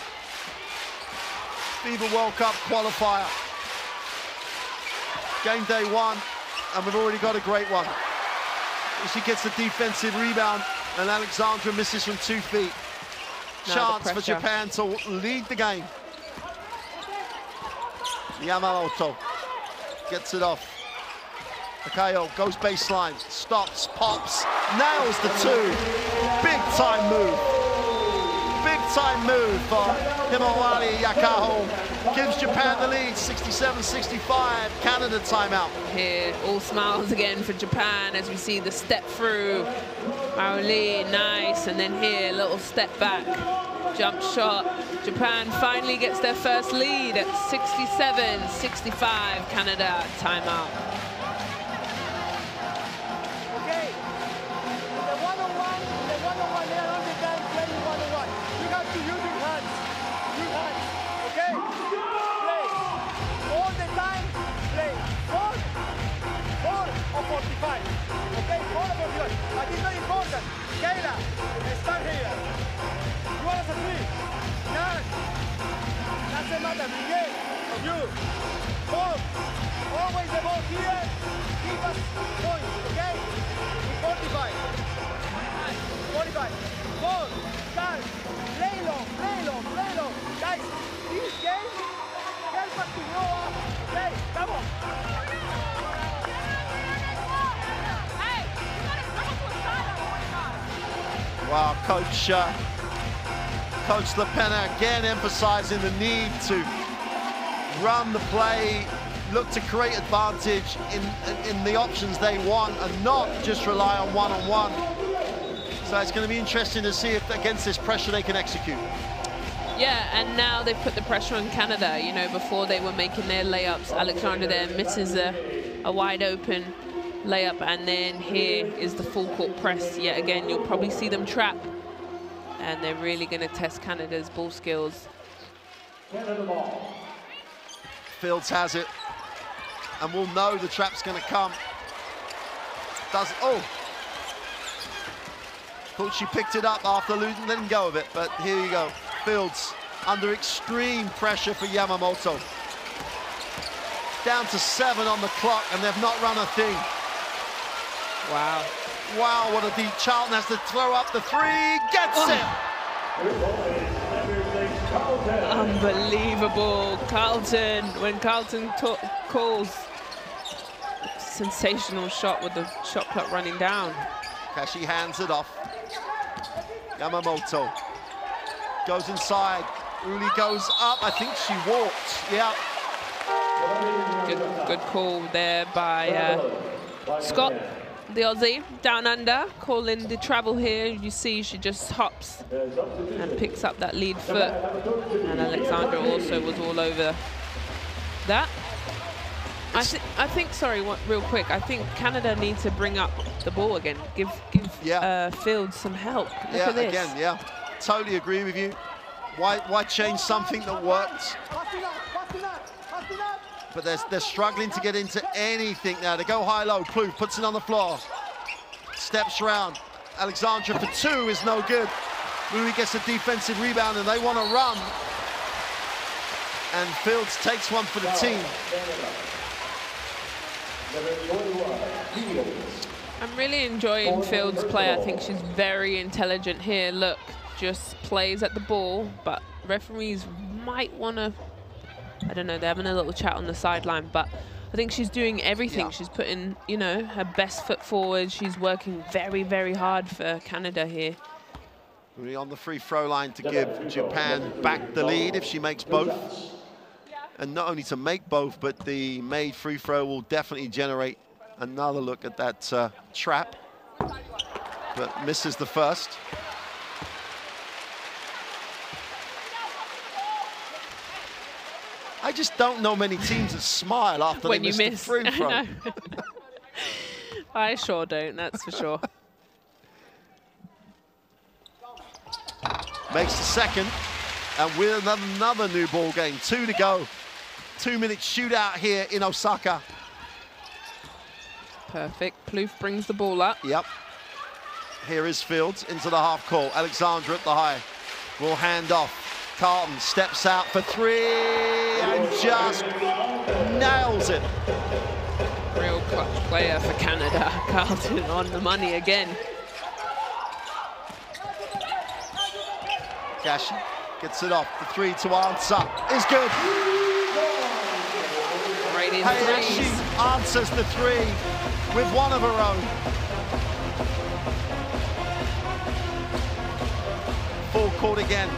FIBA World Cup qualifier. Game day one, and we've already got a great one. She gets a defensive rebound, and Alexandra misses from two feet. Now Chance for Japan to lead the game. Yamamoto gets it off. Akayo goes baseline, stops, pops, nails the two. Big time move. Big time move for Himawari Yakaho. Gives Japan the lead, sixty-seven sixty-five. Canada timeout. Here, all smiles again for Japan as we see the step through. Maoli, nice, and then here, little step back, jump shot. Japan finally gets their first lead at sixty-seven sixty-five. Canada timeout. Okay, the one-on-one, the one-on-one, they are all the time playing one-on-one. You have to use your hands, your hands, okay? Play, all the time, play, four, four or forty-five, okay? Four or forty-five, but it's very important. Kayla, start here. You want us a three, nine, doesn't matter, Miguel, or you, four, always the ball here, give us points, okay? forty-five. forty-five. Four. Guys, play long, play long, play long. Guys, this game help us to grow up. Okay, come on. Hey, you gotta come to a side or Wow, Coach, uh, Coach LaPenna again emphasizing the need to run the play, look to create advantage in, in, in the options they want and not just rely on one-on-one. So it's going to be interesting to see if against this pressure they can execute. Yeah, and now they've put the pressure on Canada. You know, before they were making their layups. Alexandra there misses a, a wide open layup, and then here is the full court press. Yet again, you'll probably see them trap, and they're really going to test Canada's ball skills. Fields has it, and we'll know the trap's going to come. Does oh. Thought she picked it up after losing, letting go of it, but here you go. Fields under extreme pressure for Yamamoto. Down to seven on the clock, and they've not run a thing. Wow. Wow, what a deep. Charlton has to throw up the three, gets oh. it! Unbelievable. Carlton, when Carlton calls, sensational shot with the shot clock running down. Kashi hands it off. Yamamoto goes inside. Uli goes up. I think she walked. Yeah. Good, good call there by uh, Scott, the Aussie, down under, calling the travel here. You see she just hops and picks up that lead foot. And Alexandra also was all over that. I, th I think, sorry, what, real quick, I think Canada needs to bring up the ball again. Give give yeah. uh, Fields some help. Look yeah, at this. again, yeah. Totally agree with you. Why, why change something that worked? But they're, they're struggling to get into anything now. They go high-low. Plouffe puts it on the floor. Steps round. Alexandra for two is no good. Louis gets a defensive rebound, and they want to run. And Fields takes one for the team. I'm really enjoying Fields' play. I think she's very intelligent here. Look, just plays at the ball, but referees might want to, I don't know, they're having a little chat on the sideline, but I think she's doing everything. Yeah. She's putting, you know, her best foot forward. She's working very, very hard for Canada here. Really on the free throw line to give Japan back the lead if she makes both. And not only to make both, but the made free throw will definitely generate another look at that uh, trap. But misses the first. I just don't know many teams that smile after when they you miss miss the free throw. I, I sure don't, that's for sure. Makes the second, and with another, another new ball game. Two to go. Two-minute shootout here in Osaka. Perfect. Plouffe brings the ball up. Yep. Here is Fields into the half court. Alexandra at the high. Will hand off. Carlton steps out for three and just nails it. Real clutch player for Canada. Carlton on the money again. Kashi gets it off. The three to answer is good. Right in Hayashi answers the three with one of her own. Full court again.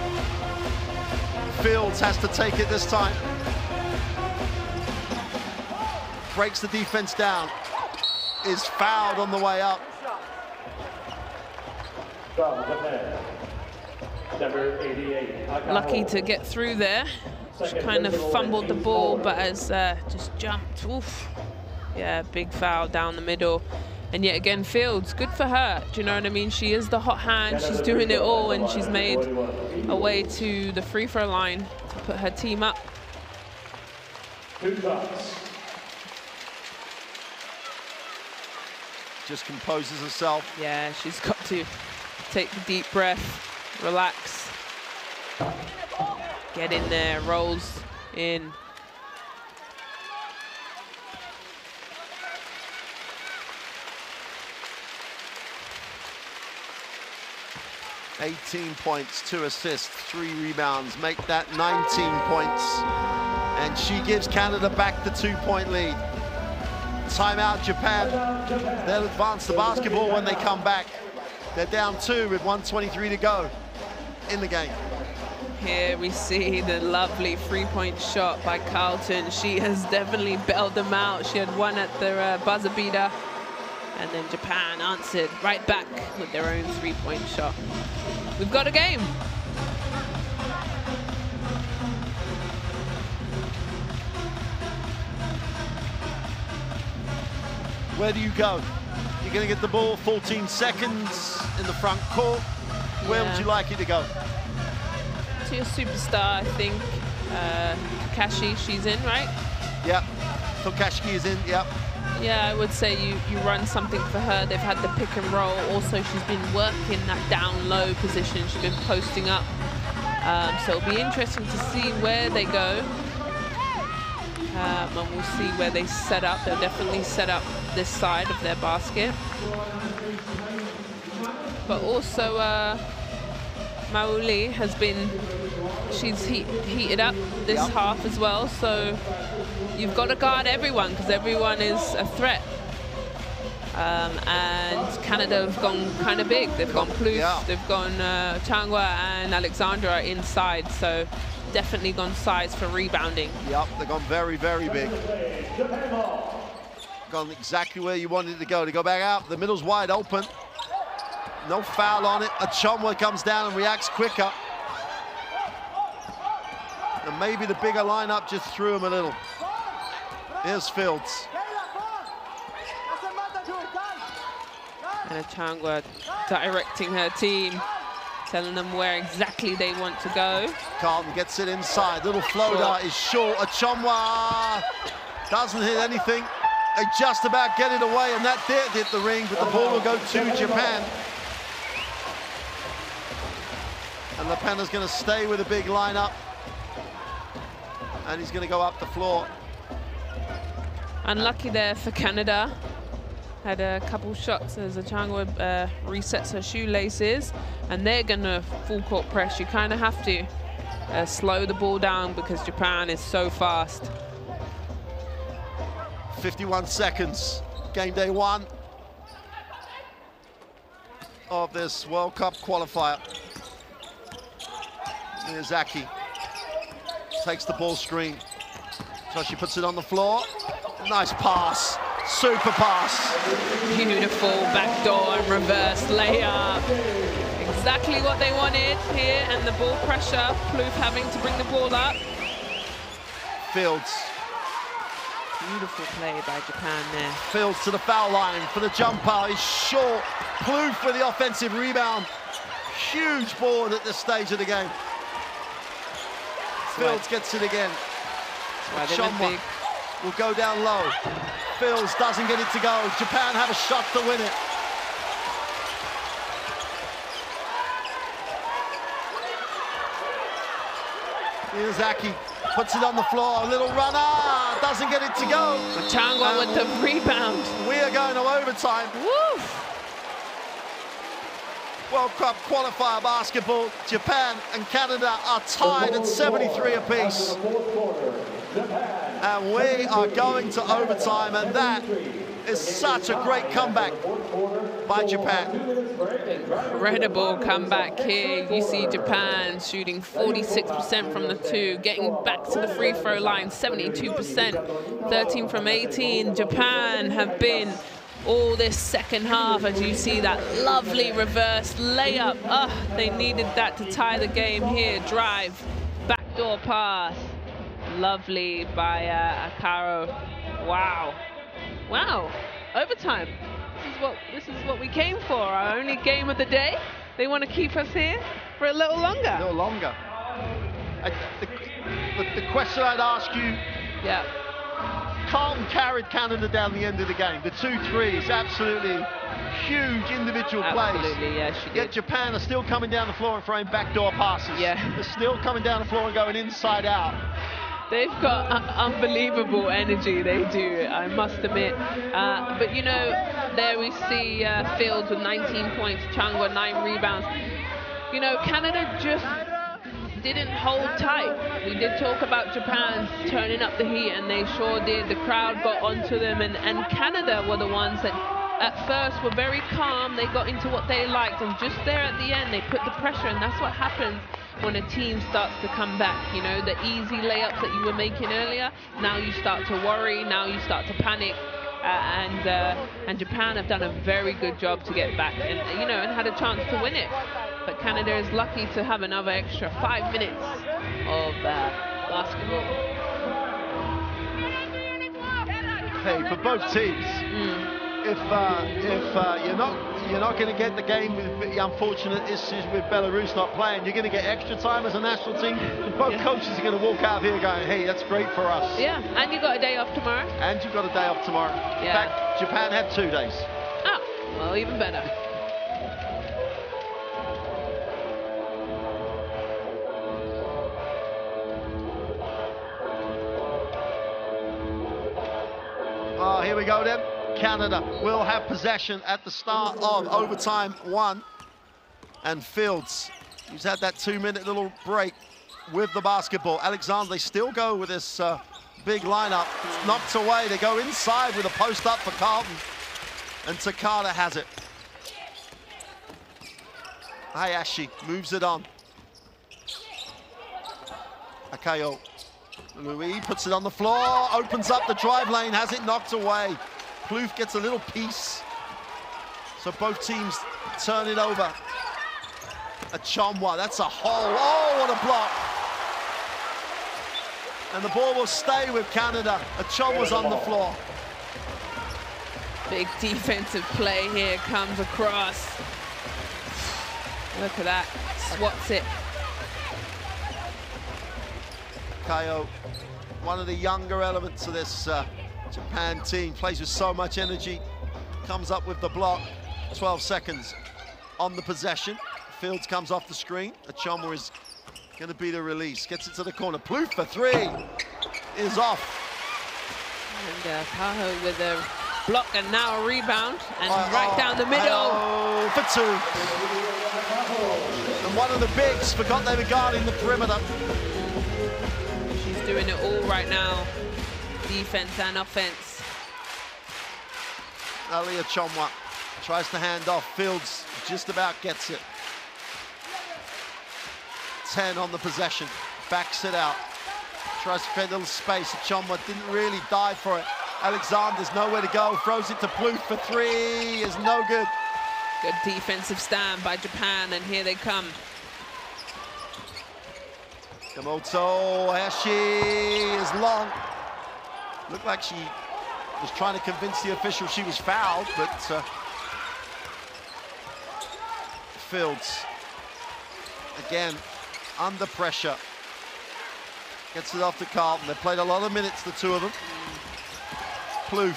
Fields has to take it this time. Breaks the defense down. Is fouled on the way up. Lucky to get through there. She kind of fumbled the ball, but has uh, just jumped. Oof. Yeah, big foul down the middle. And yet again, Fields, good for her. Do you know what I mean? She is the hot hand. She's doing it all, and she's made a way to the free throw line to put her team up. Just composes herself. Yeah, she's got to take the deep breath, relax, get in there, rolls in. eighteen points, two assists, three rebounds, make that nineteen points. And she gives Canada back the two-point lead. Timeout, Japan. They'll advance the basketball when they come back. They're down two with one twenty-three to go in the game. Here we see the lovely three-point shot by Carlton. She has definitely bailed them out. She had one at the uh, buzzer beater, and then Japan answered right back with their own three-point shot. We've got a game. Where do you go? You're going to get the ball fourteen seconds in the front court. Where Yeah. would you like it to go? To your superstar, I think. Uh, Takashi, she's in, right? Yep. Tokashiki is in, yep. Yeah, I would say you, you run something for her. They've had the pick and roll. Also, she's been working that down low position. She's been posting up. Um, so it'll be interesting to see where they go. Um, and we'll see where they set up. They'll definitely set up this side of their basket. But also, uh, Mauli has been, she's heat, heated up this Yep. half as well. So you've got to guard everyone because everyone is a threat. Um, and Canada have gone kind of big. They've gone Plouffe, Yeah. they've gone uh, Changwa and Alexandra inside. So definitely gone size for rebounding. Yep, they've gone very, very big. Gone exactly where you wanted it to go. To go back out, the middle's wide open. No foul on it. Achonwa comes down and reacts quicker. And maybe the bigger lineup just threw him a little. Here's Fields. And Achangwa directing her team, telling them where exactly they want to go. Carlton gets it inside. Little flow Short. dart is short. Achonwa doesn't hit anything. They just about get it away, and that did hit the ring, but the ball will go to Japan. And Lapana's going to stay with a big lineup. And he's going to go up the floor. Unlucky there for Canada. Had a couple shots as Achangwa uh, resets her shoelaces, and they're gonna full court press. You kind of have to uh, slow the ball down because Japan is so fast. fifty-one seconds, game day one of this World Cup qualifier. Miyazaki takes the ball screen. So she puts it on the floor. Nice pass, super pass. Beautiful backdoor and reverse layup. Exactly what they wanted here, and the ball pressure. Plouffe having to bring the ball up. Fields. Beautiful play by Japan there. Fields to the foul line for the jumper. He's short. Plouffe with the offensive rebound. Huge board at this stage of the game. Fields gets it again. Why they went Chonwa big. will go down low. Fields doesn't get it to go. Japan have a shot to win it. Miyazaki puts it on the floor. A little runner. Doesn't get it to go. Changwa with the rebound. We are going to overtime. Woof. World Cup qualifier basketball. Japan and Canada are tied at seventy-three apiece. And we are going to overtime, and that is such a great comeback by Japan. Incredible comeback here. You see Japan shooting forty-six percent from the two, getting back to the free throw line, seventy-two percent, thirteen from eighteen. Japan have been all this second half, as you see that lovely reverse layup. Oh, they needed that to tie the game here. Drive, backdoor pass. Lovely by uh, Akaro. Wow. Wow. Overtime. This is what this is what we came for. Our only game of the day. They want to keep us here for a little longer. A little longer. I, the, the, the question I'd ask you, Yeah. Carlton carried Canada down the end of the game. The two threes, absolutely huge individual plays. Absolutely, yeah, she Yet did. Japan are still coming down the floor and throwing backdoor passes. Yeah. They're still coming down the floor and going inside out. They've got uh, unbelievable energy, they do, I must admit. Uh, but, you know, there we see uh, Fields with nineteen points, Changwa nine rebounds. You know, Canada just didn't hold tight. We did talk about Japan turning up the heat, and they sure did. The crowd got onto them, and, and Canada were the ones that at first were very calm. They got into what they liked, and just there at the end, they put the pressure, and that's what happens when a team starts to come back. You know, the easy layups that you were making earlier, now you start to worry, now you start to panic. Uh, and uh, and Japan have done a very good job to get back, and you know, and had a chance to win it. But Canada is lucky to have another extra five minutes of uh, basketball. Hey, for both teams, Mm. if uh, if uh, you're not you're not going to get the game with the unfortunate issues with Belarus not playing, you're going to get extra time as a national team. Both Yeah. coaches are going to walk out of here going, hey, that's great for us. Yeah, and you got a day off tomorrow. And you've got a day off tomorrow. In Yeah. fact, Japan had two days. Oh, well, even better. Oh, here we go then. Canada will have possession at the start of overtime one. And Fields, who's had that two-minute little break with the basketball. Alexander, they still go with this uh, big lineup. It's knocked away. They go inside with a post up for Carlton. And Takada has it. Hayashi moves it on. Akayo. Louis puts it on the floor, opens up the drive lane, has it knocked away. Plouffe gets a little piece. So both teams turn it over. Achomwa, that's a hole. Oh, what a block. And the ball will stay with Canada. Achomwa's on the floor. Big defensive play here comes across. Look at that, swats it. Kayo, one of the younger elements of this uh, Japan team, plays with so much energy, comes up with the block. twelve seconds on the possession. Fields comes off the screen. Achomwa is going to be the release. Gets it to the corner. Plouffe for three is off. And uh, Tahoe with a block and now a rebound, and Uh, right oh, down the middle. Oh, for two. And one of the bigs forgot they were guarding the perimeter. She's doing it all right now, defense and offense. Ali Achomwa tries to hand off. Fields just about gets it. ten on the possession, backs it out. Tries to create a little space. Achomwa didn't really dive for it. Alexander's nowhere to go, throws it to Plouffe for three, is no good. Good defensive stand by Japan, and here they come. Kamoto Hayashi is long. Looked like she was trying to convince the official she was fouled, but uh, Fields, again, under pressure. Gets it off to Carlton. They played a lot of minutes, the two of them. Plouffe.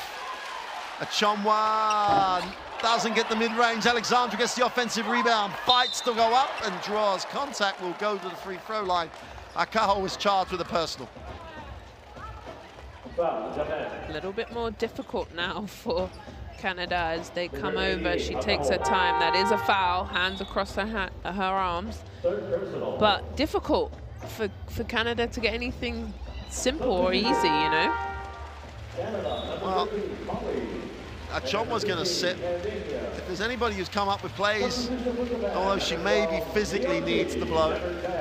Achomwa doesn't get the mid-range. Alexandra gets the offensive rebound. Fights to go up and draws. Contact will go to the free throw line. Akaho was charged with a personal. A little bit more difficult now for Canada as they come over. She takes her time. That is a foul. Hands across her, ha her arms. But difficult for, for Canada to get anything simple or easy, you know? Well, Achomwa's going to sit. If there's anybody who's come up with plays, although she maybe physically needs the blow,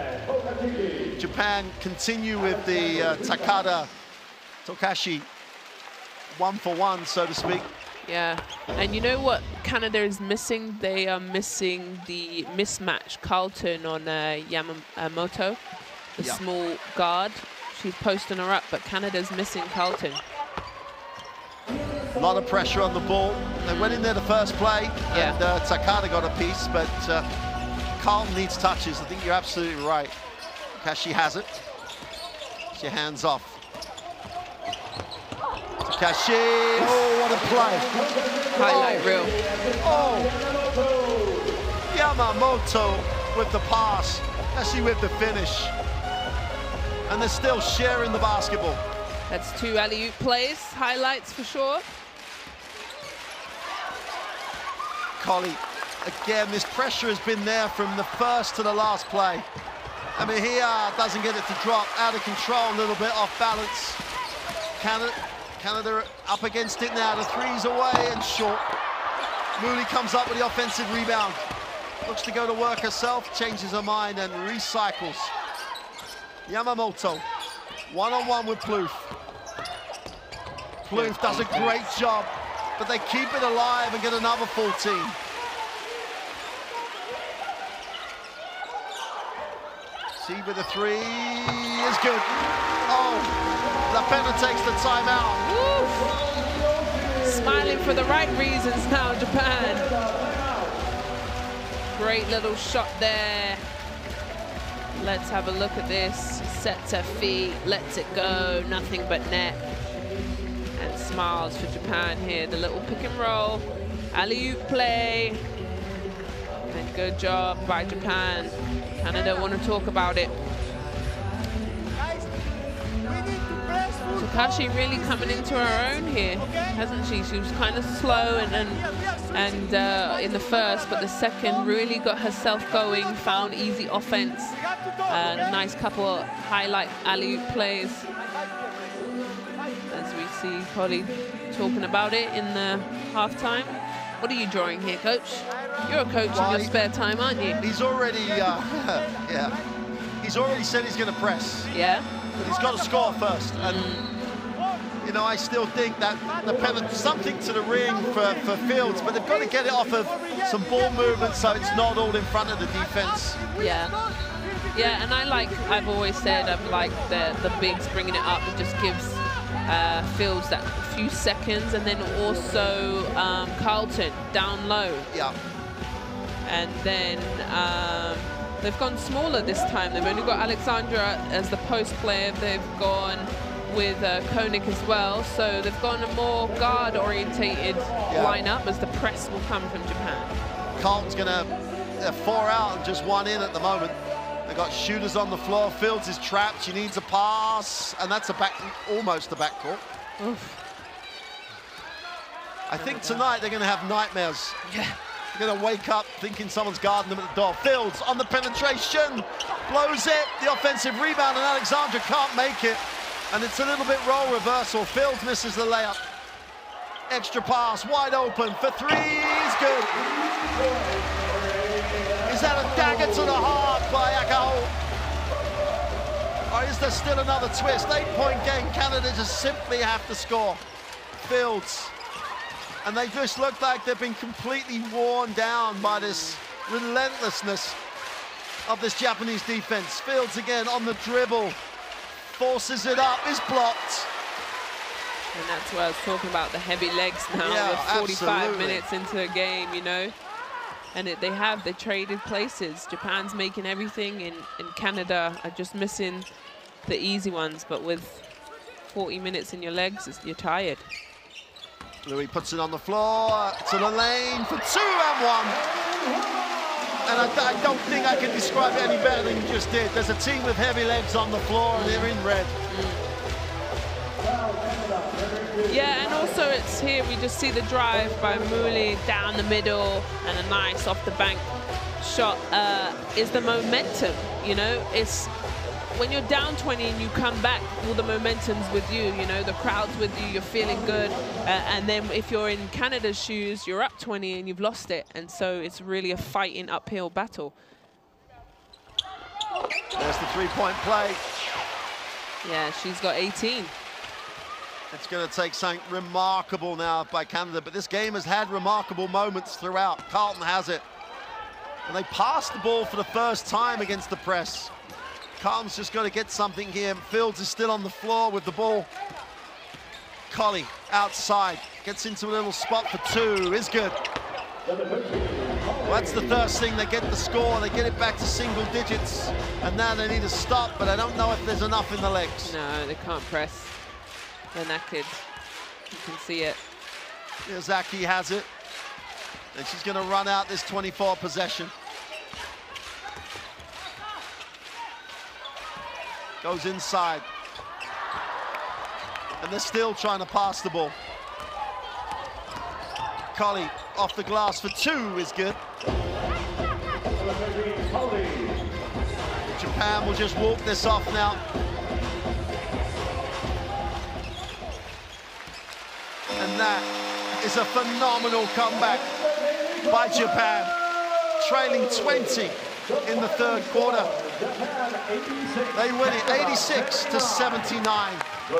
Japan continue with the uh, Takada Tokashi one for one, so to speak. Yeah, and you know what Canada is missing? They are missing the mismatch. Carlton on uh, Yamamoto, the Yeah. small guard. She's posting her up, but Canada's missing Carlton. A lot of pressure on the ball. They went in there the first play, Yeah. and uh, Takada got a piece, but uh, Carlton needs touches. I think you're absolutely right. Takashi has it. She hands off. Takashi, oh, what a play. Highlight oh. reel. Oh, Yamamoto with the pass, Takashi with the finish. And they're still sharing the basketball. That's two alley-oop plays, highlights for sure. Collie, again, this pressure has been there from the first to the last play. I mean, he uh, doesn't get it to drop, out of control a little bit, off balance. Canada, Canada up against it now, the three's away and short. Muli comes up with the offensive rebound. Looks to go to work herself, changes her mind and recycles. Yamamoto, one-on-one with Plouffe. Plouffe does a great job, but they keep it alive and get another fourteen. See with the three is good. Oh, LaPena takes the timeout. Woo. Smiling for the right reasons now, Japan. Great little shot there. Let's have a look at this. Sets her feet, lets it go, nothing but net. And smiles for Japan here. The little pick and roll, alley-oop play. And good job by Japan. Canada want to talk about it. Takashi really coming into her own here, hasn't she? She was kind of slow and and, and uh, in the first, but the second really got herself going, found easy offense, and a nice couple of highlight alley-oop plays. As we see Polly talking about it in the halftime. What are you drawing here, Coach? You're a coach well, in your spare time, aren't you? He's already, uh, yeah, he's already said he's going to press. Yeah. But he's got to score first. And, mm. you know, I still think that the pen, something to the ring for, for Fields, but they've got to get it off of some ball movement so it's not all in front of the defense. Yeah. Yeah, and I like, I've always said, I've liked the, the bigs bringing it up. It just gives uh, Fields that few seconds, and then also um, Carlton down low. Yeah. And then um, they've gone smaller this time. They've only got Alexandra as the post player. They've gone with uh, Koenig as well. So they've gone a more guard-orientated yeah. lineup as the press will come from Japan. Carlton's going to uh, four out and just one in at the moment. They've got shooters on the floor. Fields is trapped. She needs a pass, and that's a back, almost a backcourt. Oof. I think tonight they're going to have nightmares. Yeah. They're going to wake up thinking someone's guarding them at the door. Fields on the penetration, blows it. The offensive rebound, and Alexandra can't make it. And it's a little bit role reversal. Fields misses the layup. Extra pass, wide open for three. Is good. Is that a dagger to the heart by Akao? Or is there still another twist? Eight-point game. Canada just simply have to score. Fields. And they just look like they've been completely worn down by this relentlessness of this Japanese defense. Fields again on the dribble, forces it up, is blocked. And that's what I was talking about, the heavy legs now. Yeah, with forty-five absolutely. minutes into a game, you know. And it, they have, they traded places. Japan's making everything, and, and Canada are just missing the easy ones. But with forty minutes in your legs, you're tired. Louis puts it on the floor, to the lane for two and one. And I, I don't think I can describe it any better than you just did. There's a team with heavy legs on the floor and they're in red. Mm. Yeah, and also it's here, we just see the drive by Muli down the middle and a nice off the bank shot. Uh, is the momentum, you know, it's, when you're down twenty and you come back, all the momentum's with you, you know, the crowd's with you, you're feeling good. Uh, and then if you're in Canada's shoes, you're up twenty and you've lost it. And so it's really a fighting uphill battle. There's the three-point play. Yeah, she's got eighteen. It's going to take something remarkable now by Canada, but this game has had remarkable moments throughout. Carlton has it. And they passed the ball for the first time against the press. Carlton's just got to get something here. Fields is still on the floor with the ball. Colley outside, gets into a little spot for two, is good. Well, that's the first thing, they get the score, they get it back to single digits, and now they need to stop, but I don't know if there's enough in the legs. No, they can't press. They're knackered. You can see it. Miyazaki has it, and she's going to run out this twenty-four possession. Goes inside. And they're still trying to pass the ball. Colley off the glass for two is good. Japan will just walk this off now. And that is a phenomenal comeback. by Japan, trailing twenty in the third quarter. They win it eighty-six to seventy-nine.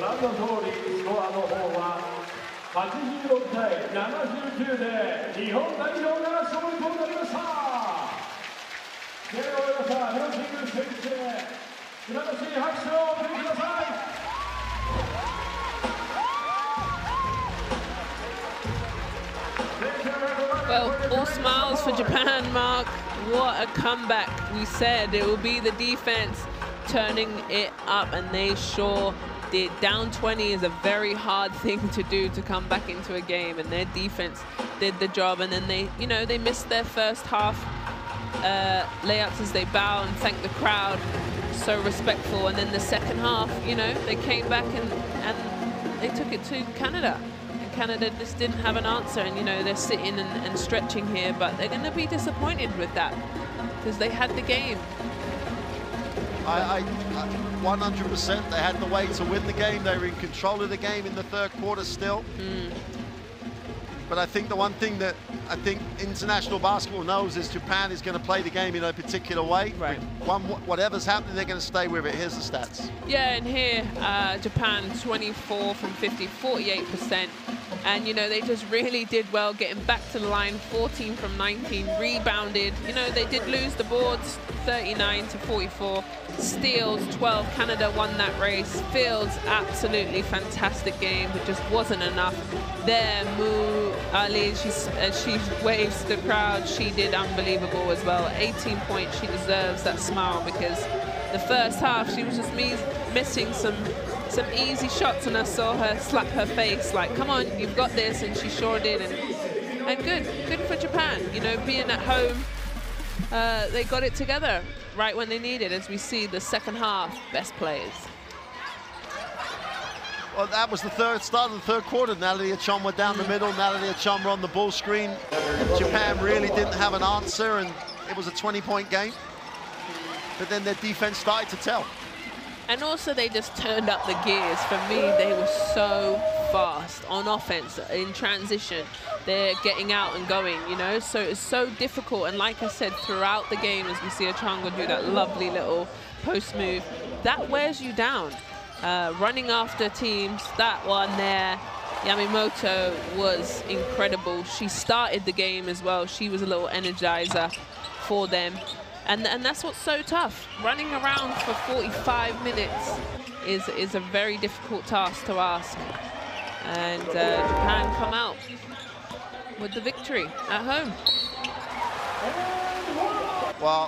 Well, all smiles for Japan, Mark. What a comeback. We said it will be the defense turning it up, and they sure did. Down twenty is a very hard thing to do, to come back into a game, and their defense did the job. And then they, you know, they missed their first half uh, layups as they bow and thank the crowd. So respectful. And then the second half, you know, they came back and, and they took it to Canada. Canada just didn't have an answer, and you know they're sitting and, and stretching here, but they're going to be disappointed with that because they had the game. I, I, one hundred percent they had the way to win the game. They were in control of the game in the third quarter still. Mm. But I think the one thing that I think international basketball knows is Japan is going to play the game in a particular way. Right. One, whatever's happening, they're going to stay with it. Here's the stats. Yeah, and here, uh, Japan twenty-four from fifty, forty-eight percent. And, you know, they just really did well getting back to the line, fourteen from nineteen, rebounded. You know, they did lose the boards, thirty-nine to forty-four. Steals, twelve. Canada won that race. Fields, absolutely fantastic game, but just wasn't enough. There, Mu Ali, she's, uh, she waves to the crowd. She did unbelievable as well. eighteen points. She deserves that smile because the first half, she was just me missing some some easy shots, and I saw her slap her face like, come on, you've got this, and she sure did. And, and good, good for Japan. You know, being at home, uh, they got it together right when they needed, as we see the second half, best players. Well, that was the third start of the third quarter. Natalie Achon were down the middle. Natalie Achon were on the ball screen. Japan really didn't have an answer, and it was a twenty-point game. But then their defense started to tell. And also, they just turned up the gears. For me, they were so fast on offense, in transition. They're getting out and going, you know? So it's so difficult. And like I said, throughout the game, as we see Achongo do that lovely little post move, that wears you down. Uh, running after teams, that one there, Yamamoto was incredible. She started the game as well. She was a little energizer for them. And, and that's what's so tough. Running around for forty-five minutes is, is a very difficult task to ask. And uh, Japan come out with the victory at home. Well,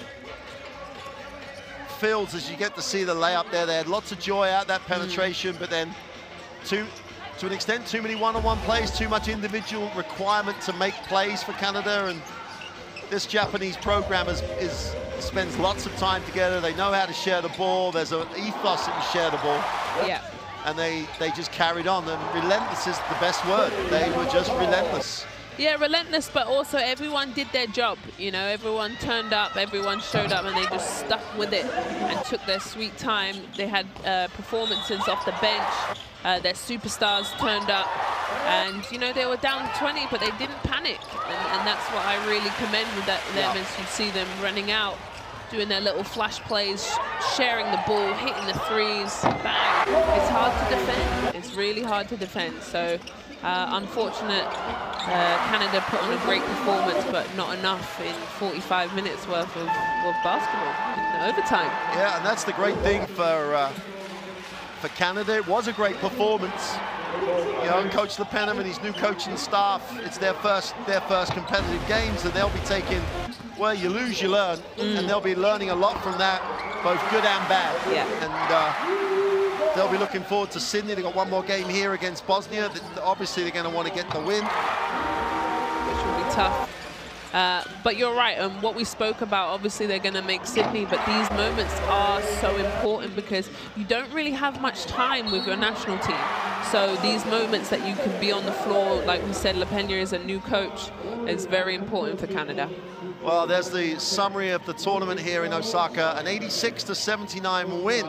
Fields, as you get to see the layup there, they had lots of joy out that penetration, mm. but then too, to an extent, too many one-on-one plays, too much individual requirement to make plays for Canada. And this Japanese program is, is spends lots of time together. They know how to share the ball. There's an ethos that you share the ball. Yeah. And they, they just carried on. And relentless is the best word. They were just relentless. Yeah, relentless, but also everyone did their job. You know, everyone turned up, everyone showed up, and they just stuck with it and took their sweet time. They had uh, performances off the bench. Uh, their superstars turned up, and you know they were down twenty, but they didn't panic, and, and that's what I really commend with that, them. Yeah. As you see them running out, doing their little flash plays, sharing the ball, hitting the threes, bang. It's hard to defend. It's really hard to defend. So uh, unfortunate, uh, Canada put on a great performance, but not enough in forty-five minutes worth of, of basketball in overtime. Yeah, and that's the great thing for uh, for Canada. It was a great performance. You know, Coach LePenham and his new coaching staff, it's their first their first competitive games, and they'll be taking, well, you lose, you learn, mm. and they'll be learning a lot from that, both good and bad. Yeah. And uh, they'll be looking forward to Sydney. They've got one more game here against Bosnia. Obviously, they're going to want to get the win. Which will be tough. Uh, but you're right, and um, what we spoke about, obviously they're going to make Sydney, but these moments are so important because you don't really have much time with your national team. So these moments that you can be on the floor, like we said, LePena is a new coach, is very important for Canada. Well, there's the summary of the tournament here in Osaka, an eighty-six to seventy-nine win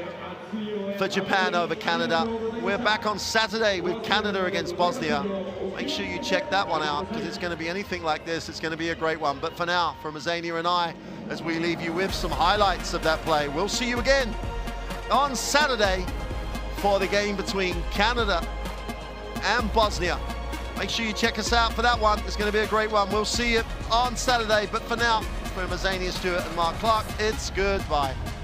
for Japan over Canada. We're back on Saturday with Canada against Bosnia. Make sure you check that one out, because it's going to be anything like this. It's going to be a great one. But for now, from Azania and I, as we leave you with some highlights of that play, we'll see you again on Saturday for the game between Canada and Bosnia. Make sure you check us out for that one. It's going to be a great one. We'll see you on Saturday. But for now, from Azania Stewart and Mark Clark, it's goodbye.